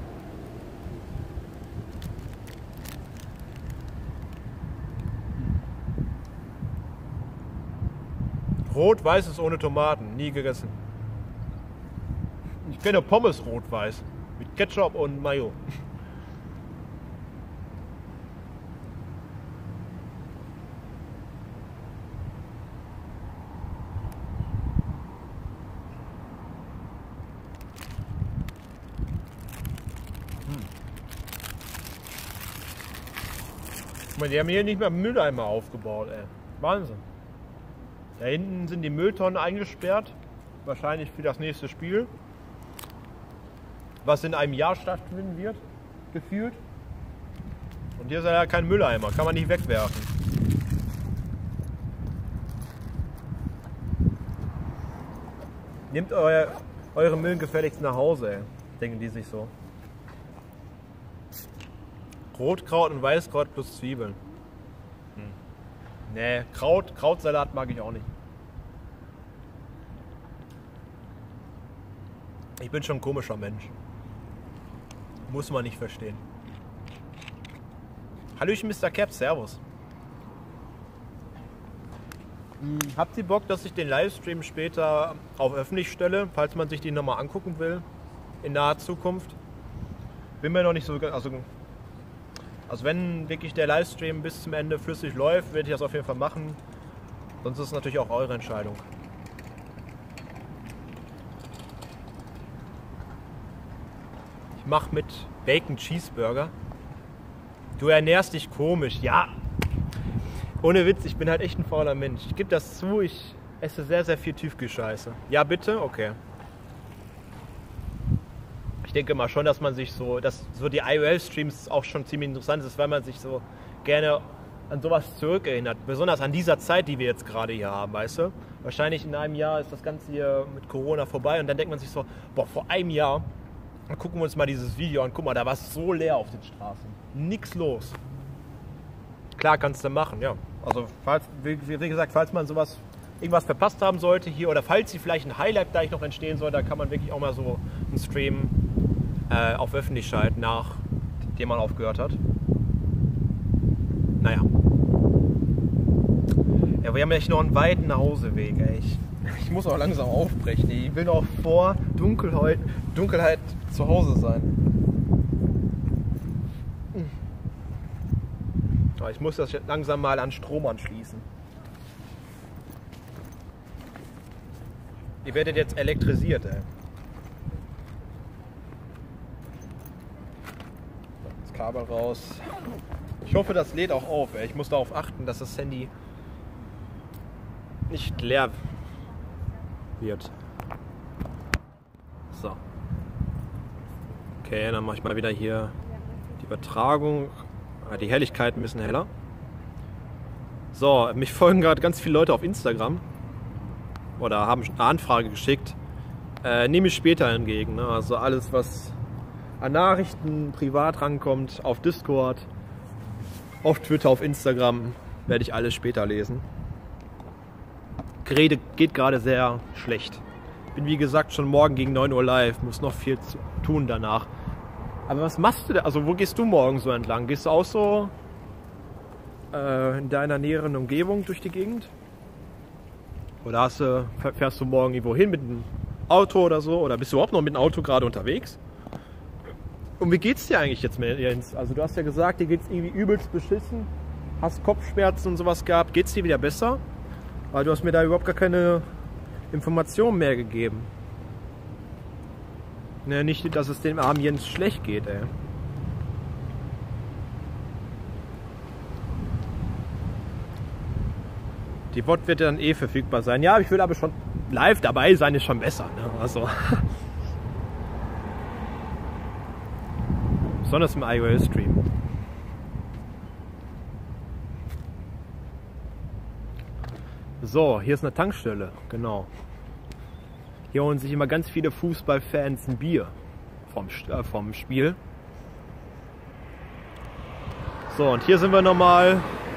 Rot-Weiß ist ohne Tomaten, nie gegessen. Ich kenne Pommes rot-weiß mit Ketchup und Mayo. Die haben hier nicht mehr Mülleimer aufgebaut, ey. Wahnsinn. Da hinten sind die Mülltonnen eingesperrt. Wahrscheinlich für das nächste Spiel. Was in einem Jahr stattfinden wird, gefühlt. Und hier ist ja kein Mülleimer, kann man nicht wegwerfen. Nehmt euer, eure Müll gefälligst nach Hause, ey. Denken die sich so. Rotkraut und Weißkraut plus Zwiebeln. Hm. Nee, Kraut, Krautsalat mag ich auch nicht. Ich bin schon ein komischer Mensch. Muss man nicht verstehen. Hallöchen Mister Cap, servus. Hm, habt ihr Bock, dass ich den Livestream später auf öffentlich stelle, falls man sich den nochmal angucken will, in naher Zukunft? Bin mir noch nicht so... Also, Also wenn wirklich der Livestream bis zum Ende flüssig läuft, werde ich das auf jeden Fall machen. Sonst ist es natürlich auch eure Entscheidung. Ich mache mit Bacon Cheeseburger. Du ernährst dich komisch. Ja, ohne Witz, ich bin halt echt ein fauler Mensch. Ich gebe das zu, ich esse sehr, sehr viel Tiefkühlscheiße. Ja, bitte? Okay. Ich denke mal schon, dass man sich so, dass so die I O L-Streams auch schon ziemlich interessant ist, weil man sich so gerne an sowas zurückerinnert. Besonders an dieser Zeit, die wir jetzt gerade hier haben, weißt du? Wahrscheinlich in einem Jahr ist das Ganze hier mit Corona vorbei und dann denkt man sich so, boah, vor einem Jahr, dann gucken wir uns mal dieses Video an, guck mal, da war es so leer auf den Straßen. Nix los. Klar, kannst du machen, ja. Also, falls, wie, wie gesagt, falls man sowas, irgendwas verpasst haben sollte hier oder falls sie vielleicht ein Highlight gleich noch entstehen soll, da kann man wirklich auch mal so einen Stream Äh, auf öffentlich schalten, nachdem man aufgehört hat. Naja. Ja, wir haben echt noch einen weiten Nachhauseweg, ey. Ich, ich muss auch langsam aufbrechen. Ich will noch vor Dunkelheit, Dunkelheit zu Hause sein. Aber ich muss das jetzt langsam mal an Strom anschließen. Ihr werdet jetzt elektrisiert, ey. Kabel raus. Ich hoffe, das lädt auch auf. Ey. Ich muss darauf achten, dass das Handy nicht leer wird. So. Okay, dann mache ich mal wieder hier die Übertragung. Die Helligkeit ein bisschen heller. So, mich folgen gerade ganz viele Leute auf Instagram. Oder haben eine Anfrage geschickt. Äh, nehme ich später entgegen. Ne? Also alles, was an Nachrichten privat rankommt, auf Discord, auf Twitter, auf Instagram, werde ich alles später lesen. Gerede geht gerade sehr schlecht. Bin wie gesagt schon morgen gegen neun Uhr live, muss noch viel zu tun danach. Aber was machst du da? Also wo gehst du morgen so entlang? Gehst du auch so äh, in deiner näheren Umgebung durch die Gegend? Oder hast du, fährst du morgen irgendwo hin mit dem Auto oder so? Oder bist du überhaupt noch mit dem Auto gerade unterwegs? Und wie geht's dir eigentlich jetzt, Jens? Also du hast ja gesagt, dir geht's irgendwie übelst beschissen. Hast Kopfschmerzen und sowas gehabt. Geht's dir wieder besser? Weil du hast mir da überhaupt gar keine Informationen mehr gegeben. Ne, nicht, dass es dem armen Jens schlecht geht, ey. Die V O D wird dann eh verfügbar sein. Ja, ich will aber schon live dabei sein, ist schon besser. Ne? Also. Besonders im iOS-Stream. So, hier ist eine Tankstelle, genau. Hier holen sich immer ganz viele Fußballfans ein Bier vom, äh, vom Spiel. So, und hier sind wir nochmal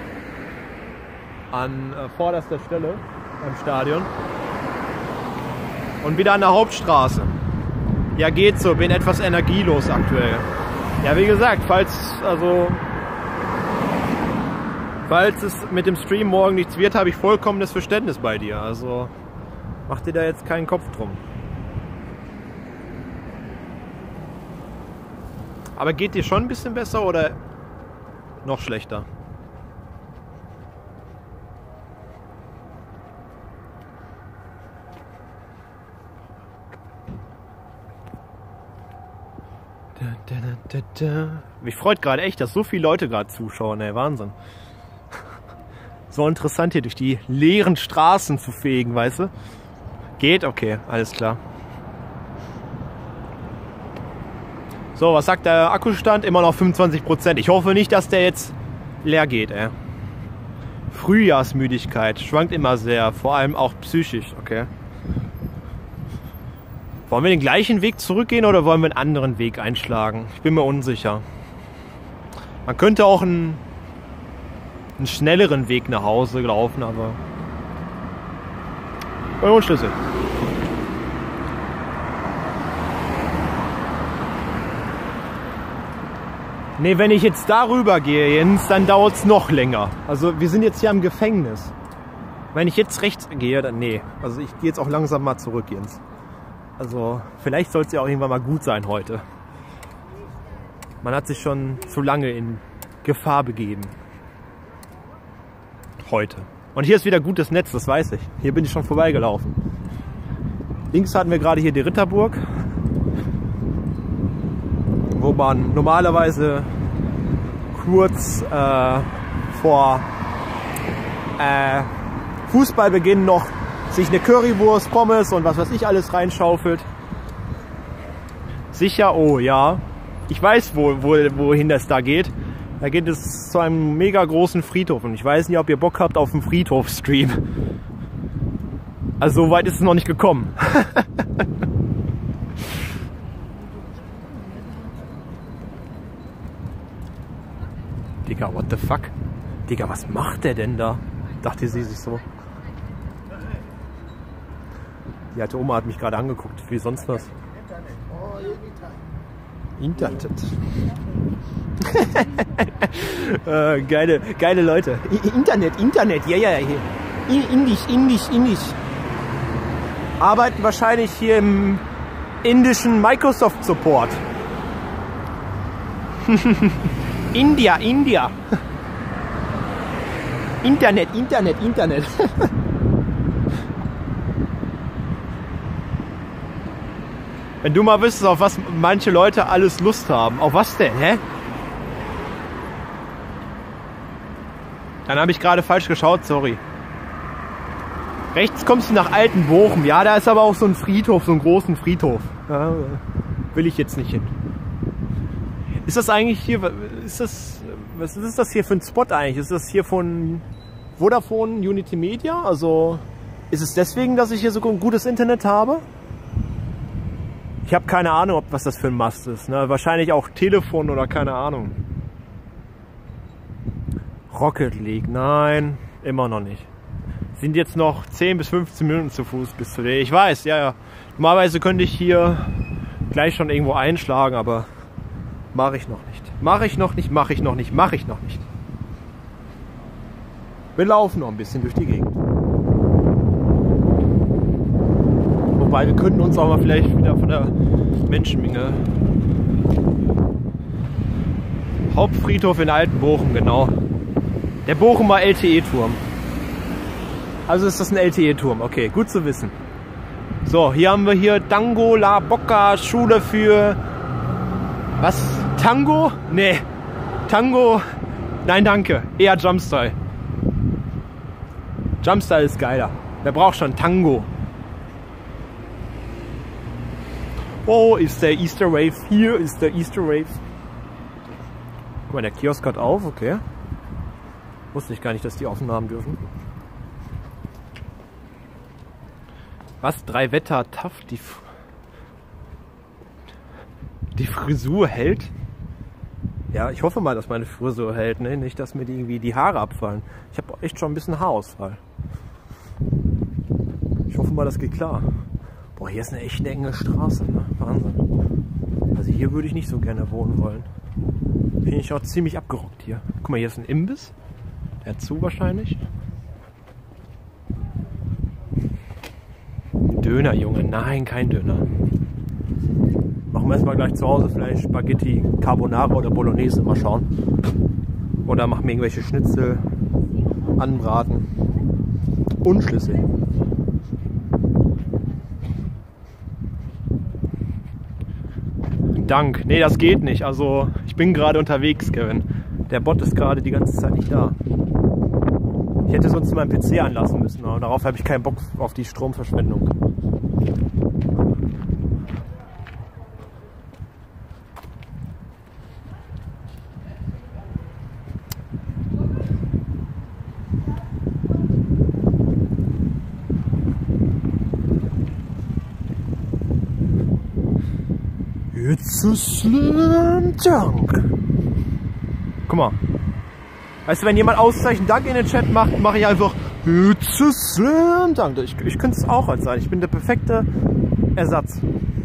an äh, vorderster Stelle beim Stadion. Und wieder an der Hauptstraße. Ja, geht so, bin etwas energielos aktuell. Ja, wie gesagt, falls, also, falls es mit dem Stream morgen nichts wird, habe ich vollkommenes Verständnis bei dir. Also, mach dir da jetzt keinen Kopf drum. Aber geht dir schon ein bisschen besser oder noch schlechter? Mich freut gerade echt, dass so viele Leute gerade zuschauen, ey, Wahnsinn. So interessant hier durch die leeren Straßen zu fegen, weißt du? Geht? Okay, alles klar. So, was sagt der Akkustand? Immer noch fünfundzwanzig Prozent. Ich hoffe nicht, dass der jetzt leer geht, ey. Frühjahrsmüdigkeit schwankt immer sehr, vor allem auch psychisch, okay. Wollen wir den gleichen Weg zurückgehen oder wollen wir einen anderen Weg einschlagen? Ich bin mir unsicher. Man könnte auch einen, einen schnelleren Weg nach Hause laufen, aber... Schlüssel. Ne, wenn ich jetzt darüber gehe, Jens, dann dauert es noch länger. Also wir sind jetzt hier am Gefängnis. Wenn ich jetzt rechts gehe, dann... Nee, also ich gehe jetzt auch langsam mal zurück, Jens. Also vielleicht soll es ja auch irgendwann mal gut sein heute. Man hat sich schon zu lange in Gefahr begeben. Heute. Und hier ist wieder gutes Netz, das weiß ich. Hier bin ich schon vorbeigelaufen. Links hatten wir gerade hier die Ritterburg, wo man normalerweise kurz äh, vor äh, Fußballbeginn noch sich eine Currywurst, Pommes und was weiß ich alles reinschaufelt. Sicher, oh ja. Ich weiß, wo, wo, wohin das da geht. Da geht es zu einem mega großen Friedhof. Und ich weiß nicht, ob ihr Bock habt auf einen Friedhof-Stream. Also so weit ist es noch nicht gekommen. Digga, what the fuck? Digga, was macht der denn da? Dachte sie sich so. Die alte Oma hat mich gerade angeguckt, wie sonst was. Internet. äh, geile, geile Leute. Internet, Internet, ja, ja, hier. Indisch, Indisch, Indisch. Arbeiten wahrscheinlich hier im indischen Microsoft Support. India, India. Internet, Internet, Internet. Wenn du mal wüsstest, auf was manche Leute alles Lust haben. Auf was denn, hä? Dann habe ich gerade falsch geschaut, sorry. Rechts kommst du nach Altenbochum. Ja, da ist aber auch so ein Friedhof, so einen großen Friedhof. Ja, will ich jetzt nicht hin. Ist das eigentlich hier, ist das, was ist das hier für ein Spot eigentlich? Ist das hier von Vodafone Unity Media? Also ist es deswegen, dass ich hier so ein gutes Internet habe? Ich habe keine Ahnung, ob was das für ein Mast ist. Ne? Wahrscheinlich auch Telefon oder keine Ahnung. Rocket League, nein, immer noch nicht. Sind jetzt noch zehn bis fünfzehn Minuten zu Fuß bis zu dir. Ich weiß, ja, ja. Normalerweise könnte ich hier gleich schon irgendwo einschlagen, aber mache ich noch nicht. Mache ich noch nicht, mache ich noch nicht, mache ich noch nicht. Wir laufen noch ein bisschen durch die Gegend. Wobei, wir könnten uns auch mal vielleicht wieder von der Menschenmenge... Hauptfriedhof in Altenbochum, genau. Der Bochumer L T E-Turm. Also ist das ein L T E-Turm. Okay, gut zu wissen. So, hier haben wir hier Dango La Bocca, Schule für... Was? Tango? Nee. Tango... Nein, danke. Eher Jumpstyle. Jumpstyle ist geiler. Wer braucht schon Tango? Oh, ist der Easter Wave. Hier ist der Easter Wave. Guck mal, der Kiosk hat auf. Okay. Wusste ich gar nicht, dass die offen haben dürfen. Was? Drei Wetter Taft? Die, F die Frisur hält? Ja, ich hoffe mal, dass meine Frisur hält. Ne? Nicht, dass mir die irgendwie die Haare abfallen. Ich habe echt schon ein bisschen Haarausfall. Ich hoffe mal, das geht klar. Boah, hier ist eine echt enge Straße. Ne? Wahnsinn. Also hier würde ich nicht so gerne wohnen wollen. Finde ich auch ziemlich abgerockt hier. Guck mal, hier ist ein Imbiss. Der hat zu wahrscheinlich. Döner, Junge. Nein, kein Döner. Machen wir erstmal gleich zu Hause vielleicht Spaghetti, Carbonara oder Bolognese. Mal schauen. Oder machen wir irgendwelche Schnitzel, anbraten. Unschlüssig. Dank. Nee, das geht nicht. Also, ich bin gerade unterwegs, Kevin. Der Bot ist gerade die ganze Zeit nicht da. Ich hätte sonst meinen P C anlassen müssen, aber darauf habe ich keinen Bock auf die Stromverschwendung. It's a slam dunk. Guck mal. Weißt du, wenn jemand Auszeichen Dank in den Chat macht, mache ich einfach It's a slam dunk. Ich, ich könnte es auch als sein. Ich bin der perfekte Ersatz.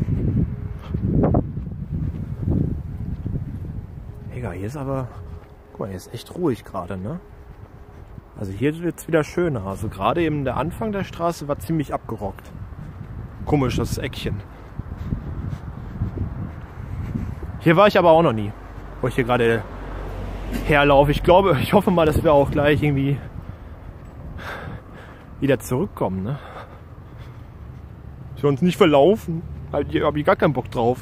Egal, hier ist aber... Guck mal, hier ist echt ruhig gerade, ne? Also hier wird es wieder schöner. Also gerade eben der Anfang der Straße war ziemlich abgerockt. Komisch, das Eckchen. Hier war ich aber auch noch nie, wo ich hier gerade herlaufe. Ich glaube, ich hoffe mal, dass wir auch gleich irgendwie wieder zurückkommen, ne? Dass wir uns nicht verlaufen. Da habe ich gar keinen Bock drauf.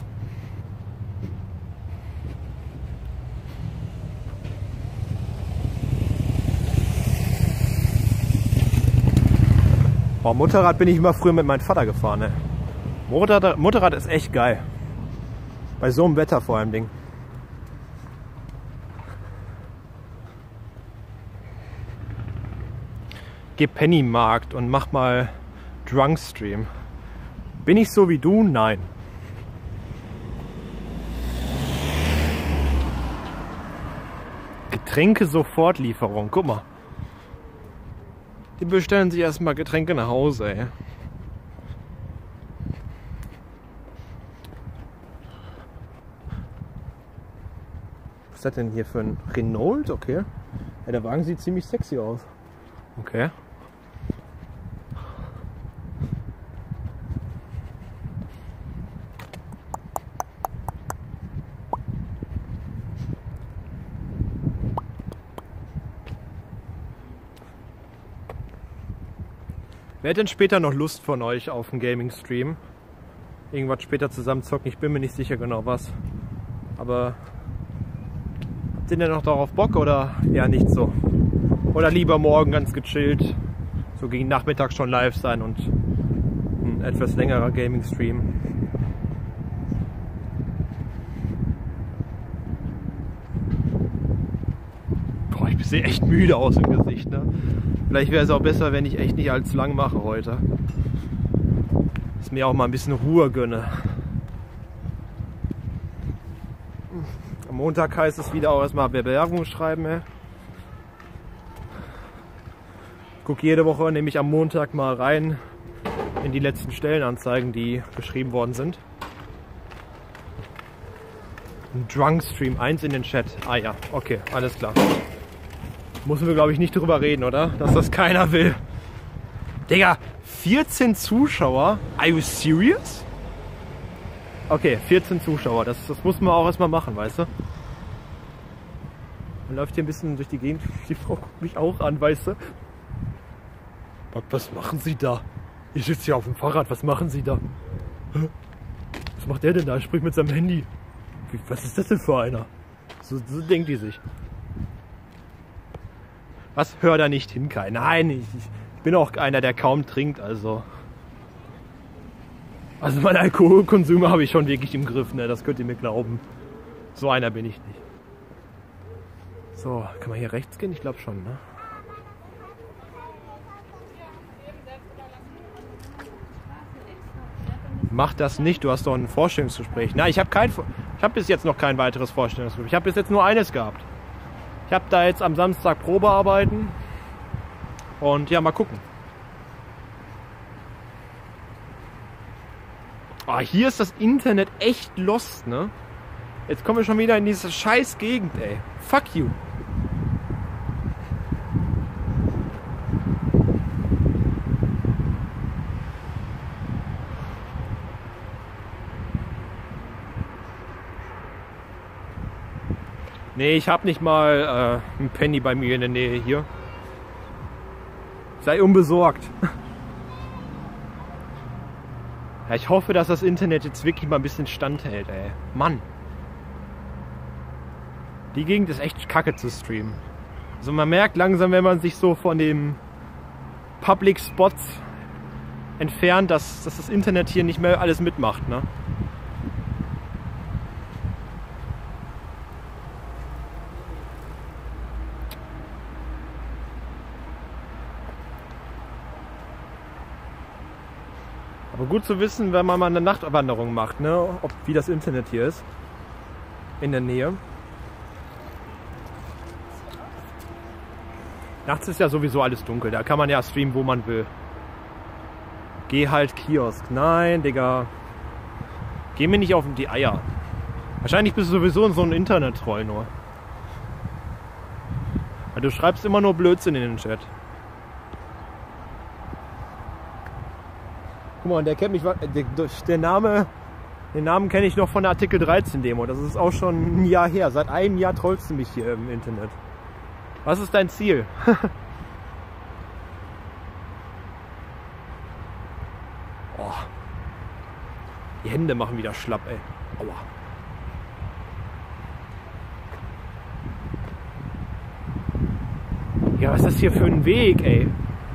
Boah, Motorrad bin ich immer früher mit meinem Vater gefahren, ne? Motorrad, Motorrad ist echt geil. Bei so einem Wetter vor allem Ding. Geh Pennymarkt und mach mal Drunkstream. Bin ich so wie du? Nein. Getränke Sofortlieferung. Guck mal. Die bestellen sich erstmal Getränke nach Hause, ey. Was ist das denn hier für ein Renault? Okay. Ja, der Wagen sieht ziemlich sexy aus. Okay. Wer hat denn später noch Lust von euch auf einen Gaming-Stream? Irgendwas später zusammen zocken? Ich bin mir nicht sicher genau was. Aber habt ihr denn noch darauf Bock oder eher nicht so? Oder lieber morgen ganz gechillt, so gegen Nachmittag schon live sein und ein etwas längerer Gaming-Stream? Boah, ich sehe echt müde aus im Gesicht, ne? Vielleicht wäre es auch besser, wenn ich echt nicht allzu lang mache heute. Dass ich mir auch mal ein bisschen Ruhe gönne. Am Montag heißt es wieder auch erstmal Bewerbung schreiben. Ey. Ich gucke jede Woche nämlich am Montag mal rein in die letzten Stellenanzeigen, die geschrieben worden sind. Ein Drunkstream eins in den Chat. Ah ja, okay, alles klar. Müssen wir, glaube ich, nicht drüber reden, oder? Dass das keiner will. Digga, vierzehn Zuschauer? Are you serious? Okay, vierzehn Zuschauer. Das, das muss man auch erstmal machen, weißt du? Man läuft hier ein bisschen durch die Gegend. Die Frau guckt mich auch an, weißt du? Was machen Sie da? Ich sitze hier auf dem Fahrrad. Was machen Sie da? Hä? Was macht der denn da? Er spricht mit seinem Handy. Was ist das denn für einer? So, so denkt die sich. Was? Hör da nicht hin, Kai. Nein, ich, ich bin auch einer, der kaum trinkt, also. Also mein Alkoholkonsum habe ich schon wirklich im Griff, ne? Das könnt ihr mir glauben. So einer bin ich nicht. So, kann man hier rechts gehen? Ich glaube schon, ne? Mach das nicht, du hast doch ein Vorstellungsgespräch. Nein, ich habe kein, ich habe bis jetzt noch kein weiteres Vorstellungsgespräch. Ich habe bis jetzt nur eines gehabt. Ich habe da jetzt am Samstag Probearbeiten und ja, mal gucken. Ah, hier ist das Internet echt lost, ne? Jetzt kommen wir schon wieder in diese scheiß Gegend, ey. Fuck you. Nee, ich habe nicht mal äh, einen Penny bei mir in der Nähe hier. Sei unbesorgt. Ja, ich hoffe, dass das Internet jetzt wirklich mal ein bisschen standhält, ey. Mann. Die Gegend ist echt kacke zu streamen. Also man merkt langsam, wenn man sich so von den Public Spots entfernt, dass, dass das Internet hier nicht mehr alles mitmacht, ne? Aber gut zu wissen, wenn man mal eine Nachtwanderung macht, ne? Ob, wie das Internet hier ist. In der Nähe. Nachts ist ja sowieso alles dunkel. Da kann man ja streamen, wo man will. Geh halt Kiosk. Nein, Digga. Geh mir nicht auf die Eier. Wahrscheinlich bist du sowieso so ein Internet-Troll nur. Weil du schreibst immer nur Blödsinn in den Chat. Guck mal, der kennt mich, der, der Name, den Namen kenne ich noch von der Artikel dreizehn Demo. Das ist auch schon ein Jahr her. Seit einem Jahr trollst du mich hier im Internet. Was ist dein Ziel? Oh. Die Hände machen wieder schlapp, ey. Aua. Ja, was ist das hier für ein Weg, ey?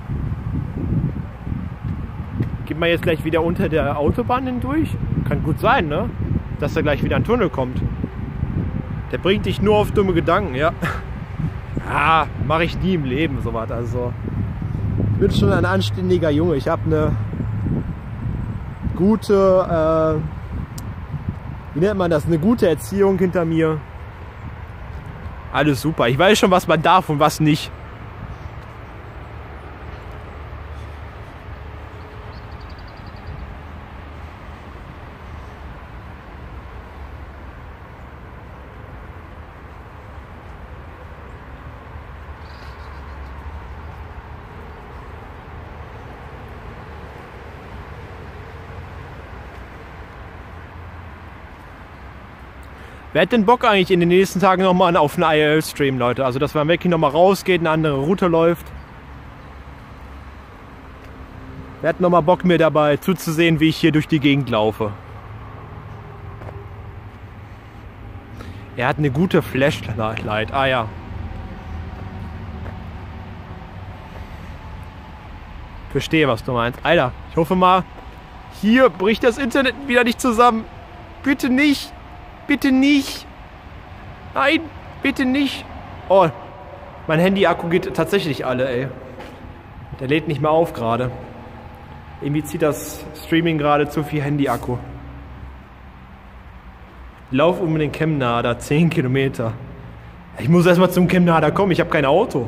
Geht man jetzt gleich wieder unter der Autobahn hindurch? Kann gut sein, ne? Dass da gleich wieder ein Tunnel kommt. Der bringt dich nur auf dumme Gedanken, ja. Ah, mache ich nie im Leben sowas. Also, ich bin schon ein anständiger Junge. Ich habe eine gute, äh, wie nennt man das? Eine gute Erziehung hinter mir. Alles super. Ich weiß schon, was man darf und was nicht. Wer hat denn Bock eigentlich in den nächsten Tagen nochmal auf einen I R L-Stream, Leute? Also, dass man wirklich nochmal rausgeht, eine andere Route läuft. Wer hat nochmal Bock, mir dabei zuzusehen, wie ich hier durch die Gegend laufe? Er hat eine gute Flashlight. Ah ja. Verstehe, was du meinst. Alter, ich hoffe mal, hier bricht das Internet wieder nicht zusammen. Bitte nicht. Bitte nicht. Nein, bitte nicht. Oh, mein Handy-Akku geht tatsächlich alle, ey. Der lädt nicht mehr auf gerade. Irgendwie zieht das Streaming gerade zu viel Handy-Akku. Lauf um den Chemnader, zehn Kilometer. Ich muss erstmal zum Chemnader kommen, ich habe kein Auto.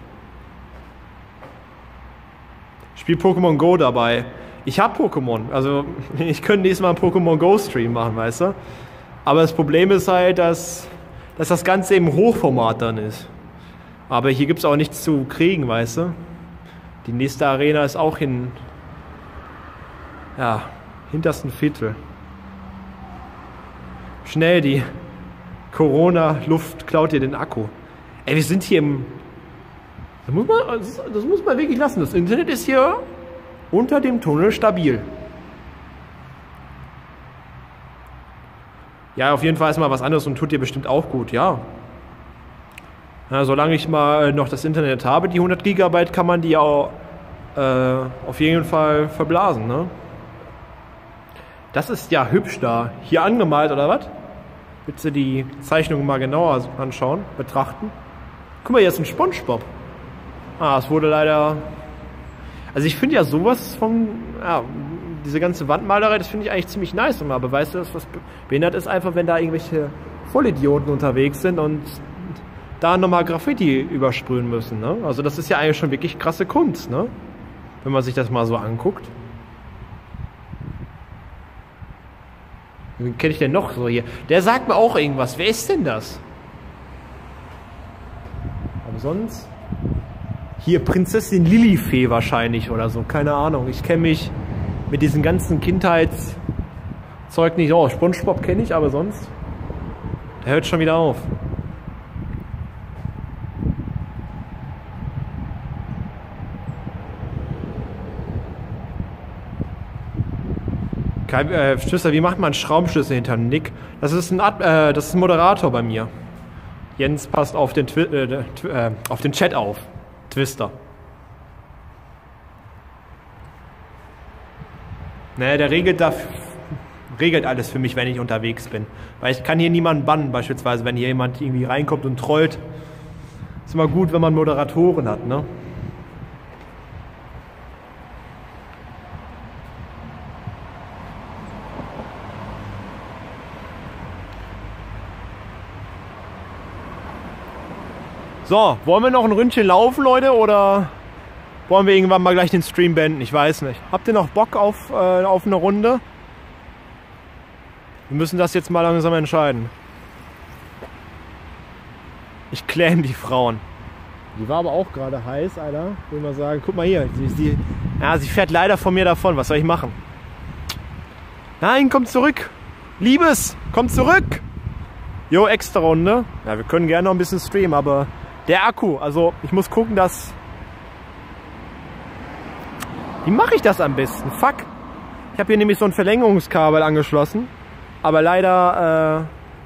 Spiel Pokémon Go dabei. Ich habe Pokémon, also ich könnte nächstes Mal einen Pokémon Go Stream machen, weißt du? Aber das Problem ist halt, dass, dass das Ganze im Hochformat dann ist. Aber hier gibt es auch nichts zu kriegen, weißt du? Die nächste Arena ist auch in Ja, hintersten Viertel. Schnell, die Corona-Luft klaut dir den Akku. Ey, wir sind hier im... Das muss man, das, das muss man wirklich lassen. Das Internet ist hier unter dem Tunnel stabil. Ja, auf jeden Fall ist mal was anderes und tut dir bestimmt auch gut, ja. Ja, solange ich mal noch das Internet habe, die hundert Gigabyte, kann man die auch äh, auf jeden Fall verblasen, ne? Das ist ja hübsch da. Hier angemalt, oder was? Willst du die Zeichnung mal genauer anschauen, betrachten? Guck mal, hier ist ein SpongeBob. Ah, es wurde leider... Also ich finde ja sowas von... Ja, diese ganze Wandmalerei, das finde ich eigentlich ziemlich nice. Aber weißt du, was behindert ist einfach, wenn da irgendwelche Vollidioten unterwegs sind und da nochmal Graffiti übersprühen müssen, ne? Also das ist ja eigentlich schon wirklich krasse Kunst, ne? Wenn man sich das mal so anguckt. Wen kenne ich denn noch so hier? Der sagt mir auch irgendwas. Wer ist denn das? Aber sonst... Hier Prinzessin Lilifee wahrscheinlich oder so. Keine Ahnung. Ich kenne mich mit diesem ganzen Kindheitszeug nicht. Oh, SpongeBob kenne ich, aber sonst... Der hört schon wieder auf. Kein, äh, Schlüssel, wie macht man einen Schraubenschlüssel hinter den Nick? Das ist ein, Ad, äh, das ist ein Moderator bei mir. Jens passt auf den, Twi äh, äh, auf den Chat auf. Twister. Ne, der regelt, da, regelt alles für mich, wenn ich unterwegs bin. Weil ich kann hier niemanden bannen, beispielsweise, wenn hier jemand irgendwie reinkommt und trollt. Ist immer gut, wenn man Moderatoren hat, ne? So, wollen wir noch ein Ründchen laufen, Leute, oder wollen wir irgendwann mal gleich den Stream beenden? Ich weiß nicht. Habt ihr noch Bock auf, äh, auf eine Runde? Wir müssen das jetzt mal langsam entscheiden. Ich claim die Frauen. Die war aber auch gerade heiß, Alter. Ich will mal sagen, guck mal hier. Sie, sie, ja, sie fährt leider von mir davon. Was soll ich machen? Nein, komm zurück. Liebes, komm zurück. Jo, extra Runde. Ja, wir können gerne noch ein bisschen streamen, aber... Der Akku, also ich muss gucken, dass... Wie mache ich das am besten? Fuck. Ich habe hier nämlich so ein Verlängerungskabel angeschlossen. Aber leider...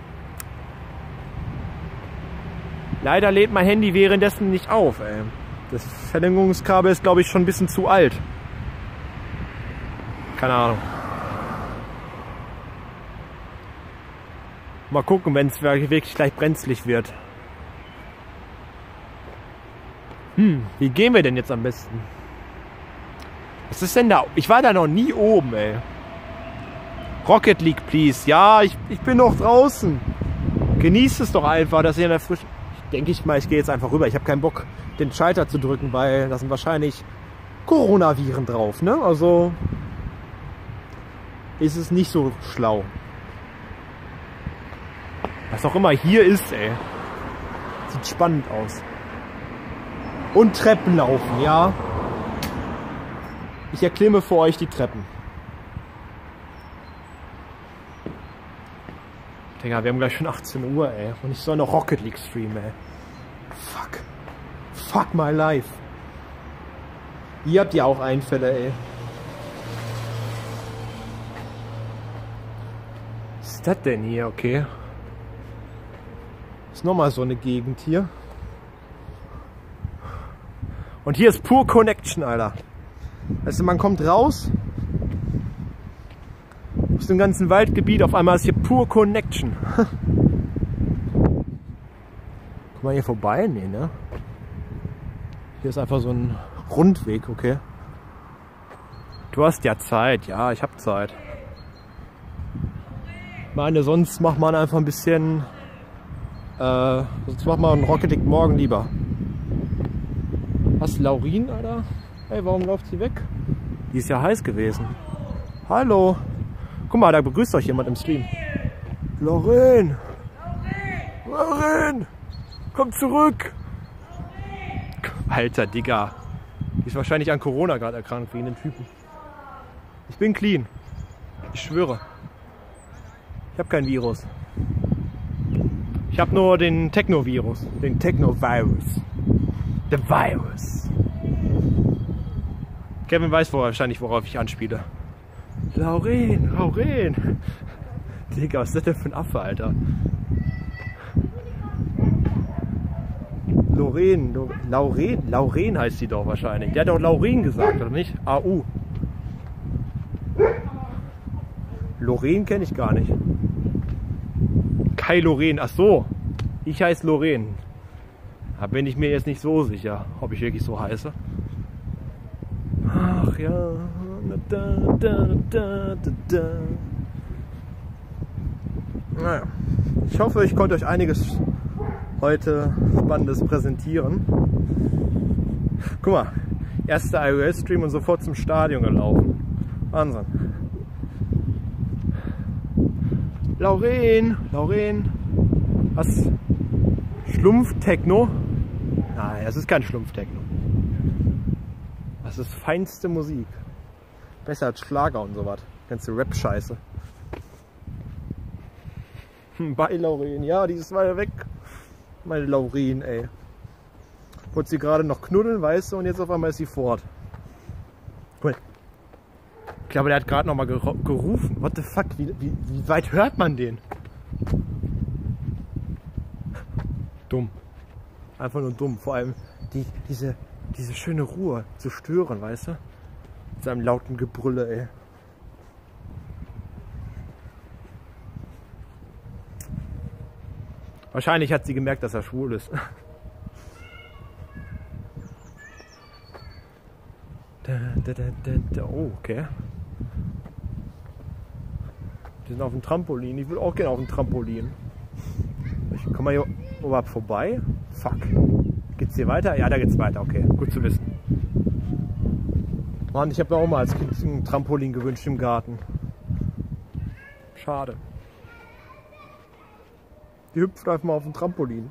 Äh, leider lädt mein Handy währenddessen nicht auf, ey. Das Verlängerungskabel ist, glaube ich, schon ein bisschen zu alt. Keine Ahnung. Mal gucken, wenn es wirklich gleich brenzlig wird. Hm, wie gehen wir denn jetzt am besten? Was ist denn da? Ich war da noch nie oben, ey. Rocket League, please. Ja, ich, ich bin noch draußen. Genießt es doch einfach, dass ihr in der frischen... Ich denke ich mal, ich gehe jetzt einfach rüber. Ich habe keinen Bock, den Schalter zu drücken, weil da sind wahrscheinlich Coronaviren drauf, ne? Also ist es nicht so schlau. Was auch immer hier ist, ey. Sieht spannend aus. Und Treppen laufen, ja. Ich erklimme für euch die Treppen. Digga, wir haben gleich schon achtzehn Uhr, ey. Und ich soll noch Rocket League streamen, ey. Fuck. Fuck my life. Ihr habt ja auch Einfälle, ey. Was ist das denn hier, okay? Ist nochmal so eine Gegend hier. Und hier ist pur Connection, Alter. Weißt du, man kommt raus aus dem ganzen Waldgebiet, auf einmal ist hier pur Connection. Guck mal hier vorbei? Nee, ne? Hier ist einfach so ein Rundweg, okay. Du hast ja Zeit, ja, ich hab Zeit. Ich meine, sonst macht man einfach ein bisschen... Äh, sonst macht man Rocket League morgen lieber. Was, Laurin, Alter? Hey, warum läuft sie weg? Die ist ja heiß gewesen. Hallo. Guck mal, da begrüßt euch jemand im Stream. Laurin! Laurin! Komm zurück! Alter, Digga. Die ist wahrscheinlich an Corona gerade erkrankt, wegen den Typen. Ich bin clean. Ich schwöre. Ich habe kein Virus. Ich habe nur den Techno-Virus. Den Techno-Virus. The Virus. Kevin weiß wahrscheinlich, worauf ich anspiele. Lauren, Lauren. Digga, was ist das denn für ein Affe, Alter? Lauren, Lauren, Lauren heißt sie doch wahrscheinlich. Der hat doch Lauren gesagt, oder nicht? A U. Lauren kenne ich gar nicht. Kai Lauren, ach so. Ich heiße Lauren. Da bin ich mir jetzt nicht so sicher, ob ich wirklich so heiße. Ach ja. Da, da, da, da, da. Naja. Ich hoffe, ich konnte euch einiges heute Spannendes präsentieren. Guck mal, erster iOS-Stream und sofort zum Stadion gelaufen. Wahnsinn. Lauren, Lauren, was? Schlumpf-Techno? Nein, das ist kein Schlumpf-Techno. Das ist feinste Musik. Besser als Schlager und sowas. Ganze Rap-Scheiße. Bei Lauren, ja, die ist mal weg. Meine Lauren, ey. Wollte sie gerade noch knuddeln, weißt du, und jetzt auf einmal ist sie fort. Cool. Ich glaube, der hat gerade noch mal gerufen. What the fuck? Wie, wie, wie weit hört man den? Dumm. Einfach nur dumm. Vor allem die, diese, diese schöne Ruhe zu stören, weißt du? Mit seinem lauten Gebrülle, ey. Wahrscheinlich hat sie gemerkt, dass er schwul ist. Da, da, da, da, da. Oh, okay. Die sind auf dem Trampolin. Ich will auch gerne auf dem Trampolin. Ich komme mal hier überhaupt vorbei. Fuck. Geht's hier weiter? Ja, da geht's weiter. Okay, gut zu wissen. Mann, ich habe mir auch mal als Kind ein Trampolin gewünscht im Garten. Schade. Die hüpft einfach mal auf dem Trampolin.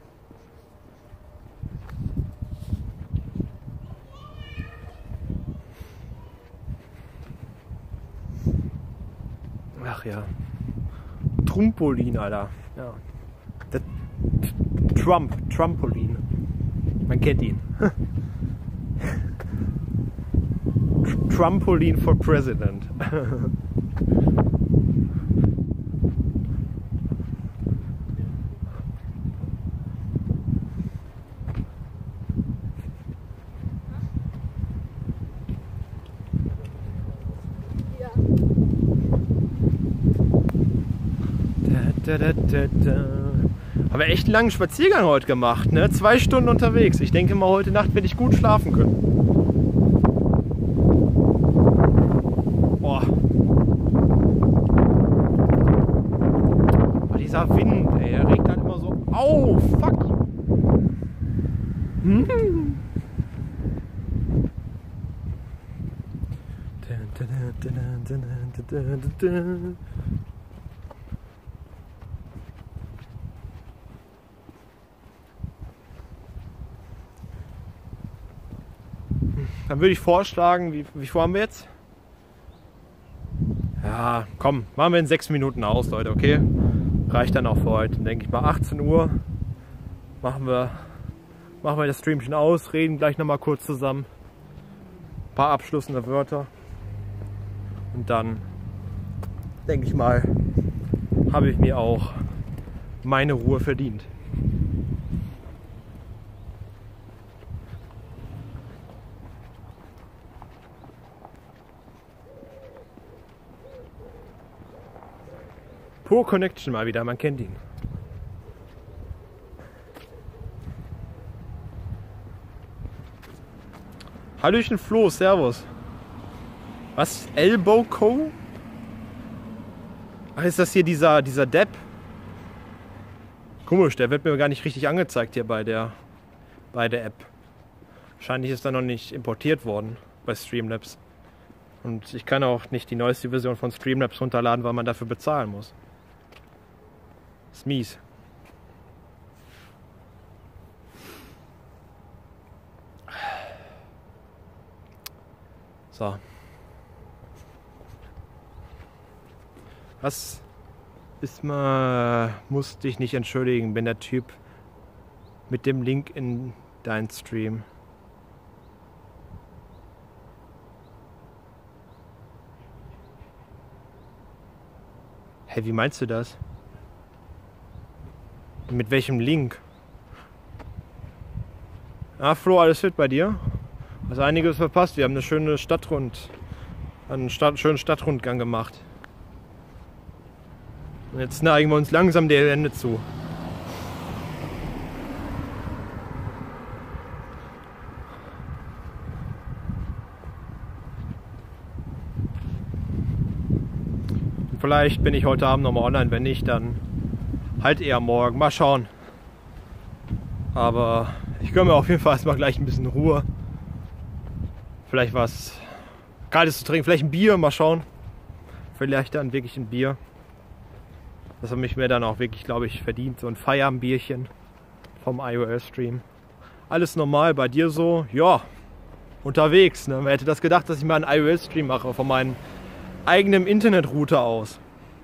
Ach ja. Trumpolin, Alter. Ja. Der Trump, Trumpolin. Man kennt ihn. Trumpolin for President. Da, da, da, da. Haben wir echt einen langen Spaziergang heute gemacht, ne? Zwei Stunden unterwegs. Ich denke mal, heute Nacht werde ich gut schlafen können. Boah. Aber dieser Wind, ey, der regt halt immer so. Au, fuck! Hm. Da, da, da, da, da, da, da, da. Dann würde ich vorschlagen, wie, wie viel haben wir jetzt? Ja, komm, machen wir in sechs Minuten aus, Leute, okay? Reicht dann auch für heute. Dann denke ich mal achtzehn Uhr machen wir, machen wir das Streamchen aus, reden gleich nochmal kurz zusammen. Ein paar abschließende Wörter. Und dann, denke ich mal, habe ich mir auch meine Ruhe verdient. Pure Connection mal wieder, man kennt ihn. Hallöchen Flo, servus. Was? Elbow Co? Ach, ist das hier dieser, dieser Depp? Komisch, der wird mir gar nicht richtig angezeigt hier bei der, bei der App. Wahrscheinlich ist er noch nicht importiert worden bei Streamlabs. Und ich kann auch nicht die neueste Version von Streamlabs runterladen, weil man dafür bezahlen muss. Ist mies. So. Was ist mal... Musst dich nicht entschuldigen, bin der Typ mit dem Link in dein Stream. Hey, wie meinst du das? Mit welchem Link? Ah, Flo, alles fit bei dir? Hast einiges verpasst. Wir haben eine schöne Stadtrund, einen Stadt, schönen Stadtrundgang gemacht. Und jetzt neigen wir uns langsam dem Ende zu. Vielleicht bin ich heute Abend nochmal online, wenn nicht, dann halt eher morgen. Mal schauen. Aber ich gönne mir auf jeden Fall erstmal gleich ein bisschen Ruhe. Vielleicht was Kaltes zu trinken, vielleicht ein Bier, mal schauen. Vielleicht dann wirklich ein Bier. Das habe ich mir dann auch wirklich, glaube ich, verdient. So ein Feierabendbierchen vom iOS-Stream. Alles normal, bei dir so? Ja, unterwegs. Ne? Wer hätte das gedacht, dass ich mal einen iOS-Stream mache von meinem eigenen Internetrouter aus?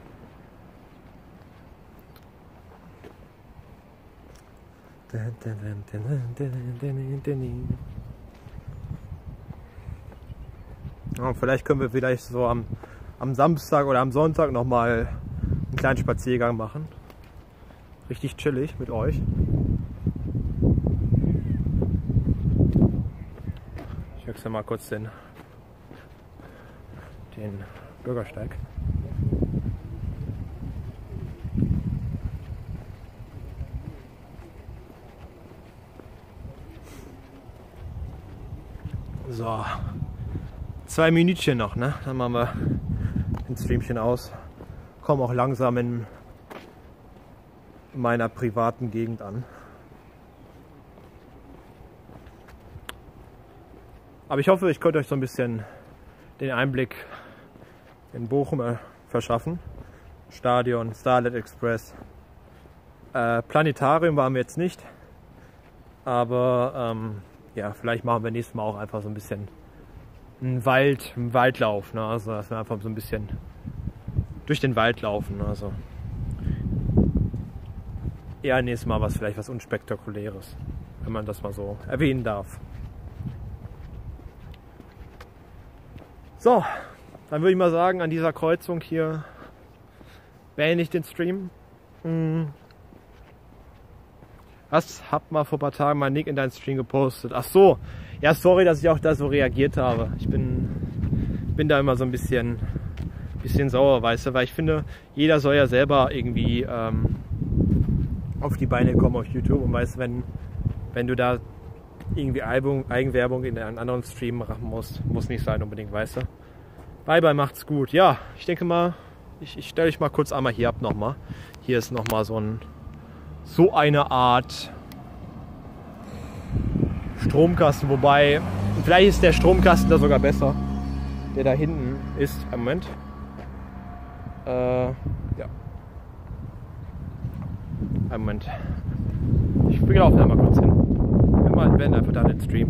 Ja, vielleicht können wir vielleicht so am, am Samstag oder am Sonntag nochmal einen kleinen Spaziergang machen. Richtig chillig mit euch. Ich wechsle mal kurz den, den Bürgersteig. So, zwei Minütchen noch, ne? Dann machen wir ein Streamchen aus. Kommen auch langsam in meiner privaten Gegend an. Aber ich hoffe, ich konnte euch so ein bisschen den Einblick in Bochum äh, verschaffen. Stadion, Starlight Express. Äh, Planetarium waren wir jetzt nicht. Aber ähm, ja, vielleicht machen wir nächstes Mal auch einfach so ein bisschen einen Wald, einen Waldlauf. Ne? Also, dass wir einfach so ein bisschen durch den Wald laufen. Also eher nächstes Mal was, vielleicht was Unspektakuläres, wenn man das mal so erwähnen darf. So, dann würde ich mal sagen, an dieser Kreuzung hier beende ich den Stream. Hm. Was? Hab mal vor ein paar Tagen meinen Nick in deinen Stream gepostet. Ach so, ja, sorry, dass ich auch da so reagiert habe. Ich bin, bin da immer so ein bisschen, bisschen sauer, weißt du, weil ich finde, jeder soll ja selber irgendwie ähm, auf die Beine kommen auf YouTube. Und weißt du, wenn, wenn du da irgendwie Album, Eigenwerbung in einen anderen Stream machen musst, muss nicht sein unbedingt, weißt du. Bye bye, macht's gut. Ja, ich denke mal, ich, ich stelle euch mal kurz einmal hier ab nochmal. Hier ist nochmal so ein so eine Art Stromkasten, wobei vielleicht ist der Stromkasten da sogar besser, der da hinten ist. Einen Moment. Äh, ja. Einen Moment. Ich laufe da mal kurz hin. Wir werden einfach dann den Stream.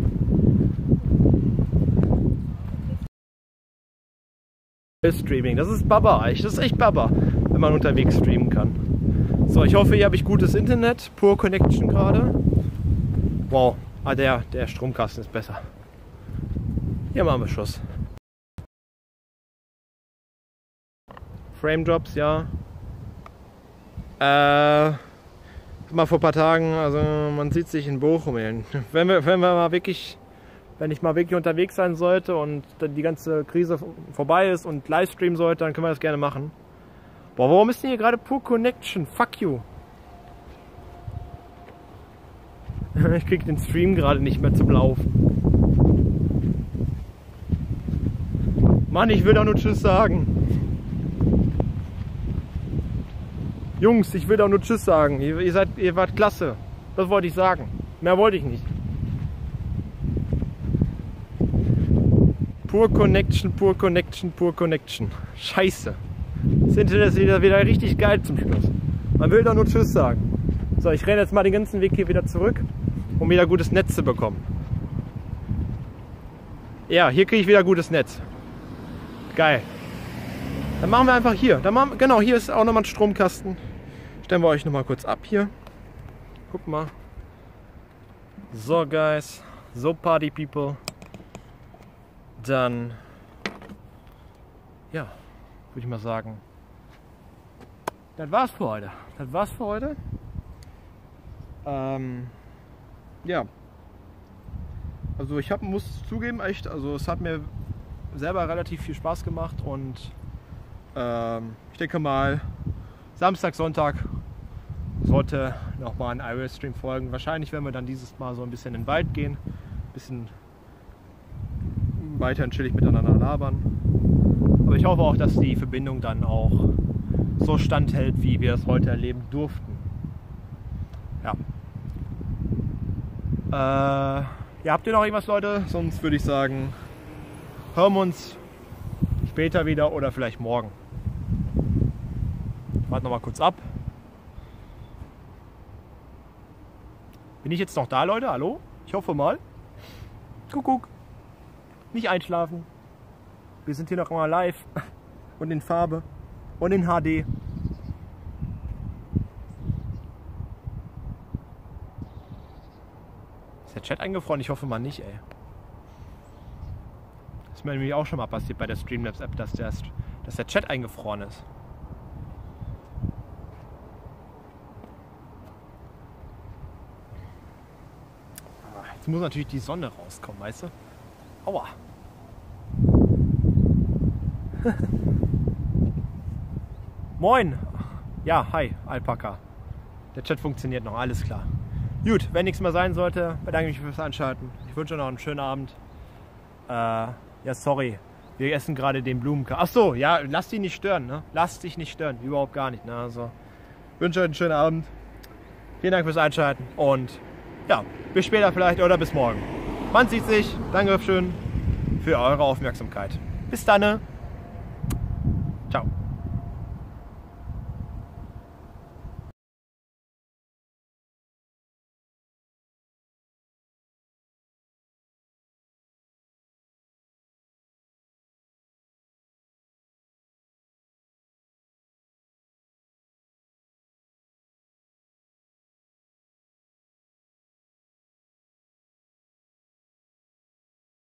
Streaming, das ist Baba, das ist echt Baba, wenn man unterwegs streamen kann. So, ich hoffe, hier habe ich gutes Internet, Pure Connection gerade. Wow, ah, der, der Stromkasten ist besser. Hier machen wir Schuss. Frame Drops, ja. Äh, mal vor ein paar Tagen, also man sieht sich in Bochum. Wenn wir, wenn wir mal wirklich, wenn ich mal wirklich unterwegs sein sollte und die ganze Krise vorbei ist und Livestream sollte, dann können wir das gerne machen. Boah, warum ist denn hier gerade Pure Connection? Fuck you. Ich krieg den Stream gerade nicht mehr zum Laufen. Mann, ich will doch nur Tschüss sagen. Jungs, ich will doch nur Tschüss sagen. Ihr, ihr, seid, ihr wart klasse. Das wollte ich sagen. Mehr wollte ich nicht. Pure Connection, Pure Connection, Pure Connection. Scheiße. Das Internet ist wieder, wieder richtig geil zum Schluss. Man will doch nur Tschüss sagen. So, ich renne jetzt mal den ganzen Weg hier wieder zurück, um wieder gutes Netz zu bekommen. Ja, hier kriege ich wieder gutes Netz. Geil. Dann machen wir einfach hier. Dann machen, genau, hier ist auch nochmal ein Stromkasten. Stellen wir euch nochmal kurz ab hier. Guck mal. So, guys. So, Party People. Dann, ja, würde ich mal sagen, das war's für heute. Das war's für heute. Ähm, ja. Also ich hab, muss zugeben, echt, also es hat mir selber relativ viel Spaß gemacht und ähm, ich denke mal, Samstag, Sonntag sollte nochmal ein I R L-Stream folgen. Wahrscheinlich werden wir dann dieses Mal so ein bisschen in den Wald gehen, ein bisschen weiterhin chillig miteinander labern. Aber ich hoffe auch, dass die Verbindung dann auch so standhält, wie wir es heute erleben durften. Ja. Äh, ja, habt ihr noch irgendwas, Leute? Sonst würde ich sagen, hören wir uns später wieder oder vielleicht morgen. Ich warte noch mal kurz ab. Bin ich jetzt noch da, Leute? Hallo? Ich hoffe mal. Kuckuck. Nicht einschlafen. Wir sind hier noch mal live. Und in Farbe. Und in H D. Ist der Chat eingefroren? Ich hoffe mal nicht, ey. Das ist mir nämlich auch schon mal passiert bei der Streamlabs App, dass der, dass der Chat eingefroren ist. Jetzt muss natürlich die Sonne rauskommen, weißt du? Aua. Moin. Ja, hi, Alpaka. Der Chat funktioniert noch, alles klar. Gut, wenn nichts mehr sein sollte, bedanke ich mich fürs Einschalten. Ich wünsche noch einen schönen Abend. Äh, ja, sorry. Wir essen gerade den Blumenkasten. Ach so, ja, lass dich nicht stören, ne? Lass dich nicht stören, überhaupt gar nicht, ne? Also, wünsche euch einen schönen Abend. Vielen Dank fürs Einschalten und ja, bis später vielleicht oder bis morgen. Man sieht sich. Dankeschön für eure Aufmerksamkeit. Bis dann. Ciao.